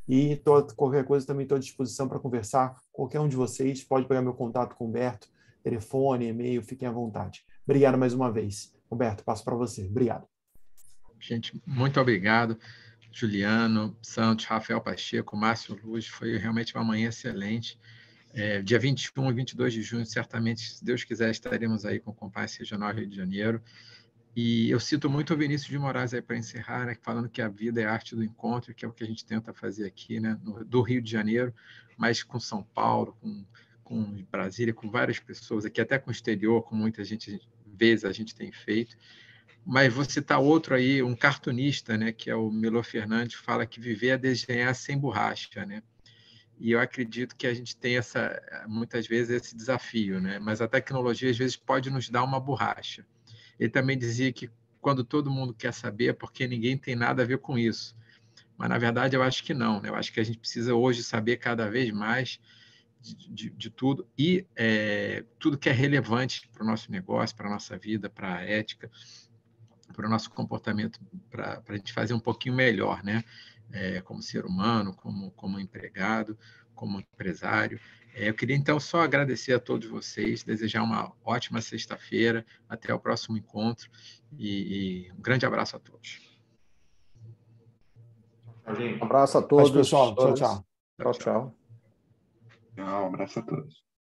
E tô, qualquer coisa também estou à disposição para conversar. Qualquer um de vocês pode pegar meu contato com o Humberto, telefone, e-mail, fiquem à vontade. Obrigado mais uma vez. Humberto, passo para você. Obrigado. Gente, muito obrigado. Juliano Santos, Rafael Pacheco, Márcio Luz, foi realmente uma manhã excelente. É, dia vinte e um e vinte e dois de junho, certamente, se Deus quiser, estaremos aí com o Compass Regional Rio de Janeiro. E eu cito muito o Vinícius de Moraes aí para encerrar, né, falando que a vida é a arte do encontro, que é o que a gente tenta fazer aqui, né, no, do Rio de Janeiro, mas com São Paulo, com, com Brasília, com várias pessoas aqui, até com o exterior, com muita gente, vezes a gente tem feito. Mas vou citar outro aí, um cartunista, né, que é o Milo Fernandes, fala que viver é desenhar sem borracha, né? E eu acredito que a gente tem essa, muitas vezes esse desafio, né? Mas a tecnologia às vezes pode nos dar uma borracha. Ele também dizia que quando todo mundo quer saber, é porque ninguém tem nada a ver com isso. Mas na verdade eu acho que não, né? Eu acho que a gente precisa hoje saber cada vez mais de, de, de tudo e é, tudo que é relevante para o nosso negócio, para a nossa vida, para a ética, para o nosso comportamento, para a gente fazer um pouquinho melhor, né? É, como ser humano, como, como empregado, como empresário. É, eu queria, então, só agradecer a todos vocês, desejar uma ótima sexta-feira, até o próximo encontro, e, e um grande abraço a todos. Um abraço a todos. Mas, pessoal, tchau, tchau. Tchau, tchau. Tchau, um abraço a todos.